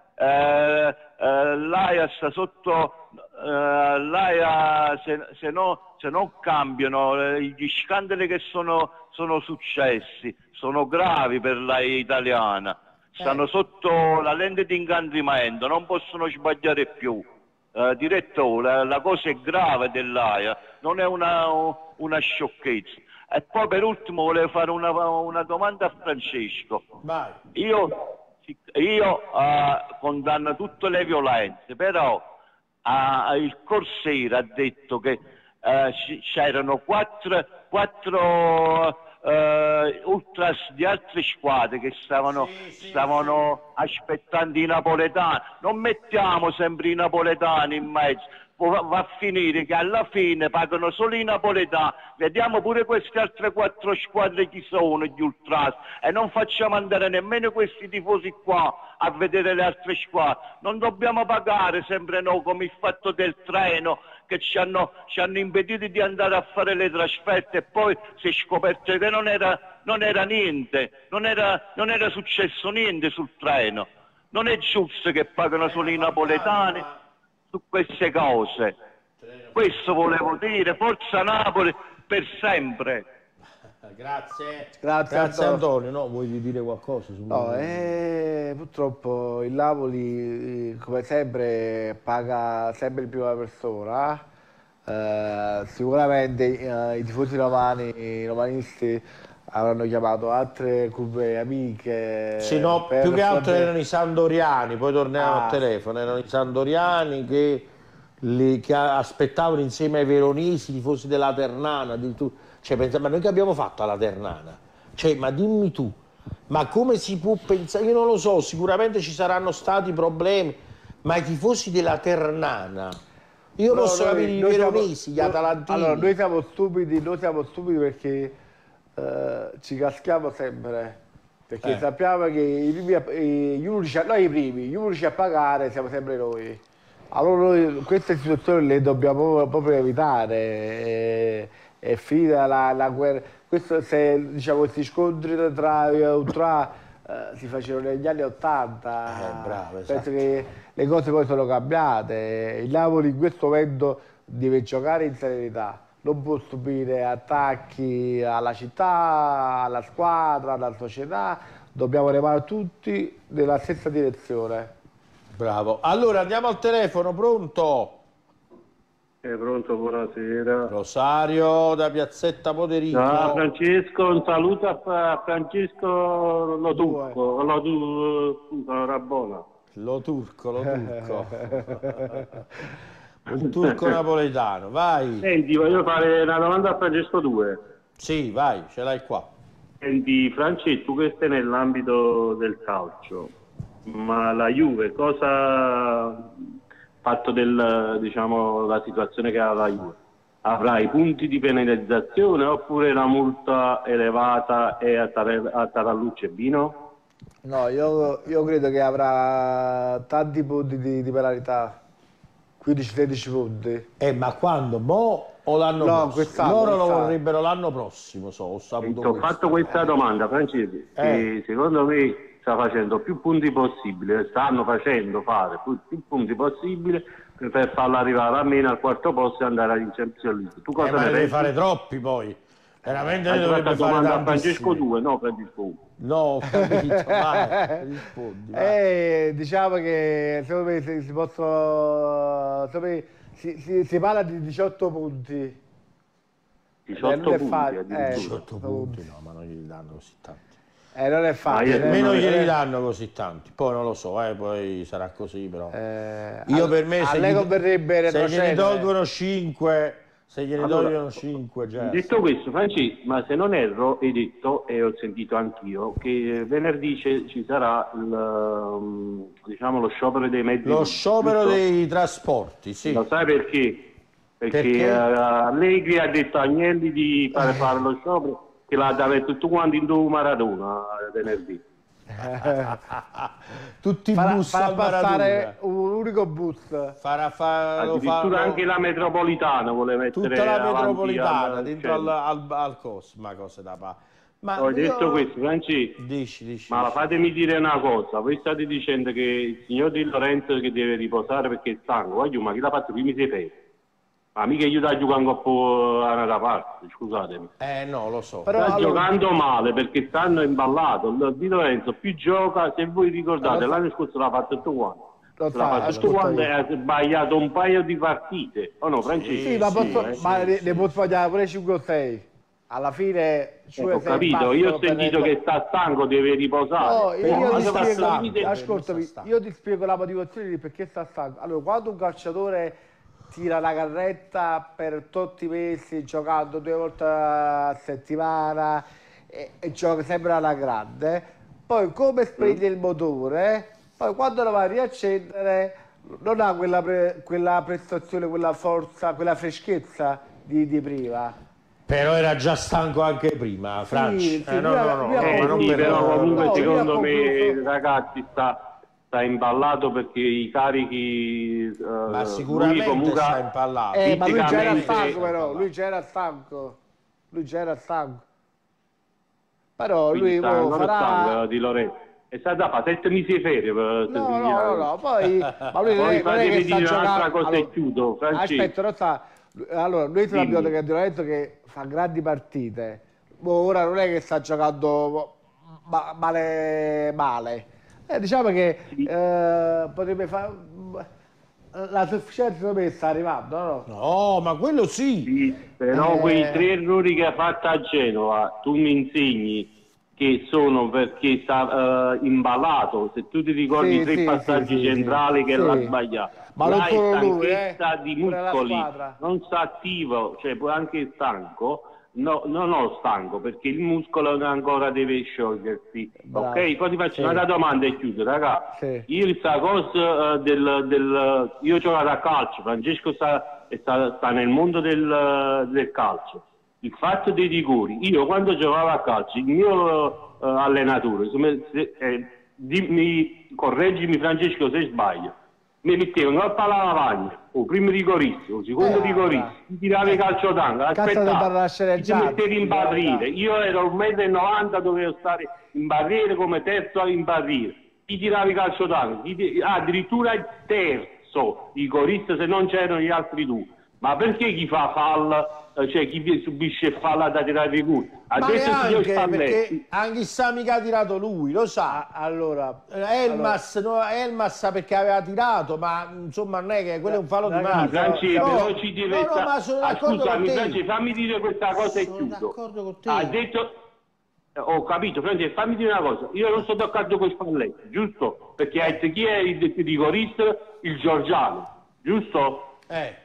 [SPEAKER 9] eh, eh, l'Aia sta sotto eh, l'Aia se, se, no, se non cambiano eh, gli scandali che sono, sono successi sono gravi per l'Aia italiana. Stanno sotto la lente di ingrandimento, non possono sbagliare più. Uh, direttore, la, la cosa è grave dell'Aia, non è una, una sciocchezza. E poi per ultimo volevo fare una, una domanda a Francesco.
[SPEAKER 1] Vai.
[SPEAKER 9] Io, io uh, condanno tutte le violenze, però uh, il Corsiere ha detto che uh, c'erano quattro... quattro Uh, ultras di altre squadre che stavano, sì, sì, stavano sì. aspettando i napoletani. Non mettiamo sempre i napoletani in mezzo, va, va a finire che alla fine pagano solo i napoletani. Vediamo pure queste altre quattro squadre chi sono gli ultras e non facciamo andare nemmeno questi tifosi qua a vedere le altre squadre. Non dobbiamo pagare sempre noi come il fatto del treno che ci hanno, ci hanno impedito di andare a fare le trasferte e poi si è scoperto che non era, non era niente, non era, non era successo niente sul treno. Non è giusto che pagano solo i napoletani su queste cose. Questo volevo dire, forza Napoli per sempre.
[SPEAKER 1] Grazie,
[SPEAKER 2] grazie,
[SPEAKER 1] grazie Antonio. No, vuoi dire qualcosa? Su
[SPEAKER 2] no, eh, purtroppo il Napoli, come sempre, paga sempre in prima persona. Eh, sicuramente eh, i tifosi romani, i romanisti avranno chiamato altre curve amiche.
[SPEAKER 1] Sì, no, più che altro erano i sandoriani, poi torniamo ah. al telefono, erano i sandoriani che, li, che aspettavano insieme ai veronesi, i tifosi della Ternana, addirittura. Cioè, pensa, ma noi che abbiamo fatto alla Ternana? Cioè, ma dimmi tu, ma come si può pensare? Io non lo so, sicuramente ci saranno stati problemi, ma i tifosi della Ternana, io no, posso capire i veronesi, gli atalantini.
[SPEAKER 2] Allora, noi siamo stupidi, noi siamo stupidi perché eh, ci caschiamo sempre, perché eh. sappiamo che i primi, gli unici, noi i primi, gli unici a pagare siamo sempre noi. Allora noi queste situazioni le dobbiamo proprio evitare. E, è finita la, la guerra. Questo, se diciamo, questi scontri tra ultra eh, si facevano negli anni ottanta,
[SPEAKER 1] eh, bravo,
[SPEAKER 2] penso
[SPEAKER 1] esatto.
[SPEAKER 2] che le cose poi sono cambiate. Il Napoli in questo momento deve giocare in serenità, non può subire attacchi alla città, alla squadra, alla società, dobbiamo remare tutti nella stessa direzione.
[SPEAKER 1] Bravo. Allora andiamo al telefono, pronto?
[SPEAKER 10] Eh, pronto, buonasera.
[SPEAKER 1] Rosario da Piazzetta Poderico.
[SPEAKER 10] Ciao Francesco, un saluto a Francesco Lo Turco, Lo, Lo Rabona.
[SPEAKER 1] Lo Turco, Lo Turco. Un turco napoletano, vai.
[SPEAKER 10] Senti, voglio fare una domanda a Francesco due.
[SPEAKER 1] Sì, vai, ce l'hai qua.
[SPEAKER 10] Senti, Francesco, tu che stai nell'ambito del calcio, ma la Juve cosa... fatto del, diciamo, la situazione che ha la Juve, avrà i punti di penalizzazione oppure una multa elevata e a, tar a tarallucce e vino?
[SPEAKER 2] No, io, io credo che avrà tanti punti di, di penalità, quindici sedici punti.
[SPEAKER 1] Eh, ma quando? Mo o l'anno
[SPEAKER 2] no,
[SPEAKER 1] prossimo? Loro lo vorrebbero l'anno prossimo, so, ho saputo
[SPEAKER 10] Ho fatto questa
[SPEAKER 1] eh.
[SPEAKER 10] domanda, Francesco,
[SPEAKER 1] eh.
[SPEAKER 10] secondo me sta facendo più punti possibili, stanno facendo fare più, più punti possibili per, per farlo arrivare almeno al quarto posto e andare in Champions League. Tu cosa
[SPEAKER 1] eh, ma
[SPEAKER 10] ne
[SPEAKER 1] devi
[SPEAKER 10] pensi?
[SPEAKER 1] fare troppi poi. Veramente
[SPEAKER 10] Hai
[SPEAKER 1] ne dovrebbe fare
[SPEAKER 10] domanda a
[SPEAKER 1] tantissimi.
[SPEAKER 10] Francesco due, no Francesco uno.
[SPEAKER 1] No, ho capito, vai, rispondi, vai.
[SPEAKER 2] Eh, diciamo che secondo me si, si possono, secondo me, si, si, si parla di diciotto punti.
[SPEAKER 10] diciotto
[SPEAKER 2] eh,
[SPEAKER 10] punti,
[SPEAKER 2] eh,
[SPEAKER 1] diciotto punti, no, ma non gli danno così tanti.
[SPEAKER 2] Eh, non è facile.
[SPEAKER 1] Ah, almeno
[SPEAKER 2] eh,
[SPEAKER 1] glieli danno così tanti, poi non lo so, eh, poi sarà così però.
[SPEAKER 2] Eh,
[SPEAKER 1] Io
[SPEAKER 2] a,
[SPEAKER 1] per me
[SPEAKER 2] a
[SPEAKER 1] se,
[SPEAKER 2] lei
[SPEAKER 1] gli,
[SPEAKER 2] converrebbe
[SPEAKER 1] se gliene
[SPEAKER 2] retrocedere.
[SPEAKER 1] tolgono cinque, se gliene
[SPEAKER 10] Allora,
[SPEAKER 1] togliono cinque già.
[SPEAKER 10] Detto questo, Francesco, ma se non erro, hai detto, e ho sentito anch'io, che venerdì ci, ci sarà il, um, diciamo, lo sciopero dei mezzi.
[SPEAKER 1] Lo sciopero
[SPEAKER 10] giusto?
[SPEAKER 1] dei trasporti, sì.
[SPEAKER 10] Lo sai perché? Perché,
[SPEAKER 1] Perché?
[SPEAKER 10] Uh, Allegri ha detto a Agnelli di fare fare lo sciopero, che l'ha da mettere tutto quanto in due Maradona venerdì.
[SPEAKER 1] Tutti i
[SPEAKER 2] farà,
[SPEAKER 1] bus
[SPEAKER 2] farà
[SPEAKER 1] al
[SPEAKER 2] passare
[SPEAKER 1] Maradona.
[SPEAKER 2] un unico bus.
[SPEAKER 1] Farà, fa, lo
[SPEAKER 10] Addirittura
[SPEAKER 1] fa,
[SPEAKER 10] anche la metropolitana vuole mettere
[SPEAKER 1] tutta la
[SPEAKER 10] avanti
[SPEAKER 1] metropolitana
[SPEAKER 10] al
[SPEAKER 1] dentro al,
[SPEAKER 10] centro.
[SPEAKER 1] al, al cos, ma cose da fa. Ma
[SPEAKER 10] Ho
[SPEAKER 1] io-
[SPEAKER 10] detto questo, Francesco,
[SPEAKER 1] Dici, dici.
[SPEAKER 10] ma
[SPEAKER 1] dici.
[SPEAKER 10] fatemi dire una cosa, voi state dicendo che il signor Di Lorenzo che deve riposare perché è stanco, voglio, ma chi l'ha fatto prima sei fermi? Ma mica io da giocare un po' a una parte, scusatemi.
[SPEAKER 1] Eh no, lo so.
[SPEAKER 2] Però,
[SPEAKER 10] Sta
[SPEAKER 2] allora-
[SPEAKER 10] giocando male perché stanno imballato, il Di Lorenzo più gioca, se voi ricordate,
[SPEAKER 2] Allora-
[SPEAKER 10] l'anno scorso l'ha fatto tutto quanto.
[SPEAKER 2] Lo
[SPEAKER 10] L'ha
[SPEAKER 2] fa,
[SPEAKER 10] fatto tutto
[SPEAKER 2] ascolta
[SPEAKER 10] quanto
[SPEAKER 2] io.
[SPEAKER 10] e ha sbagliato un paio di partite. Oh no, Francesco?
[SPEAKER 2] Sì, ma, posso,
[SPEAKER 10] eh.
[SPEAKER 2] ma ne, ne può sbagliare pure cinque o sei. Alla fine
[SPEAKER 10] Eh, ho capito, io ho sentito che sta stanco, deve riposare.
[SPEAKER 2] No,
[SPEAKER 10] Eh,
[SPEAKER 2] io,
[SPEAKER 10] ma
[SPEAKER 2] ti
[SPEAKER 10] sta
[SPEAKER 2] spiego,
[SPEAKER 10] stanco.
[SPEAKER 2] ascoltami,
[SPEAKER 1] sta
[SPEAKER 2] io ti spiego la motivazione di perché sta stanco. Allora, quando un calciatore tira la carretta per tutti i mesi giocando due volte a settimana e, e gioca sempre alla grande, poi come spegne il motore, poi quando lo va a riaccendere non ha quella, pre- quella prestazione, quella forza, quella freschezza di, di prima.
[SPEAKER 1] Però era già stanco anche prima, Franci.
[SPEAKER 2] sì,
[SPEAKER 1] eh, no,
[SPEAKER 2] lui ha-
[SPEAKER 1] no, no,
[SPEAKER 2] lui ha
[SPEAKER 1] no,
[SPEAKER 10] Eh,
[SPEAKER 1] ma non
[SPEAKER 10] sì,
[SPEAKER 1] per-
[SPEAKER 10] però comunque
[SPEAKER 2] no, io
[SPEAKER 10] secondo
[SPEAKER 2] ho
[SPEAKER 10] me
[SPEAKER 2] concluso-
[SPEAKER 10] ragazzi sta, sta imballato perché i carichi eh,
[SPEAKER 1] Ma
[SPEAKER 10] lui
[SPEAKER 1] sicuramente
[SPEAKER 10] comunque
[SPEAKER 1] sta impallato.
[SPEAKER 2] Eh, ma lui già era
[SPEAKER 10] fisicamente-
[SPEAKER 2] stanco però, lui già era stanco. Lui già era stanco. Però
[SPEAKER 10] quindi
[SPEAKER 2] lui
[SPEAKER 10] sta
[SPEAKER 2] mo
[SPEAKER 10] ancora
[SPEAKER 2] farà...
[SPEAKER 10] stanco Di Lorenzo. È stato da fare sette mesi di ferie per
[SPEAKER 2] No, no, no, no, poi... Ma lui non
[SPEAKER 10] Poi
[SPEAKER 2] è, non è che
[SPEAKER 10] fatemi
[SPEAKER 2] sta
[SPEAKER 10] dire un'altra
[SPEAKER 2] giocando...
[SPEAKER 10] cosa e
[SPEAKER 2] Allora,
[SPEAKER 10] chiudo, Francesco.
[SPEAKER 2] aspetta, non sta... Allora, noi te l'abbiamo detto che Di Lorenzo che fa grandi partite. Mo ora non è che sta giocando ma- male... male. Eh, diciamo che
[SPEAKER 10] Sì.
[SPEAKER 2] eh, potrebbe fare... La sufficienza secondo me sta arrivando, no?
[SPEAKER 1] No, ma quello sì.
[SPEAKER 10] Sì, però
[SPEAKER 2] Eh.
[SPEAKER 10] quei tre errori che ha fatto a Genova, tu mi insegni che sono perché sta eh, imballato, se tu ti ricordi
[SPEAKER 2] Sì,
[SPEAKER 10] i tre
[SPEAKER 2] sì,
[SPEAKER 10] passaggi
[SPEAKER 2] sì, sì,
[SPEAKER 10] centrali
[SPEAKER 2] sì.
[SPEAKER 10] che
[SPEAKER 2] Sì.
[SPEAKER 10] l'ha sbagliato.
[SPEAKER 2] Ma non
[SPEAKER 10] Là è
[SPEAKER 2] solo lui,
[SPEAKER 10] stanchezza
[SPEAKER 2] eh,
[SPEAKER 10] di
[SPEAKER 2] pure la
[SPEAKER 10] muscoli,
[SPEAKER 2] squadra.
[SPEAKER 10] non sta attivo, cioè poi anche stanco. No, non ho stanco perché il muscolo ancora deve sciogliersi.
[SPEAKER 2] Bravo.
[SPEAKER 10] Ok, poi ti faccio
[SPEAKER 2] Sì.
[SPEAKER 10] un'altra domanda e chiudo, raga.
[SPEAKER 2] Sì.
[SPEAKER 10] Io questa cosa eh, del, del io ho giocato a calcio, Francesco sta, sta, sta nel mondo del, del calcio. Il fatto dei rigori, io quando giocavo a calcio, il mio eh, allenatore, se- se- eh, dimmi, correggimi Francesco se sbaglio, mi mettevano a palla lavagna, o primo rigorista, o secondo
[SPEAKER 2] Eh,
[SPEAKER 10] rigorista, ti tiravi
[SPEAKER 2] eh,
[SPEAKER 10] calcio d'angolo,
[SPEAKER 2] cazzo di
[SPEAKER 10] aspettavo,
[SPEAKER 2] parlare
[SPEAKER 10] ti
[SPEAKER 2] sceneggiato,
[SPEAKER 10] mettevi in
[SPEAKER 2] sì,
[SPEAKER 10] barriere,
[SPEAKER 2] sì.
[SPEAKER 10] io ero un metro e novanta, dovevo stare in barriere come terzo in barriere, ti tiravi calcio d'angolo, ti ti- ah, addirittura il terzo rigorista se non c'erano gli altri due. Ma perché chi fa fallo, eh, cioè chi subisce fallo da tirare rigore? Ha
[SPEAKER 1] Ma
[SPEAKER 10] detto il signor
[SPEAKER 1] neanche,
[SPEAKER 10] Spalletti.
[SPEAKER 1] perché anche sa mica ha tirato lui, lo sa.
[SPEAKER 2] Ah, allora,
[SPEAKER 1] Eh, Elmas, no, Elmas perché aveva tirato, ma insomma non è che quello è un fallo di
[SPEAKER 2] Ragazzi,
[SPEAKER 1] mano.
[SPEAKER 10] Francesco,
[SPEAKER 1] No,
[SPEAKER 10] però ci deve
[SPEAKER 1] no, no,
[SPEAKER 10] sta-
[SPEAKER 1] ma sono
[SPEAKER 10] Ah,
[SPEAKER 1] d'accordo
[SPEAKER 10] scusami,
[SPEAKER 1] con te.
[SPEAKER 10] Francesco, fammi dire questa cosa e
[SPEAKER 1] Sono
[SPEAKER 10] chiudo.
[SPEAKER 1] d'accordo con te.
[SPEAKER 10] Ha detto, eh, ho capito, Francesco, fammi dire una cosa. Io non sto d'accordo con Spalletti, giusto? Perché ha detto chi è il rigorista? Il Giorgiano, giusto?
[SPEAKER 1] Eh.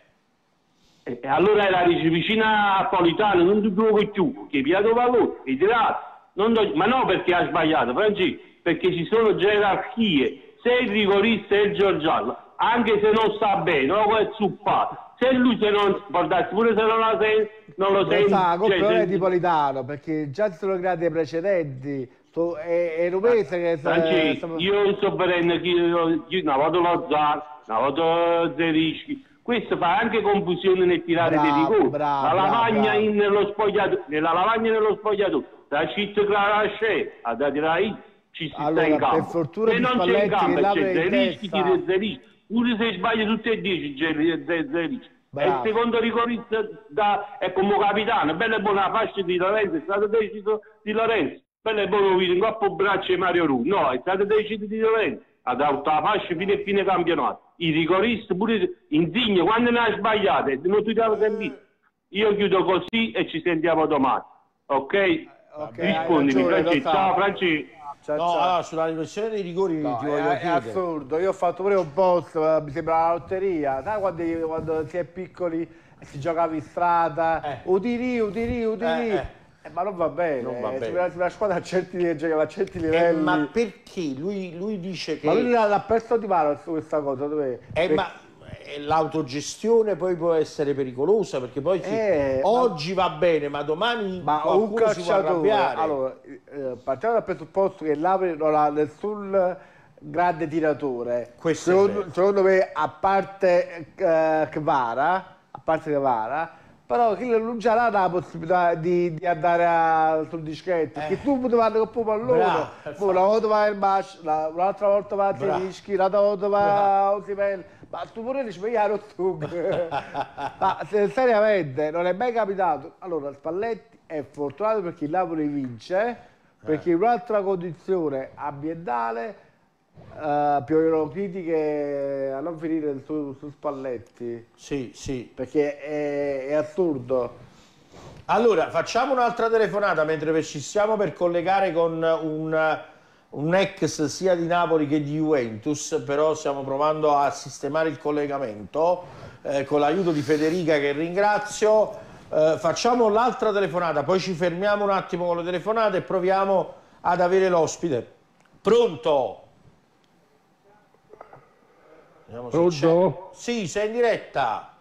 [SPEAKER 10] E e allora era vicino a Politano, non ti trovo più, che via dove valore, e dirà, non do- ma no perché ha sbagliato, Francesco, perché ci sono gerarchie, se il rigorista è il Giorgiano, anche se non sta bene, no, è zuppato, se lui se non, guardate, pure se non, la sen- non lo
[SPEAKER 2] lo
[SPEAKER 10] sente,
[SPEAKER 2] sa, colpa
[SPEAKER 10] cioè,
[SPEAKER 2] non è
[SPEAKER 10] se-
[SPEAKER 2] di Politano, perché già si sono creati i precedenti. So- è, è Rumese che...
[SPEAKER 10] Francesco, io non sto vedendo chi, chi- una volta lo Zan, una volta Zerischi. Questo fa anche confusione nel tirare
[SPEAKER 2] Bravo,
[SPEAKER 10] dei rigori.
[SPEAKER 2] bravo,
[SPEAKER 10] La lavagna
[SPEAKER 2] bravo.
[SPEAKER 10] in- nello spogliatoio, nella lavagna nello spogliatoio, la città Clarasce, ha da tirare, ci si
[SPEAKER 2] allora,
[SPEAKER 10] sta in campo.
[SPEAKER 2] per fortuna
[SPEAKER 10] Se
[SPEAKER 2] di
[SPEAKER 10] non c'è in
[SPEAKER 2] Spalletti
[SPEAKER 10] campo
[SPEAKER 2] che
[SPEAKER 10] e
[SPEAKER 2] l'apre
[SPEAKER 10] c'è
[SPEAKER 2] in
[SPEAKER 10] Zelischi,
[SPEAKER 2] testa.
[SPEAKER 10] tira Zelischi. Pure se sbaglia tutti e dieci, Zelischi. E il secondo rigorista da, è come capitano, bella e buona fascia di Lorenzo, è stato deciso di Lorenzo. Bello e buono video, in coppa braccio di Mario Ru. No, è stato deciso di Lorenzo. Ha dato la fascia fino a fine campionato. I rigoristi pure Insigne, quando ne ha sbagliate, non ti davo sentito. Io chiudo così e ci sentiamo domani. Ok?
[SPEAKER 2] Okay,
[SPEAKER 10] rispondimi, Francesco. Ciao Francesco.
[SPEAKER 2] Ciao,
[SPEAKER 1] no,
[SPEAKER 2] ciao.
[SPEAKER 1] allora, sulla ricognizione dei rigori
[SPEAKER 2] No,
[SPEAKER 1] ti
[SPEAKER 2] è,
[SPEAKER 1] voglio
[SPEAKER 2] è
[SPEAKER 1] chiedere.
[SPEAKER 2] assurdo, io ho fatto pure un post, mi sembra la lotteria, sai quando, quando si è piccoli e si giocava in strada,
[SPEAKER 1] Eh.
[SPEAKER 2] udiri, udiri, udiri,
[SPEAKER 1] Eh, eh.
[SPEAKER 2] Eh, ma non va bene,
[SPEAKER 1] Non va
[SPEAKER 2] eh,
[SPEAKER 1] bene.
[SPEAKER 2] Una, una squadra a certi, giocava a certi
[SPEAKER 1] Eh,
[SPEAKER 2] livelli.
[SPEAKER 1] ma perché? Lui, lui dice che...
[SPEAKER 2] Ma lui l'ha l'ha perso di mano su questa cosa, dove?
[SPEAKER 1] Eh, ma eh, l'autogestione poi può essere pericolosa, perché poi sì,
[SPEAKER 2] Eh,
[SPEAKER 1] oggi va bene, ma domani
[SPEAKER 2] Ma un
[SPEAKER 1] qualcuno si può
[SPEAKER 2] calciatore,
[SPEAKER 1] arrabbiare.
[SPEAKER 2] allora, eh, partiamo dal presupposto che l'Apri non ha nessun grande tiratore.
[SPEAKER 1] Questo è
[SPEAKER 2] secondo,
[SPEAKER 1] vero.
[SPEAKER 2] secondo me, a parte eh, Kvara, a parte Kvara, però che non c'ha la possibilità di, di andare a, sul dischetto, perché tu potevi andare con il pallone,
[SPEAKER 1] Bravo,
[SPEAKER 2] poi una volta vai al Bash, un'altra volta vai a
[SPEAKER 1] Bravo.
[SPEAKER 2] Zelischi, un'altra volta vai a Osimhen, ma tu pure dici, ma io ero tu. Ma se, seriamente non è mai capitato. Allora Spalletti è fortunato perché il Napoli vince, perché in un'altra condizione ambientale Uh, piovono critiche a non finire su, su Spalletti.
[SPEAKER 1] Sì, sì.
[SPEAKER 2] Perché è, è assurdo.
[SPEAKER 1] Allora, facciamo un'altra telefonata mentre ci stiamo per collegare con un, un ex sia di Napoli che di Juventus, però stiamo provando a sistemare il collegamento eh, con l'aiuto di Federica, che ringrazio. Eh, facciamo l'altra telefonata, poi ci fermiamo un attimo con le telefonate e proviamo ad avere l'ospite. Pronto?
[SPEAKER 11] Pronto?
[SPEAKER 1] Sì, sei in diretta.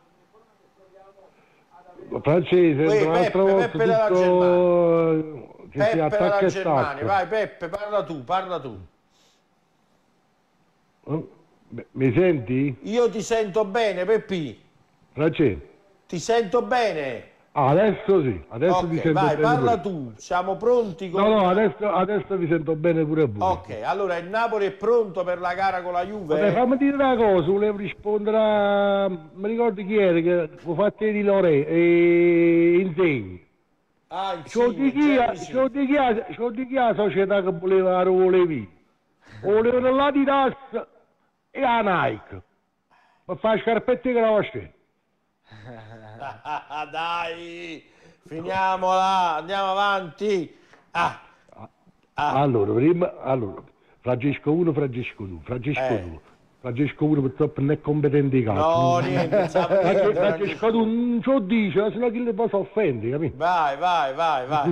[SPEAKER 11] Francese,
[SPEAKER 1] Uè,
[SPEAKER 11] un'altra
[SPEAKER 1] Peppe,
[SPEAKER 11] volta
[SPEAKER 1] Peppe dalla
[SPEAKER 11] tutto che si
[SPEAKER 1] Peppe
[SPEAKER 11] attacca
[SPEAKER 1] dalla
[SPEAKER 11] e
[SPEAKER 1] Germania,
[SPEAKER 11] stacca.
[SPEAKER 1] vai Peppe, parla tu, parla tu.
[SPEAKER 11] Mi senti?
[SPEAKER 1] Io ti sento bene, Peppi,
[SPEAKER 11] Francese?
[SPEAKER 1] ti sento bene.
[SPEAKER 11] Ah, adesso sì, adesso
[SPEAKER 1] Ok,
[SPEAKER 11] ti sento
[SPEAKER 1] vai,
[SPEAKER 11] bene
[SPEAKER 1] parla
[SPEAKER 11] pure.
[SPEAKER 1] tu, siamo pronti con...
[SPEAKER 11] No, no, adesso, adesso vi sento bene pure voi.
[SPEAKER 1] Ok, allora il Napoli è pronto per la gara con la Juve?
[SPEAKER 11] Vabbè, fammi dire una cosa, volevo rispondere a... mi ricordo chi era che ho fatto di Lore e Insegni.
[SPEAKER 1] Ah,
[SPEAKER 11] C'ho di chi ha- c'ho di chi ha- c'ho di chi ha la società che voleva la Rolevi. Volevano l'Adidas e la Nike. Per fare scarpette che la vostra.
[SPEAKER 1] Dai, finiamola, andiamo avanti. Ah, ah.
[SPEAKER 11] Allora, prima, allora, Francesco uno, Francesco due, Francesco
[SPEAKER 1] Eh.
[SPEAKER 11] due. Francesco uno purtroppo non è competente di calcio.
[SPEAKER 1] No, niente, pensavo
[SPEAKER 11] Francesco,
[SPEAKER 1] niente,
[SPEAKER 11] Francesco due non ce lo dice, se no chi le possa offendere, capito?
[SPEAKER 1] Vai, vai, vai, vai.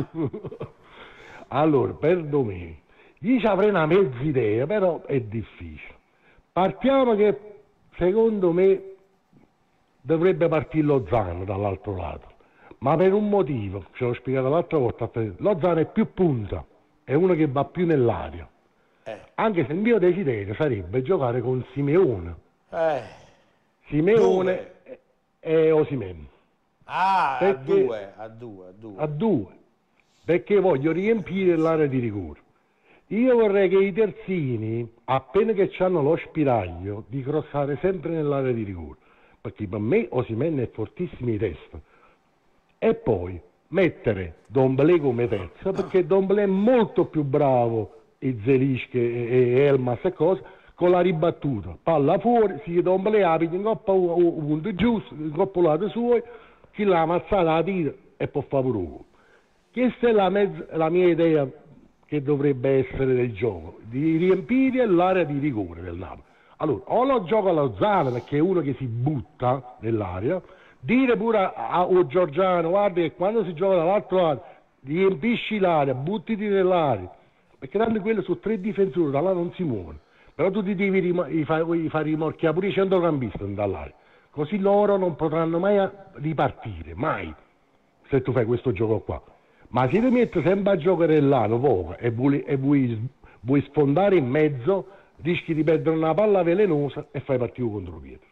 [SPEAKER 11] Allora, per domenica, io ci avrei una mezza idea, però è difficile. Partiamo che, secondo me, dovrebbe partire Lozano dall'altro lato, ma per un motivo, ce l'ho spiegato l'altra volta, Lozano è più punta, è uno che va più nell'aria,
[SPEAKER 1] Eh.
[SPEAKER 11] anche se il mio desiderio sarebbe giocare con Simeone,
[SPEAKER 1] Eh.
[SPEAKER 11] Simeone e- e Osimhen,
[SPEAKER 1] Ah, a
[SPEAKER 11] Perché-
[SPEAKER 1] due, a due, a due.
[SPEAKER 11] a due, perché voglio riempire l'area di rigore. Io vorrei che i terzini, appena che hanno lo spiraglio, di crossare sempre nell'area di rigore, perché per me Osimhen è fortissimo di testa. E poi mettere Dombele come terzo, perché Dombele è molto più bravo, e Zelischi e, e Elmas e cose, con la ribattuta. Palla fuori, si Dombele apre in coppa un punto giusto, in coppa lato suo, chi l'ha ammazzata la tira e può fare pure uno. Questa è la, mezz- la mia idea che dovrebbe essere del gioco, di riempire l'area di rigore del Napoli. Allora, o lo gioca Lozano perché è uno che si butta nell'area, dire pure a, a, a Giorgiano, guarda che quando si gioca dall'altro lato, riempisci l'area, buttiti nell'area, perché tanto quello su tre difensori da là non si muovono, però tu ti devi rim- gli fai, gli fai rimorchiare pure i centrocampisti dall'area, così loro non potranno mai ripartire, mai, se tu fai questo gioco qua. Ma se ti metti sempre a giocare là, poco, e, vuoi, e vuoi, vuoi sfondare in mezzo, rischi di perdere una palla velenosa e fai partire contro Pietro.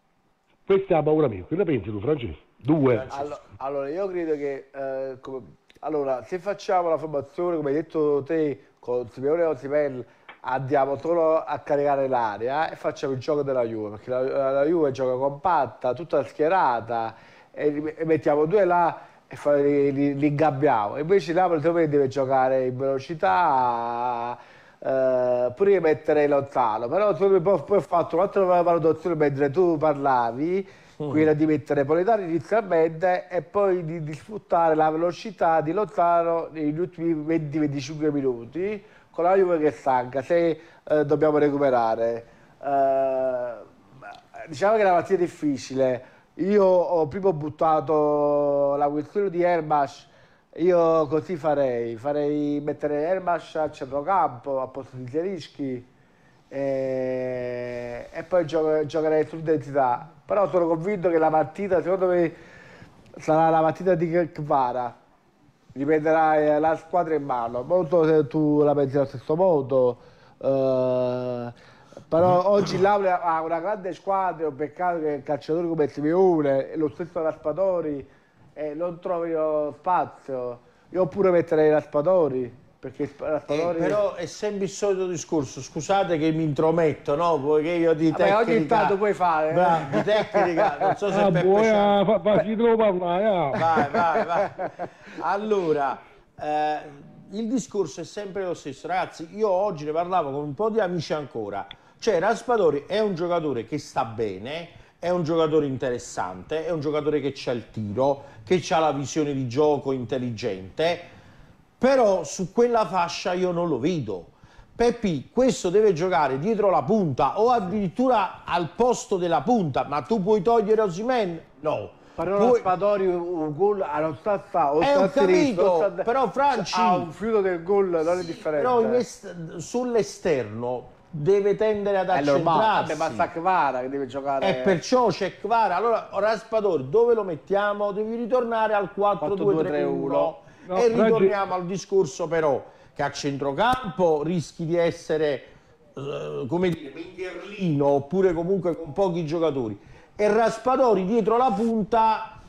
[SPEAKER 11] Questa è la paura mia. Cosa pensi tu, Francesco? Due.
[SPEAKER 2] Allora, allora, io credo che, eh, come allora, se facciamo la formazione, come hai detto te, con Simeone e Osimhen, andiamo solo a caricare l'area e facciamo il gioco della Juve, perché la, la Juve gioca compatta, tutta schierata, e, e mettiamo due là e fa, li, li, li ingabbiamo. E invece Napoli deve giocare in velocità, eh, pure mettere lontano. Però poi, poi ho fatto un'altra valutazione mentre tu parlavi, mm. quella di mettere Politano inizialmente e poi di, di sfruttare la velocità di lontano negli ultimi venti venticinque minuti, con la Juve che è stanca, se eh, dobbiamo recuperare. Eh, diciamo che è una partita difficile. Io ho prima buttato la questione di Elmas, io così farei, farei mettere Elmas al centrocampo a posto di Zielinski e, e poi gio giocherei sull'identità. Però sono convinto che la partita, secondo me, sarà la partita di Kvara. Riprenderà la squadra in mano, molto se tu la pensi allo stesso modo, eh, però oggi l'Aule ha una grande squadra, è un peccato che calciatori come Simeone e lo stesso Raspadori eh, non trovino spazio. Io pure metterei Raspadori, perché Raspadori...
[SPEAKER 1] Eh, però è sempre il solito discorso, scusate che mi intrometto, no? Poiché io di
[SPEAKER 2] Vabbè,
[SPEAKER 1] tecnica...
[SPEAKER 2] ogni tanto puoi fare.
[SPEAKER 1] Bra, di tecnica, non so se
[SPEAKER 11] ah,
[SPEAKER 1] Peppe
[SPEAKER 11] vuoi,
[SPEAKER 1] c'ha...
[SPEAKER 11] fa, fa, si trova, vai,
[SPEAKER 1] vai, vai, vai. Allora, eh, il discorso è sempre lo stesso. Ragazzi, io oggi ne parlavo con un po' di amici ancora. Cioè, Raspadori è un giocatore che sta bene, è un giocatore interessante, è un giocatore che c'ha il tiro, che ha la visione di gioco intelligente, però su quella fascia io non lo vedo. Peppi, questo deve giocare dietro la punta o addirittura al posto della punta, ma tu puoi togliere Osimhen? No.
[SPEAKER 2] Però Raspadori un gol non sta sta,
[SPEAKER 1] o sta capito, sta, però Franci
[SPEAKER 2] ha un fiuto del gol, non è differente.
[SPEAKER 1] Però sull'esterno deve tendere ad accentrarsi.
[SPEAKER 2] Ma sta Kvara che deve giocare.
[SPEAKER 1] E perciò c'è Kvara. Allora Raspadori dove lo mettiamo? Devi ritornare al quattro due tre uno. No, e ritorniamo al discorso però che a centrocampo rischi di essere uh, come dire, Mingherlino oppure comunque con pochi giocatori. E Raspadori dietro la punta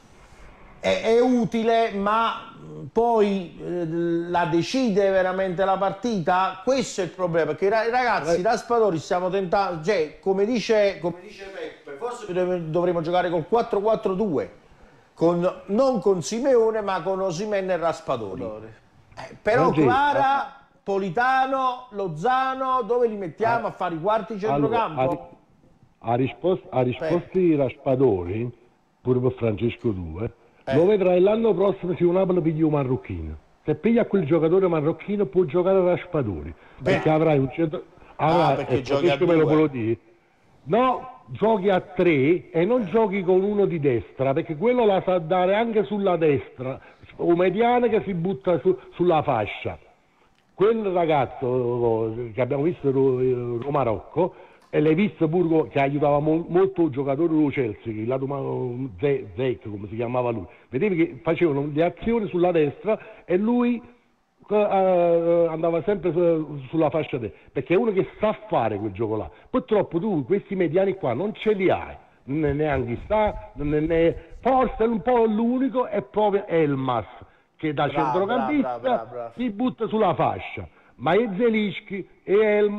[SPEAKER 1] è, è utile, ma poi eh, la decide veramente la partita? Questo è il problema, perché ragazzi, Raspadori stiamo tentando, cioè come dice, come dice Peppe, forse dovremmo giocare col quattro quattro due, con, non con Simeone ma con Osimhen e Raspadori. Eh, però Kvara, Politano, Lozano, dove li mettiamo a fare i quarti centrocampo?
[SPEAKER 11] Allora, a risposta, a risposta di Raspadori, pure per Francesco due, eh. lo vedrai l'anno prossimo se un Napoli piglia un marocchino. Se piglia quel giocatore marocchino può giocare a Raspadori,
[SPEAKER 1] Beh.
[SPEAKER 11] perché avrai un centro... Avrai,
[SPEAKER 1] ah, perché
[SPEAKER 11] eh,
[SPEAKER 1] giochi a
[SPEAKER 11] me lo
[SPEAKER 1] due.
[SPEAKER 11] dire. No, giochi a tre e non giochi con uno di destra, perché quello la sa dare anche sulla destra, un mediano che si butta su, sulla fascia. Quel ragazzo che abbiamo visto a Marocco, e l'hai visto pure che aiutava mo molto il giocatore del Chelsea, il lato Zec, come si chiamava lui. Vedevi che facevano le azioni sulla destra e lui uh, andava sempre su, sulla fascia destra, perché è uno che sa fare quel gioco là. Purtroppo tu questi mediani qua non ce li hai, neanche sta, ne, forse un po' l'unico è proprio Elmas, che da brava, centrocampista brava, brava, brava. si butta sulla fascia. Ma e Zielinski, e, El,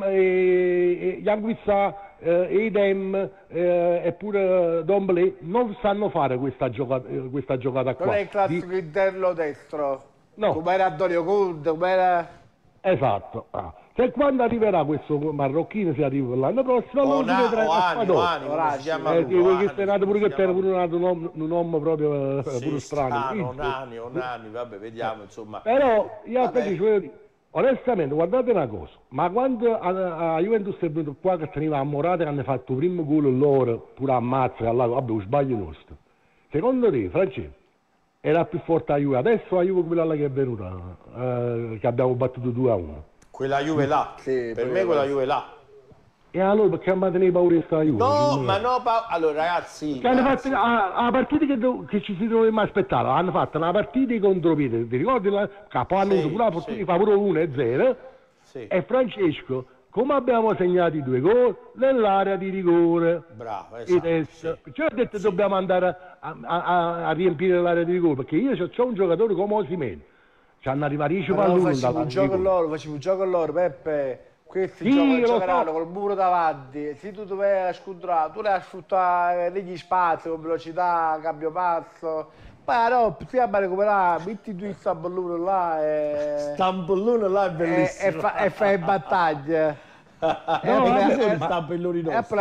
[SPEAKER 11] e, e Janguissà, eh, e Idem, eh, eppure Domblé non sanno fare questa giocata, questa giocata qua.
[SPEAKER 2] Non è il classico Di... interno destro,
[SPEAKER 11] no.
[SPEAKER 2] come era Antonio Conte, come era...
[SPEAKER 11] Esatto. Ah. Se quando arriverà questo marocchino, si arriva l'anno prossimo, allora si vedrà
[SPEAKER 1] Raspadori. Si chiama
[SPEAKER 11] eh, che è nato pure che era pure un nome, un nome proprio
[SPEAKER 1] sì,
[SPEAKER 11] pure strano.
[SPEAKER 1] Nani, Nani, vabbè, vediamo insomma.
[SPEAKER 11] Però io aspetta, onestamente, guardate una cosa, ma quando a, a Juventus è venuto qua che teniva a Morata che hanno fatto il primo gol loro, pure a Mazza, vabbè, un sbaglio nostro. Secondo te, Francesco, era più forte la Juve? Adesso la Juve quella là che è venuta, eh, che abbiamo battuto due a uno.
[SPEAKER 1] Quella Juve là, sì, per me quella Juve là.
[SPEAKER 11] E allora perché mantenere paura di sta Juve?
[SPEAKER 1] No, ma no, pa allora ragazzi...
[SPEAKER 11] Che hanno fatto a, a partita che, che ci si doveva aspettare, hanno fatto una partita contro Piede, ti ricordi? La, capo hanno sì, pure la fortuna sì. di fa pure uno e zero, sì. e Francesco come abbiamo segnato i due gol nell'area di rigore.
[SPEAKER 1] Bravo, esatto.
[SPEAKER 11] Sì. Perciò ho detto sì. Dobbiamo andare a, a, a, a riempire l'area di rigore, perché io ho un giocatore come Osimhen, ci hanno arrivato dieci palloni
[SPEAKER 2] facevo un gioco loro, facevo un gioco loro, Peppe, questi sì, giocheranno so. Col muro davanti, se tu dovevi scontrare, tu devi sfruttare degli spazi con velocità, cambio passo. Ma no, ti a recuperare, metti tu il stampellone là e...
[SPEAKER 1] Stampellone là è bellissimo.
[SPEAKER 2] E, e, fa, e fai battaglia.
[SPEAKER 1] No, non sono stampelloni nostri.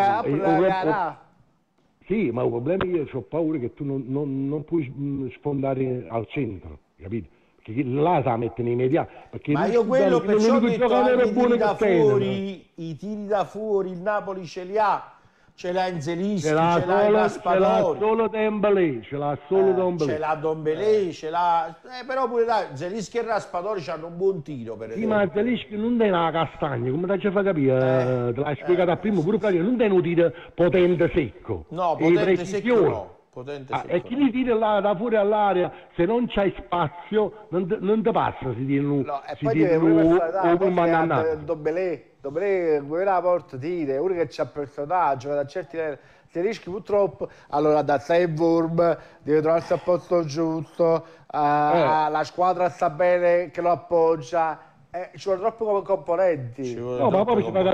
[SPEAKER 11] Sì, ma il problema è che io ho paura che tu non, non, non puoi sfondare al centro, capito? Perché là si mettono immediati.
[SPEAKER 1] Ma io quello perciò ho detto anche i tiri da fuori, i tiri da fuori, il Napoli ce li ha. Ce l'ha Inzelischi, ce l'ha Raspadori,
[SPEAKER 11] ce l'ha solo Dembélé, ce l'ha solo
[SPEAKER 1] eh,
[SPEAKER 11] Dembélé.
[SPEAKER 1] Ce l'ha Dembélé, ce l'ha... Eh, però pure dai, Zelischi e Raspadori hanno un buon tiro, per esempio.
[SPEAKER 11] Sì, ma Zelischi non è una castagna, come ti fa capire? Eh, te l'hai spiegato eh, prima, pure Flavio, non è un tiro potente secco.
[SPEAKER 1] No, potente secco no. Potente
[SPEAKER 11] ah, e chi li tira là, da fuori all'area, se non c'hai spazio, non te, non te passa, si tira un...
[SPEAKER 2] No, e poi deve pure passare da Dembélé. Dovrei guardare la porta, dire, uno che c'ha personaggio, da certi ti rischi purtroppo, allora da Seinwurm deve trovarsi al posto giusto, uh, eh. la squadra sta bene che lo appoggia, eh, ci sono troppi componenti.
[SPEAKER 11] No, ma poi si fa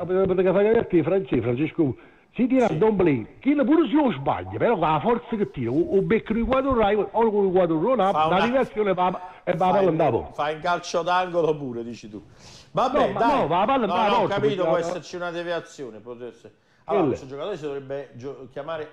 [SPEAKER 11] capire che Francesco, Francesco si tira sì. a Dembélé, che pure se lo sbaglia, però con la forza che tira, o becca il quadro Rai o con il quadro Ronaldo, la una... direzione va e va a palla.
[SPEAKER 1] Fa in calcio d'angolo pure, dici tu. Vabbè, no, dai, no, va, no, no, ho capito, può esserci una deviazione, potesse... Allora, questo giocatore si dovrebbe gio chiamare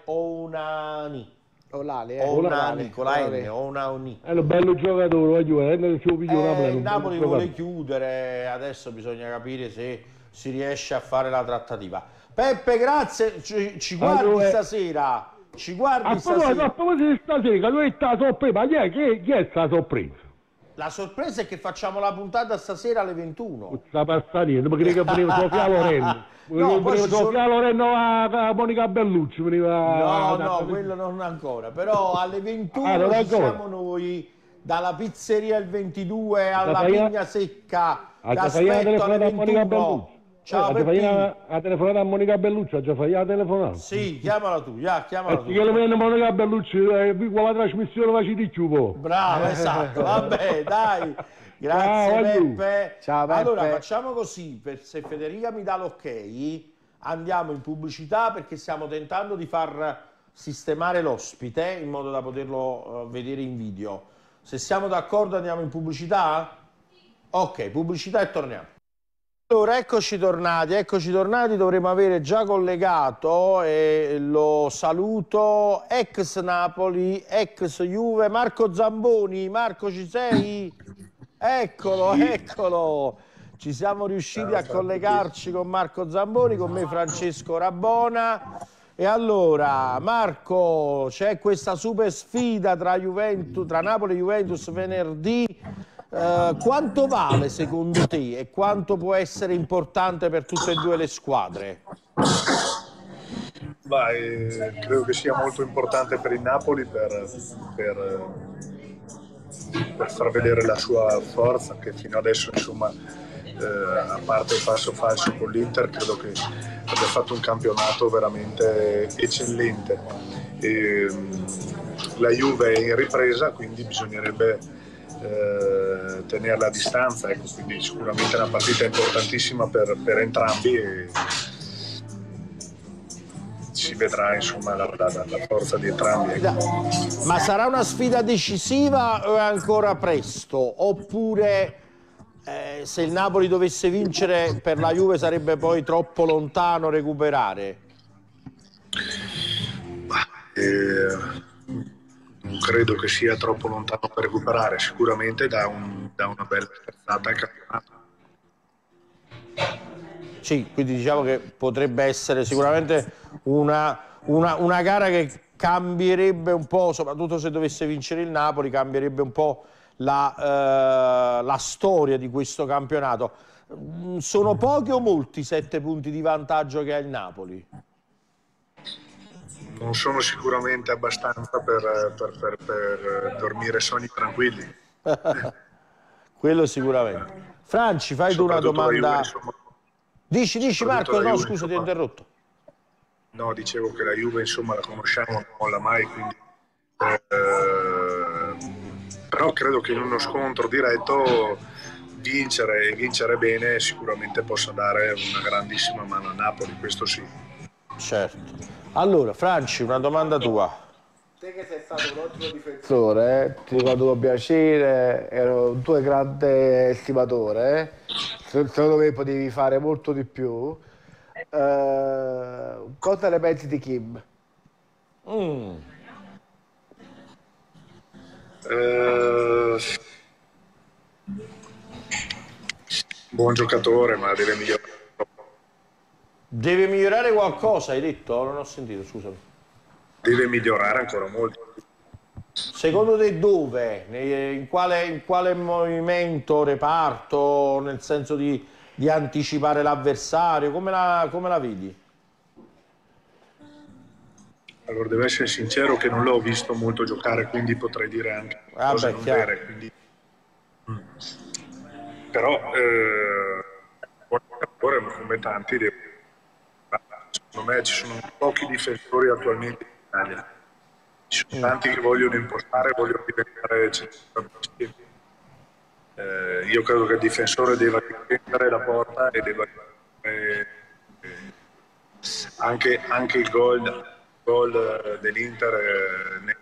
[SPEAKER 1] Onani.
[SPEAKER 2] Olali, eh.
[SPEAKER 1] Onani, con la N, Onani.
[SPEAKER 11] È un bello giocatore, voglio eh,
[SPEAKER 1] eh, il Napoli vuole chiudere, adesso bisogna capire se si riesce a fare la trattativa. Peppe, grazie, ci, ci guardi allora, stasera, ci guardi a stasera.
[SPEAKER 11] A proposito di stasera, lui sta sorpresa, ma chi è, chi, chi è sta sorpresa?
[SPEAKER 1] La sorpresa è che facciamo la puntata stasera alle ventuno.
[SPEAKER 11] Sta passando, perché che veniva Sofia Lorenzo.
[SPEAKER 1] No,
[SPEAKER 11] veniva Sofia sono... Lorenzo a Monica Bellucci. Veniva...
[SPEAKER 1] No, no, quello non ancora. Però alle ventuno ah, ci siamo noi, dalla pizzeria il ventidue alla Pigna Secca. Aspetto alle ventuno. Ciao,
[SPEAKER 11] ha telefonato a Monica Bellucci, ha già fatto la telefonata.
[SPEAKER 1] Sì, chiamala tu, yeah, chiamala tu.
[SPEAKER 11] Che lo viene Monica Bellucci, eh, con la trasmissione facci di ciupo.
[SPEAKER 1] Bravo, esatto, vabbè, dai. Grazie Ciao, Peppe.
[SPEAKER 2] Ciao Peppe.
[SPEAKER 1] Allora facciamo così, per, se Federica mi dà l'ok, andiamo in pubblicità perché stiamo tentando di far sistemare l'ospite in modo da poterlo uh, vedere in video. Se siamo d'accordo andiamo in pubblicità? Ok, pubblicità e torniamo. Allora, eccoci tornati, eccoci tornati, dovremmo avere già collegato, e lo saluto, ex Napoli, ex Juve, Marco Zamboni. Marco, ci sei? Eccolo, eccolo, ci siamo riusciti a collegarci con Marco Zamboni, con me Francesco Rabona. E allora, Marco, c'è questa super sfida tra, Juventus, tra Napoli e Juventus venerdì. Uh, quanto vale secondo te e quanto può essere importante per tutte e due le squadre?
[SPEAKER 12] Bah, eh, credo che sia molto importante per il Napoli per, per, per far vedere la sua forza, che fino adesso insomma eh, a parte il passo falso con l'Inter credo che abbia fatto un campionato veramente eccellente. E, la Juve è in ripresa, quindi bisognerebbe Eh, tenerla a distanza, ecco, quindi sicuramente è una partita importantissima per, per entrambi e si vedrà insomma la, la, la forza di entrambi, ecco.
[SPEAKER 1] Ma sarà una sfida decisiva o è ancora presto? Oppure eh, se il Napoli dovesse vincere per la Juve sarebbe poi troppo lontano recuperare?
[SPEAKER 12] Eh... Non credo che sia troppo lontano per recuperare, sicuramente da, un, da una bella sterzata al campionato.
[SPEAKER 1] Sì, quindi diciamo che potrebbe essere sicuramente una, una, una gara che cambierebbe un po', soprattutto se dovesse vincere il Napoli, cambierebbe un po' la, eh, la storia di questo campionato. Sono pochi o molti sette punti di vantaggio che ha il Napoli?
[SPEAKER 12] Non sono sicuramente abbastanza per, per, per, per dormire sonni tranquilli.
[SPEAKER 1] Quello sicuramente. Franci, fai tu una domanda.
[SPEAKER 12] Juve,
[SPEAKER 1] Dici, dici Marco, no Juve, scusa insomma, ti ho interrotto.
[SPEAKER 12] No, dicevo che la Juve insomma la conosciamo, non molla mai, quindi, eh, però credo che in uno scontro diretto vincere e vincere bene sicuramente possa dare una grandissima mano a Napoli, questo sì.
[SPEAKER 1] Certo. Allora, Franci, una domanda tua.
[SPEAKER 2] Te che sei stato un ottimo difensore, eh? Ti ricordo con piacere, ero un tuo grande estimatore, eh? Secondo me potevi fare molto di più. Uh, cosa ne pensi di Kim?
[SPEAKER 1] Mm.
[SPEAKER 12] Uh, buon giocatore, ma deve migliorare.
[SPEAKER 1] Deve migliorare qualcosa, hai detto? Non ho sentito, scusami.
[SPEAKER 12] Deve migliorare ancora molto.
[SPEAKER 1] Secondo te dove? In quale, in quale movimento, reparto, nel senso di, di anticipare l'avversario? Come la, come la vedi?
[SPEAKER 12] Allora, devo essere sincero che non l'ho visto molto giocare, quindi potrei dire anche
[SPEAKER 1] ah,
[SPEAKER 12] cose
[SPEAKER 1] beh,
[SPEAKER 12] non
[SPEAKER 1] chiaro.
[SPEAKER 12] vere. Quindi... Mm. Però, eh, buon giocatore, come tanti, devo... secondo me ci sono pochi difensori attualmente in Italia. Ci sono tanti che vogliono impostare, vogliono diventare centrocampisti. Eh, io credo che il difensore debba difendere la porta e debba eh, anche, anche il gol, gol dell'Inter eh, ne,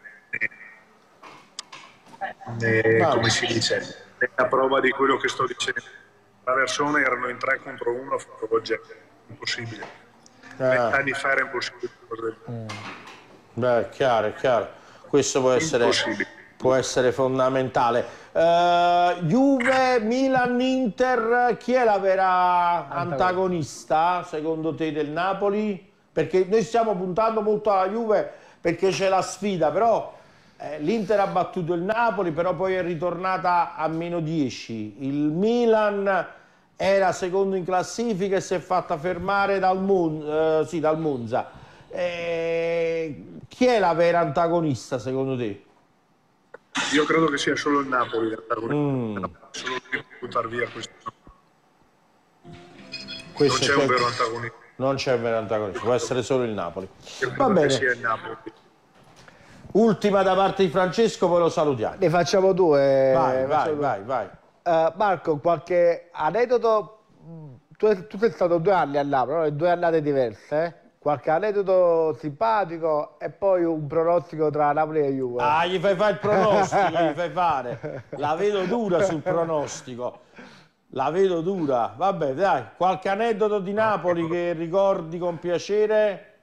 [SPEAKER 12] ne, ne, come si dice, è la prova di quello che sto dicendo. La persone erano in tre contro uno, impossibile.
[SPEAKER 1] Ah.
[SPEAKER 12] Anni fa era impossibile.
[SPEAKER 1] Mm. Beh, è chiaro, è chiaro. Questo può essere, può essere fondamentale. Uh, Juve, Milan, Inter, chi è la vera antagonista secondo te del Napoli? Perché noi stiamo puntando molto alla Juve perché c'è la sfida, però eh, l'Inter ha battuto il Napoli, però poi è ritornata a meno dieci. Il Milan era secondo in classifica e si è fatta fermare dal, Mon uh, sì, dal Monza. Eh, chi è la vera antagonista secondo te?
[SPEAKER 12] Io credo che sia solo il Napoli l'antagonista,
[SPEAKER 1] mm.
[SPEAKER 12] solo per buttare via questo.
[SPEAKER 1] questo
[SPEAKER 12] non c'è un vero antagonista.
[SPEAKER 1] Non c'è un vero antagonista, può essere solo il Napoli.
[SPEAKER 12] Io
[SPEAKER 1] Va bene.
[SPEAKER 12] Che sia il Napoli.
[SPEAKER 1] Ultima da parte di Francesco, poi lo salutiamo.
[SPEAKER 2] Ne facciamo due.
[SPEAKER 1] Vai,
[SPEAKER 2] facciamo
[SPEAKER 1] vai,
[SPEAKER 2] due.
[SPEAKER 1] vai, vai.
[SPEAKER 2] Uh, Marco, qualche aneddoto? Tu, tu sei stato due anni a Napoli, no? Due annate diverse, eh? Qualche aneddoto simpatico e poi un pronostico tra Napoli e Juve.
[SPEAKER 1] Ah, gli fai fare il pronostico, gli fai fare. La vedo dura sul pronostico. La vedo dura. Vabbè, dai, qualche aneddoto di Napoli che ricordi con piacere?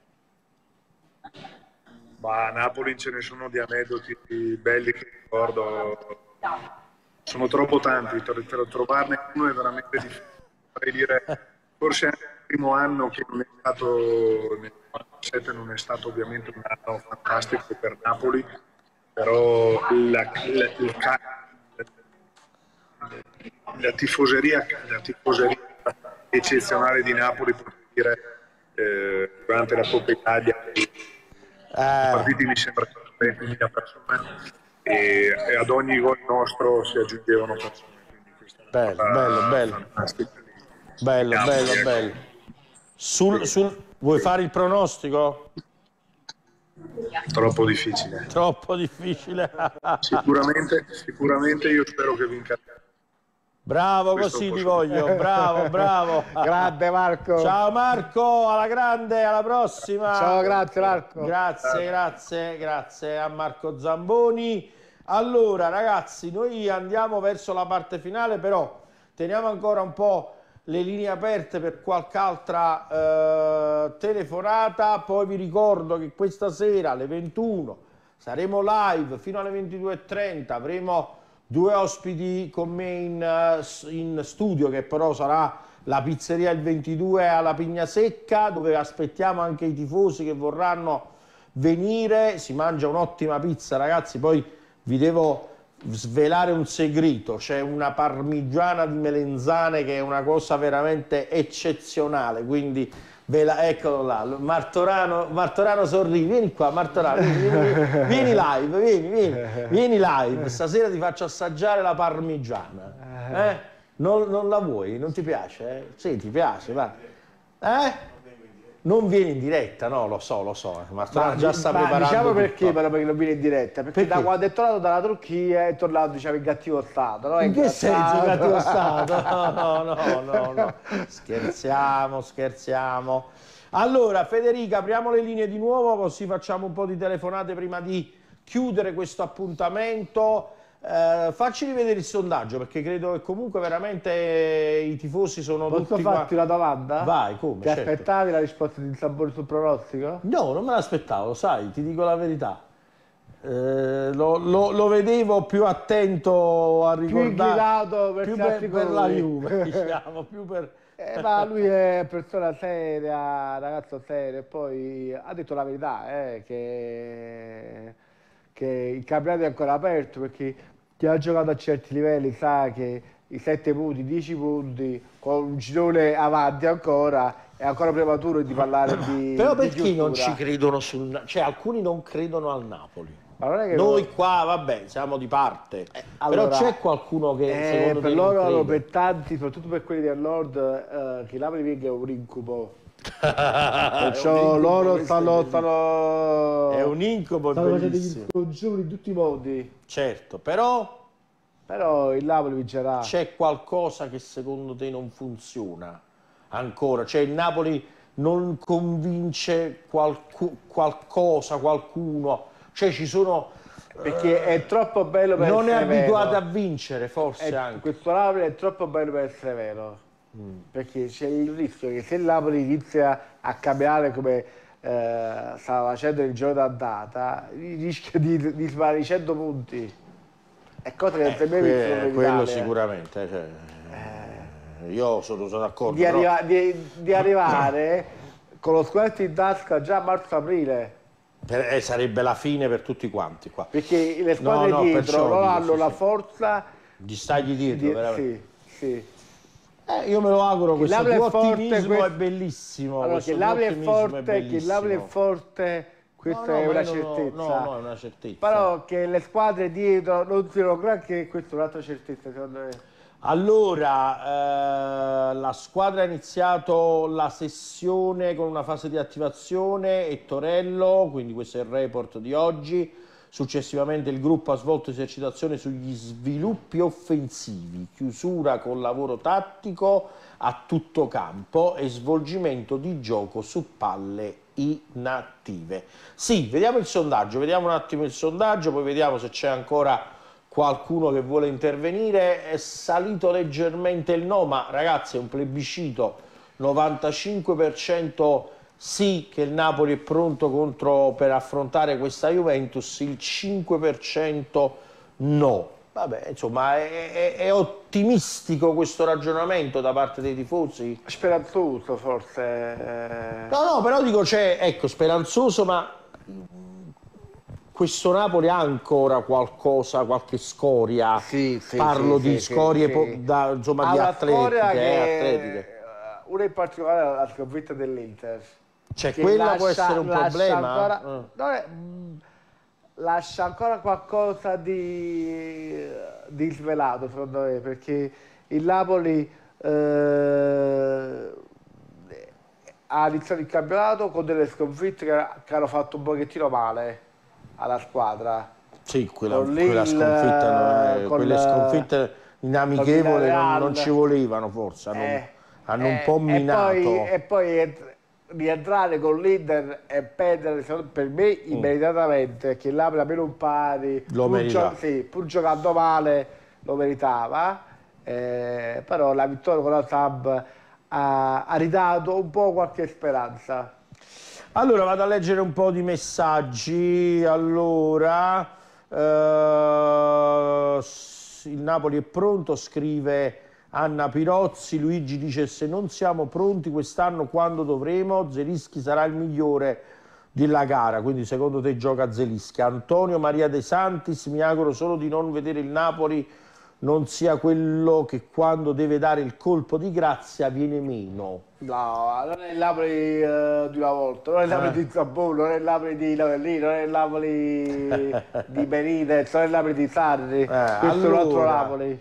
[SPEAKER 12] Ma a Napoli ce ne sono di aneddoti belli che ricordo. Sono troppo tanti, per trovarne uno è veramente difficile. Vorrei dire, forse anche il primo anno che non è stato, nel novantasette non è stato ovviamente un anno fantastico per Napoli, però la, la, la, la, tifoseria, la tifoseria eccezionale di Napoli, potrei dire, eh, durante la Coppa Italia, i partiti mi sembra che ventimila persone e, e ad ogni gol nostro si aggiungevano persone.
[SPEAKER 1] Bello, bello, bello. Bello, bello, bello. Sul, sul, vuoi fare il pronostico?
[SPEAKER 12] Troppo difficile.
[SPEAKER 1] Troppo difficile.
[SPEAKER 12] Sicuramente, sicuramente io spero che vinca.
[SPEAKER 1] Bravo,
[SPEAKER 12] Questo
[SPEAKER 1] così ti
[SPEAKER 12] posso
[SPEAKER 1] voglio.
[SPEAKER 12] dire.
[SPEAKER 1] Bravo, bravo.
[SPEAKER 2] Grande Marco.
[SPEAKER 1] Ciao Marco, alla grande, alla prossima.
[SPEAKER 2] Ciao, grazie Marco.
[SPEAKER 1] Grazie, grazie, grazie a Marco Zamboni. Allora ragazzi, noi andiamo verso la parte finale, però teniamo ancora un po' le linee aperte per qualche altra eh, telefonata. Poi vi ricordo che questa sera alle ventuno saremo live fino alle ventidue e trenta, avremo due ospiti con me in, in studio, che però sarà la pizzeria il ventidue alla Pignasecca, dove aspettiamo anche i tifosi che vorranno venire. Si mangia un'ottima pizza, ragazzi. Poi vi devo svelare un segreto: c'è una parmigiana di melenzane che è una cosa veramente eccezionale, quindi ve la, eccolo là, Martorano, Martorano sorridi, vieni qua Martorano, vieni, vieni, vieni live, vieni, vieni, vieni live, stasera ti faccio assaggiare la parmigiana, eh? Non, non la vuoi? Non ti piace? Eh? Sì, ti piace, va. Eh? Non viene in diretta, no, lo so, lo so, ma, ma già sta
[SPEAKER 2] ma
[SPEAKER 1] preparando
[SPEAKER 2] diciamo
[SPEAKER 1] tutto.
[SPEAKER 2] perché però perché non viene in diretta? Perché, perché? Da quando è tornato dalla Turchia è tornato, diciamo, in cattivo stato, no?
[SPEAKER 1] In che senso in cattivo stato? No, no, no, no, no. Scherziamo, scherziamo. Allora, Federica, apriamo le linee di nuovo, così facciamo un po' di telefonate prima di chiudere questo appuntamento. Eh, facci rivedere il sondaggio, perché credo che comunque veramente i tifosi sono
[SPEAKER 2] Posso
[SPEAKER 1] tutti...
[SPEAKER 2] Posso farti
[SPEAKER 1] qua...
[SPEAKER 2] una domanda?
[SPEAKER 1] Vai, come?
[SPEAKER 2] Ti
[SPEAKER 1] certo.
[SPEAKER 2] aspettavi la risposta di Zamboni sul pronostico?
[SPEAKER 1] No, non me l'aspettavo, sai, ti dico la verità. Eh, lo, lo, lo vedevo più attento a ricordare...
[SPEAKER 2] Più inclinato per,
[SPEAKER 1] più per, per la Juve, diciamo, più per...
[SPEAKER 2] Eh, ma lui è persona seria, ragazzo serio, e poi ha detto la verità, eh, che, che il campionato è ancora aperto, perché chi ha giocato a certi livelli sa che i sette punti, i dieci punti, con un girone avanti ancora, è ancora prematuro di parlare di
[SPEAKER 1] Però
[SPEAKER 2] di
[SPEAKER 1] perché
[SPEAKER 2] chiusura.
[SPEAKER 1] non ci credono sul... cioè alcuni non credono al Napoli.
[SPEAKER 2] Ma non è che
[SPEAKER 1] Noi
[SPEAKER 2] lo...
[SPEAKER 1] qua, vabbè, siamo di parte,
[SPEAKER 2] eh, allora,
[SPEAKER 1] però c'è qualcuno che
[SPEAKER 2] eh,
[SPEAKER 1] secondo
[SPEAKER 2] per
[SPEAKER 1] te
[SPEAKER 2] loro,
[SPEAKER 1] non
[SPEAKER 2] per tanti, soprattutto per quelli del nord, eh, che Napoli venga è un incubo.
[SPEAKER 1] Perciò
[SPEAKER 2] loro stanno, stanno...
[SPEAKER 1] È un incubo,
[SPEAKER 2] stanno
[SPEAKER 1] bellissimo.
[SPEAKER 2] facendo dei congiuri in tutti i modi.
[SPEAKER 1] Certo, però...
[SPEAKER 2] Però il Napoli vincerà.
[SPEAKER 1] C'è qualcosa che secondo te non funziona ancora? Cioè il Napoli non convince qualcu qualcosa, qualcuno? Cioè ci sono...
[SPEAKER 2] Perché è troppo bello per
[SPEAKER 1] non
[SPEAKER 2] essere
[SPEAKER 1] è abituato
[SPEAKER 2] vero.
[SPEAKER 1] a vincere, forse
[SPEAKER 2] è,
[SPEAKER 1] anche.
[SPEAKER 2] Questo Napoli è troppo bello per essere vero. Mm. Perché c'è il rischio che se il Napoli inizia a cambiare come eh, stava facendo il giorno d'andata, rischia di, di sparare i cento punti. È cosa che
[SPEAKER 1] Eh,
[SPEAKER 2] per me
[SPEAKER 1] que
[SPEAKER 2] in
[SPEAKER 1] quello
[SPEAKER 2] Italia.
[SPEAKER 1] sicuramente. Cioè, eh. Io sono, sono d'accordo.
[SPEAKER 2] Di, arriva
[SPEAKER 1] però...
[SPEAKER 2] di, di arrivare con lo scudetto in tasca già a marzo-aprile.
[SPEAKER 1] Eh, sarebbe la fine per tutti quanti qua.
[SPEAKER 2] Perché le squadre
[SPEAKER 1] no, no,
[SPEAKER 2] dietro non
[SPEAKER 1] dico,
[SPEAKER 2] hanno
[SPEAKER 1] sì,
[SPEAKER 2] la
[SPEAKER 1] sì.
[SPEAKER 2] forza
[SPEAKER 1] di stargli dietro,
[SPEAKER 2] di,
[SPEAKER 1] veramente.
[SPEAKER 2] Sì, sì.
[SPEAKER 1] Eh, io me lo auguro, questo tuo
[SPEAKER 2] è
[SPEAKER 1] ottimismo
[SPEAKER 2] forte,
[SPEAKER 1] è bellissimo.
[SPEAKER 2] Allora, che il Napoli è forte,
[SPEAKER 1] è
[SPEAKER 2] che il Napoli è forte, questa
[SPEAKER 1] no, no,
[SPEAKER 2] è una
[SPEAKER 1] non,
[SPEAKER 2] certezza.
[SPEAKER 1] No, no, è una certezza.
[SPEAKER 2] Però che le squadre dietro non siano granché, questa è un'altra certezza, secondo me.
[SPEAKER 1] Allora, eh, la squadra ha iniziato la sessione con una fase di attivazione e Torello, quindi questo è il report di oggi. Successivamente il gruppo ha svolto esercitazione sugli sviluppi offensivi, chiusura con lavoro tattico a tutto campo e svolgimento di gioco su palle inattive. Sì, vediamo il sondaggio, vediamo un attimo il sondaggio, poi vediamo se c'è ancora qualcuno che vuole intervenire. È salito leggermente il no, ma ragazzi è un plebiscito, novantacinque per cento sì che il Napoli è pronto contro, per affrontare questa Juventus, il cinque per cento no. Vabbè, insomma, è, è, è ottimistico questo ragionamento da parte dei tifosi?
[SPEAKER 2] Speranzoso forse.
[SPEAKER 1] No, no, però dico, c'è, ecco, speranzoso, ma questo Napoli ha ancora qualcosa, qualche scoria?
[SPEAKER 2] Sì, sì,
[SPEAKER 1] Parlo
[SPEAKER 2] sì,
[SPEAKER 1] di
[SPEAKER 2] sì,
[SPEAKER 1] scorie
[SPEAKER 2] sì.
[SPEAKER 1] Da, insomma, di atletiche, eh, atletiche.
[SPEAKER 2] Una in particolare la sconfitta dell'Inter.
[SPEAKER 1] Cioè quella
[SPEAKER 2] lascia,
[SPEAKER 1] può essere un problema?
[SPEAKER 2] Ancora,
[SPEAKER 1] mm.
[SPEAKER 2] non è, lascia ancora qualcosa di, di svelato, secondo me, perché il Napoli eh, ha iniziato il campionato con delle sconfitte che, che hanno fatto un pochettino male alla squadra.
[SPEAKER 1] Sì, quella,
[SPEAKER 2] Con
[SPEAKER 1] quella sconfitta, non è,
[SPEAKER 2] con
[SPEAKER 1] quelle sconfitte in amichevole non, non ci volevano forse, hanno,
[SPEAKER 2] eh,
[SPEAKER 1] hanno
[SPEAKER 2] eh,
[SPEAKER 1] un po' minato.
[SPEAKER 2] E poi, e poi rientrare con l'Inter e perdere, per me immediatamente, perché il Napoli almeno un pari,
[SPEAKER 1] Lo
[SPEAKER 2] pur,
[SPEAKER 1] merita.
[SPEAKER 2] gio sì, pur giocando male lo meritava, eh, però la vittoria con la Samp ha, ha ridato un po' qualche speranza.
[SPEAKER 1] Allora vado a leggere un po' di messaggi. Allora, eh, il Napoli è pronto, scrive Anna Pirozzi. Luigi dice: se non siamo pronti quest'anno, quando dovremo? Zelischi sarà il migliore della gara, quindi secondo te gioca Zelischi. Antonio Maria De Santis: mi auguro solo di non vedere il Napoli non sia quello che quando deve dare il colpo di grazia viene meno.
[SPEAKER 2] No, non è il Napoli uh, di una volta, non è il Napoli
[SPEAKER 1] Eh.
[SPEAKER 2] di Zamboni, non è il Napoli di Novellini, non è il Napoli di Benitez, non è il Napoli di Sarri,
[SPEAKER 1] Eh,
[SPEAKER 2] questo
[SPEAKER 1] allora,
[SPEAKER 2] è un altro Napoli.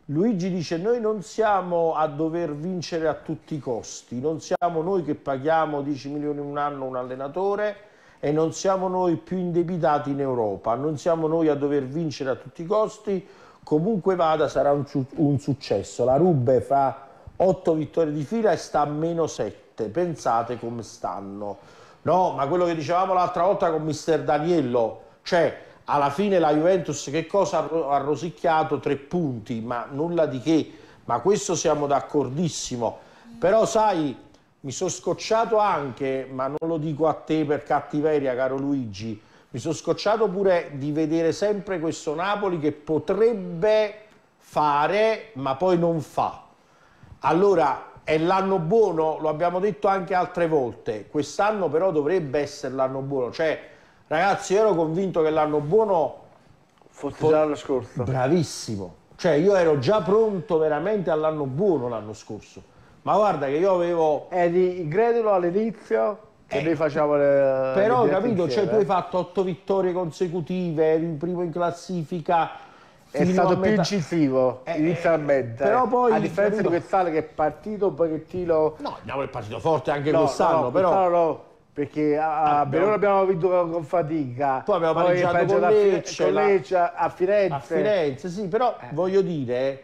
[SPEAKER 1] Luigi dice: noi non siamo a dover vincere a tutti i costi, non siamo noi che paghiamo dieci milioni un anno un allenatore e non siamo noi più indebitati in Europa, non siamo noi a dover vincere a tutti i costi, comunque vada sarà un, un successo. La Rube fa otto vittorie di fila e sta a meno sette, pensate come stanno. No, ma quello che dicevamo l'altra volta con mister Daniello, cioè alla fine la Juventus che cosa ha rosicchiato? Tre punti, ma nulla di che, ma questo siamo d'accordissimo. Però sai, mi sono scocciato anche, ma non lo dico a te per cattiveria, caro Luigi, mi sono scocciato pure di vedere sempre questo Napoli che potrebbe fare, ma poi non fa. Allora, è l'anno buono, lo abbiamo detto anche altre volte, quest'anno però dovrebbe essere l'anno buono, cioè ragazzi io ero convinto che l'anno buono
[SPEAKER 2] fosse già l'anno scorso.
[SPEAKER 1] Bravissimo, cioè io ero già pronto veramente all'anno buono l'anno scorso, ma guarda che io avevo...
[SPEAKER 2] Eri incredulo all'inizio, che eh, noi facciamo le...
[SPEAKER 1] Però
[SPEAKER 2] le
[SPEAKER 1] capito,
[SPEAKER 2] insieme,
[SPEAKER 1] cioè tu hai fatto otto vittorie consecutive, eri il primo in classifica...
[SPEAKER 2] È stato più incisivo eh, inizialmente,
[SPEAKER 1] però poi,
[SPEAKER 2] a differenza capito? di quest'anno che è partito un pochettino...
[SPEAKER 1] No, andiamo, è partito forte anche
[SPEAKER 2] no,
[SPEAKER 1] quest'anno,
[SPEAKER 2] no,
[SPEAKER 1] però...
[SPEAKER 2] quest'anno no, perché a Verona abbiamo vinto con fatica,
[SPEAKER 1] poi abbiamo pareggiato con Lecce,
[SPEAKER 2] con Lecce
[SPEAKER 1] la...
[SPEAKER 2] a Firenze.
[SPEAKER 1] A Firenze, sì, però eh. voglio dire,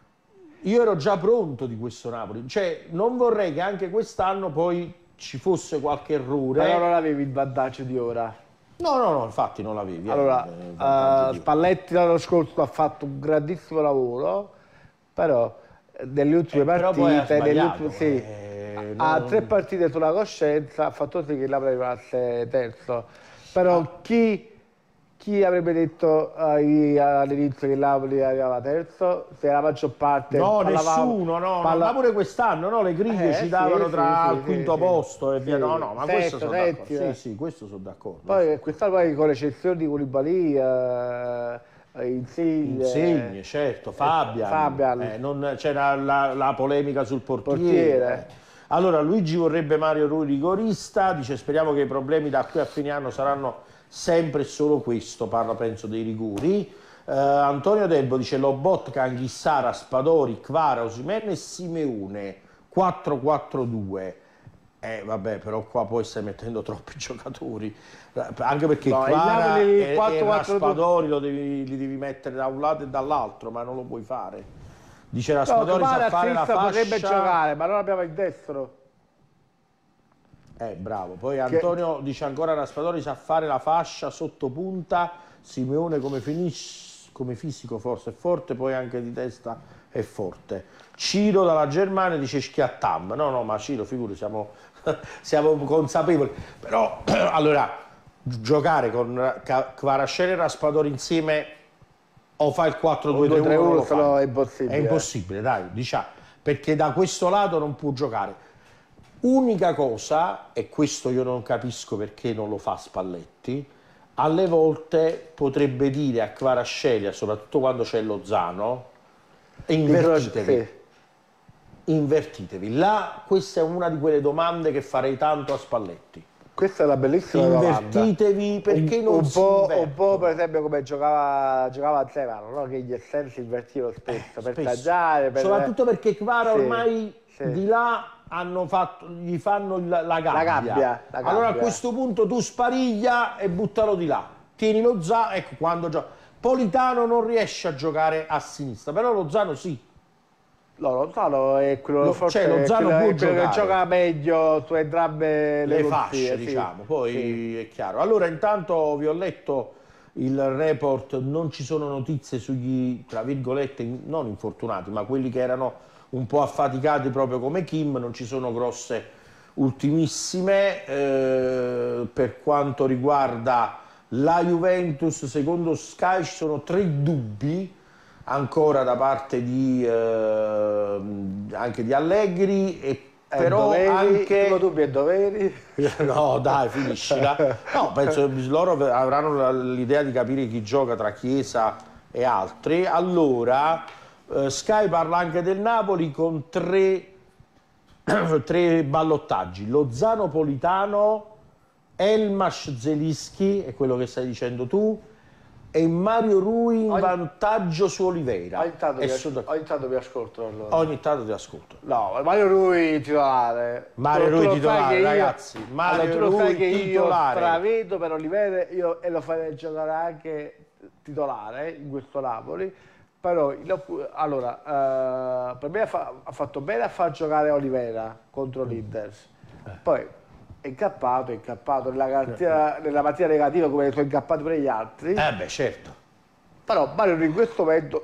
[SPEAKER 1] io ero già pronto di questo Napoli, cioè non vorrei che anche quest'anno poi ci fosse qualche errore.
[SPEAKER 2] Però non avevi il vantaggio di ora.
[SPEAKER 1] No, no, no, infatti non l'avevi.
[SPEAKER 2] Allora, eh, uh, Spalletti l'anno scorso ha fatto un grandissimo lavoro, però nelle ultime
[SPEAKER 1] eh,
[SPEAKER 2] partite, nelle ultime, sì,
[SPEAKER 1] eh,
[SPEAKER 2] ha
[SPEAKER 1] non...
[SPEAKER 2] tre partite sulla coscienza, ha fatto sì che il Napoli arrivasse terzo. Però ah. chi, chi avrebbe detto uh, all'inizio che il Napoli arrivava terzo? Se la maggior parte...
[SPEAKER 1] No,
[SPEAKER 2] parlavamo,
[SPEAKER 1] nessuno, no,
[SPEAKER 2] parla...
[SPEAKER 1] ma pure quest'anno, no, le griglie
[SPEAKER 2] eh,
[SPEAKER 1] ci
[SPEAKER 2] sì,
[SPEAKER 1] davano
[SPEAKER 2] sì,
[SPEAKER 1] tra
[SPEAKER 2] sì,
[SPEAKER 1] il quinto
[SPEAKER 2] sì,
[SPEAKER 1] posto e
[SPEAKER 2] sì,
[SPEAKER 1] via, no, no, ma
[SPEAKER 2] setto,
[SPEAKER 1] questo sono d'accordo,
[SPEAKER 2] settimo,
[SPEAKER 1] sì, sì, questo sono d'accordo.
[SPEAKER 2] Poi quest'anno poi con l'eccezione di Koulibaly, eh, Insigne,
[SPEAKER 1] Insigne, certo, Fabian,
[SPEAKER 2] Fabian.
[SPEAKER 1] Eh, c'era la, la polemica sul portiere.
[SPEAKER 2] portiere.
[SPEAKER 1] Allora, Luigi vorrebbe Mario Rui rigorista, dice speriamo che i problemi da qui a fine anno saranno sempre e solo questo, parla penso dei rigori. Uh, Antonio Delbo dice Lobotka, Anghissà, Spadori, Kvara, Osimhen e Simeone, quattro quattro due. Eh vabbè, però qua poi stai mettendo troppi giocatori, anche perché no, Kvara e, e Raspadori lo devi, li devi mettere da un lato e dall'altro, ma non lo puoi fare. Dice Raspadori
[SPEAKER 2] no,
[SPEAKER 1] sa fare la fascia,
[SPEAKER 2] potrebbe giocare, ma non abbiamo il destro.
[SPEAKER 1] Eh bravo, poi Antonio che... dice ancora Raspadori sa fare la fascia sotto punta, Simeone come finisce, come fisico forse è forte, poi anche di testa è forte. Ciro dalla Germania dice Schiattam, no no ma Ciro figuri siamo, siamo consapevoli, però allora giocare con Kvaratskhelia e Raspadori insieme o fa il quattro due tre uno
[SPEAKER 2] no, è impossibile,
[SPEAKER 1] è impossibile dai, diciamo, perché da questo lato non può giocare. Unica cosa, e questo io non capisco perché non lo fa Spalletti, alle volte potrebbe dire a Kvaratskhelia, soprattutto quando c'è Lozano, invertitevi. Invertitevi. Là, questa è una di quelle domande che farei tanto a Spalletti.
[SPEAKER 2] Questa è una bellissima
[SPEAKER 1] invertitevi
[SPEAKER 2] domanda.
[SPEAKER 1] Perché
[SPEAKER 2] un,
[SPEAKER 1] non
[SPEAKER 2] un
[SPEAKER 1] si
[SPEAKER 2] po', un po' per esempio come giocava, giocava a Zevano, no? Che gli esterni si invertivano spesso, eh, per
[SPEAKER 1] spesso.
[SPEAKER 2] taggiare. Per...
[SPEAKER 1] Soprattutto perché Kvara
[SPEAKER 2] sì,
[SPEAKER 1] ormai
[SPEAKER 2] sì.
[SPEAKER 1] di là hanno fatto, gli fanno il, la, gabbia.
[SPEAKER 2] La gabbia, la gabbia.
[SPEAKER 1] Allora a questo punto tu spariglia e buttalo di là. Tieni Lozano, ecco quando gioca. Politano non riesce a giocare a sinistra, però Lozano sì.
[SPEAKER 2] No, Lozano è quello,
[SPEAKER 1] Lo,
[SPEAKER 2] forse,
[SPEAKER 1] cioè, Lozano
[SPEAKER 2] è quello,
[SPEAKER 1] può
[SPEAKER 2] è quello che gioca meglio su entrambe le,
[SPEAKER 1] le
[SPEAKER 2] corsie,
[SPEAKER 1] fasce,
[SPEAKER 2] sì.
[SPEAKER 1] diciamo, poi
[SPEAKER 2] sì.
[SPEAKER 1] è chiaro. Allora intanto vi ho letto il report, non ci sono notizie sugli, tra virgolette, non infortunati, ma quelli che erano un po' affaticati proprio come Kim, non ci sono grosse ultimissime. Eh, per quanto riguarda la Juventus, secondo Sky ci sono tre dubbi ancora da parte di, eh, anche di Allegri, e però
[SPEAKER 2] doveri,
[SPEAKER 1] anche...
[SPEAKER 2] dubbi e doveri.
[SPEAKER 1] No dai, finiscila. No, penso che loro avranno l'idea di capire chi gioca tra Chiesa e altri. Allora, eh, Sky parla anche del Napoli con tre, tre ballottaggi. Lozano Politano, Elmas Zelinski, è quello che stai dicendo tu, e Mario Rui in ogni... vantaggio su Oliveira.
[SPEAKER 2] Ogni tanto, vi,
[SPEAKER 1] su...
[SPEAKER 2] ogni tanto vi ascolto. Allora.
[SPEAKER 1] Ogni tanto ti ascolto.
[SPEAKER 2] No, Mario Rui titolare.
[SPEAKER 1] Mario Rui titolare, ragazzi.
[SPEAKER 2] Io,
[SPEAKER 1] Mario
[SPEAKER 2] allora, tu lo
[SPEAKER 1] Rui
[SPEAKER 2] sai che
[SPEAKER 1] titolare.
[SPEAKER 2] Io stravedo per Oliveira io, e lo farei giocare anche titolare in questo Napoli. Però, allora, uh, per me ha, fa, ha fatto bene a far giocare Oliveira contro l'Inter. Poi è incappato, è incappato nella, cartiera, nella partita negativa come sono incappati per gli altri.
[SPEAKER 1] Eh beh, certo.
[SPEAKER 2] Però Mario in questo momento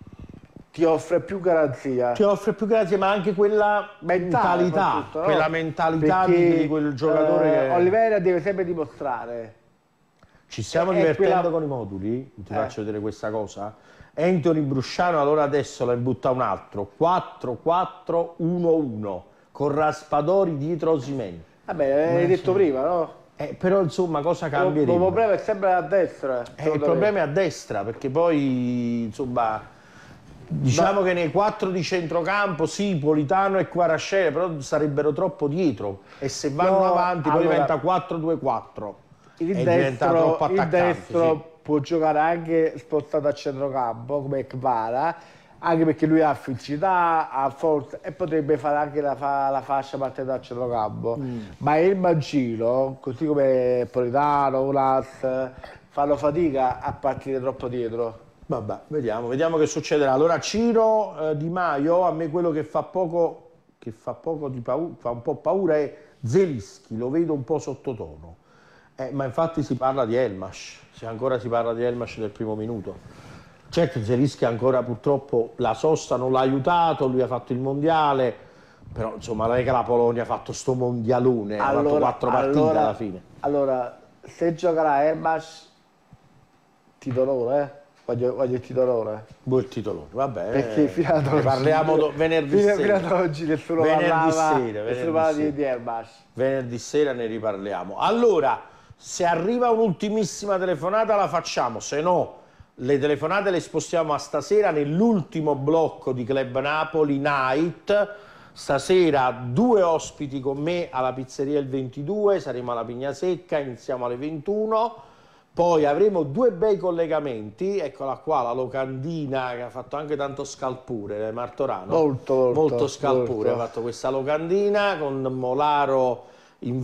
[SPEAKER 2] ti offre più garanzia.
[SPEAKER 1] Ti offre più garanzia, ma anche quella
[SPEAKER 2] mentale,
[SPEAKER 1] mentalità,
[SPEAKER 2] no?
[SPEAKER 1] quella mentalità
[SPEAKER 2] perché,
[SPEAKER 1] di quel giocatore
[SPEAKER 2] eh,
[SPEAKER 1] che...
[SPEAKER 2] Oliveira deve sempre dimostrare.
[SPEAKER 1] Ci stiamo
[SPEAKER 2] è,
[SPEAKER 1] divertendo
[SPEAKER 2] è quella...
[SPEAKER 1] con i moduli, ti
[SPEAKER 2] eh.
[SPEAKER 1] faccio vedere questa cosa. Anthony Brusciano allora adesso la butta un altro, quattro quattro uno uno, con Raspadori dietro Osimhen.
[SPEAKER 2] Vabbè, l'hai detto prima, no?
[SPEAKER 1] Eh, però insomma cosa cambierebbe?
[SPEAKER 2] Il problema è sempre a destra.
[SPEAKER 1] Eh, il problema è a destra, perché poi insomma diciamo Ma... che nei quattro di centrocampo sì, Politano e Kvaratskhelia, però sarebbero troppo dietro e se vanno no, avanti allora... poi diventa quattro due quattro.
[SPEAKER 2] Il
[SPEAKER 1] e
[SPEAKER 2] destro, il destro
[SPEAKER 1] sì.
[SPEAKER 2] può giocare anche spostato a centrocampo come Kvara, anche perché lui ha fisicità, ha forza e potrebbe fare anche la, fa, la fascia partita a centrocampo. Mm. Ma il mancino, così come Politano, Ulas, fanno fatica a partire troppo dietro.
[SPEAKER 1] Vabbè, vediamo, vediamo che succederà. Allora Ciro eh, Di Maio, a me quello che fa poco, che fa poco di paura, fa un po' paura è Zelinski, lo vedo un po' sottotono. Eh, ma infatti si parla di Elmas, se ancora si parla di Elmas del primo minuto. Certo Zelinski ancora purtroppo la sosta non l'ha aiutato, lui ha fatto il mondiale, però insomma non è che la Polonia ha fatto sto mondialone, allora, ha fatto quattro partite
[SPEAKER 2] allora,
[SPEAKER 1] alla fine.
[SPEAKER 2] Allora, se giocherà Elmas, ti do l'ora, eh? Voglio, voglio il titolone.
[SPEAKER 1] Vuoi il titolone, vabbè.
[SPEAKER 2] Perché fino ad oggi,
[SPEAKER 1] parliamo do, venerdì
[SPEAKER 2] fino,
[SPEAKER 1] sera.
[SPEAKER 2] Fino ad oggi nessuno
[SPEAKER 1] venerdì
[SPEAKER 2] parlava,
[SPEAKER 1] sera,
[SPEAKER 2] nessuno parlava di, di Elmas.
[SPEAKER 1] Venerdì sera ne riparliamo. Allora, se arriva un'ultimissima telefonata la facciamo, se no le telefonate le spostiamo a stasera nell'ultimo blocco di Club Napoli Night. Stasera due ospiti con me alla pizzeria il ventidue, saremo alla Pigna Secca, iniziamo alle ventuno. Poi avremo due bei collegamenti, eccola qua la locandina che ha fatto anche tanto scalpure, Martorano.
[SPEAKER 2] Molto, molto.
[SPEAKER 1] Molto scalpure,
[SPEAKER 2] molto.
[SPEAKER 1] ha fatto questa locandina con Molaro in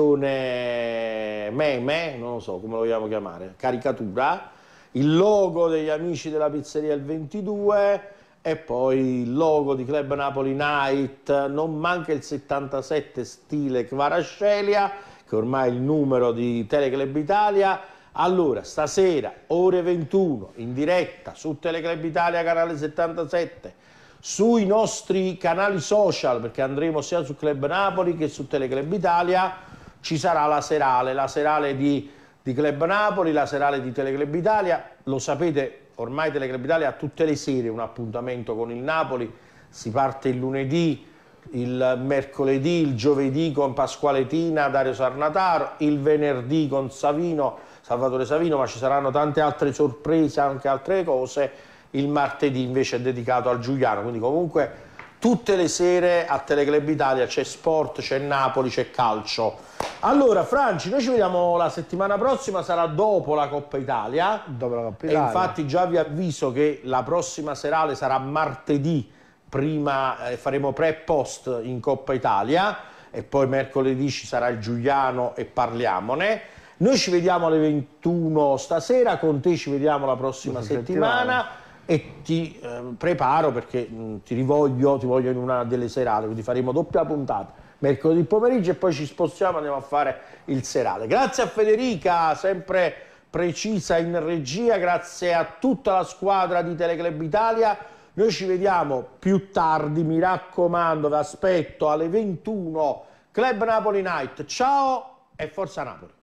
[SPEAKER 1] versione meme, non lo so come lo vogliamo chiamare, caricatura, il logo degli amici della pizzeria il ventidue e poi il logo di Club Napoli Night, non manca il settantasette stile Kvaratskhelia, che ormai è il numero di Teleclub Italia. Allora, stasera, ore ventuno, in diretta su Teleclub Italia, canale settantasette, sui nostri canali social, perché andremo sia su Club Napoli che su Teleclub Italia, ci sarà la serale, la serale di, di Club Napoli, la serale di Teleclub Italia. Lo sapete, ormai Teleclub Italia ha tutte le sere un appuntamento con il Napoli, si parte il lunedì, il mercoledì, il giovedì con Pasquale Tina, Dario Sarnataro, il venerdì con Savino, Salvatore Savino, ma ci saranno tante altre sorprese, anche altre cose. Il martedì invece è dedicato al Giuliano, quindi comunque tutte le sere a Teleclub Italia c'è sport, c'è Napoli, c'è calcio. Allora Franci, noi ci vediamo la settimana prossima, sarà dopo la Coppa Italia,
[SPEAKER 2] dopo la Coppa Italia.
[SPEAKER 1] E infatti già vi avviso che la prossima serale sarà martedì, prima eh, faremo pre e post in Coppa Italia e poi mercoledì ci sarà il Giuliano e parliamone. Noi ci vediamo alle ventuno stasera, con te ci vediamo la prossima settimana, settimana e ti eh, preparo perché mh, ti rivoglio, ti voglio in una delle serate, quindi faremo doppia puntata, mercoledì pomeriggio e poi ci spostiamo e andiamo a fare il serale. Grazie a Federica, sempre precisa in regia, grazie a tutta la squadra di Teleclub Italia. Noi ci vediamo più tardi, mi raccomando, vi aspetto alle ventuno, Club Napoli Night. Ciao e forza Napoli!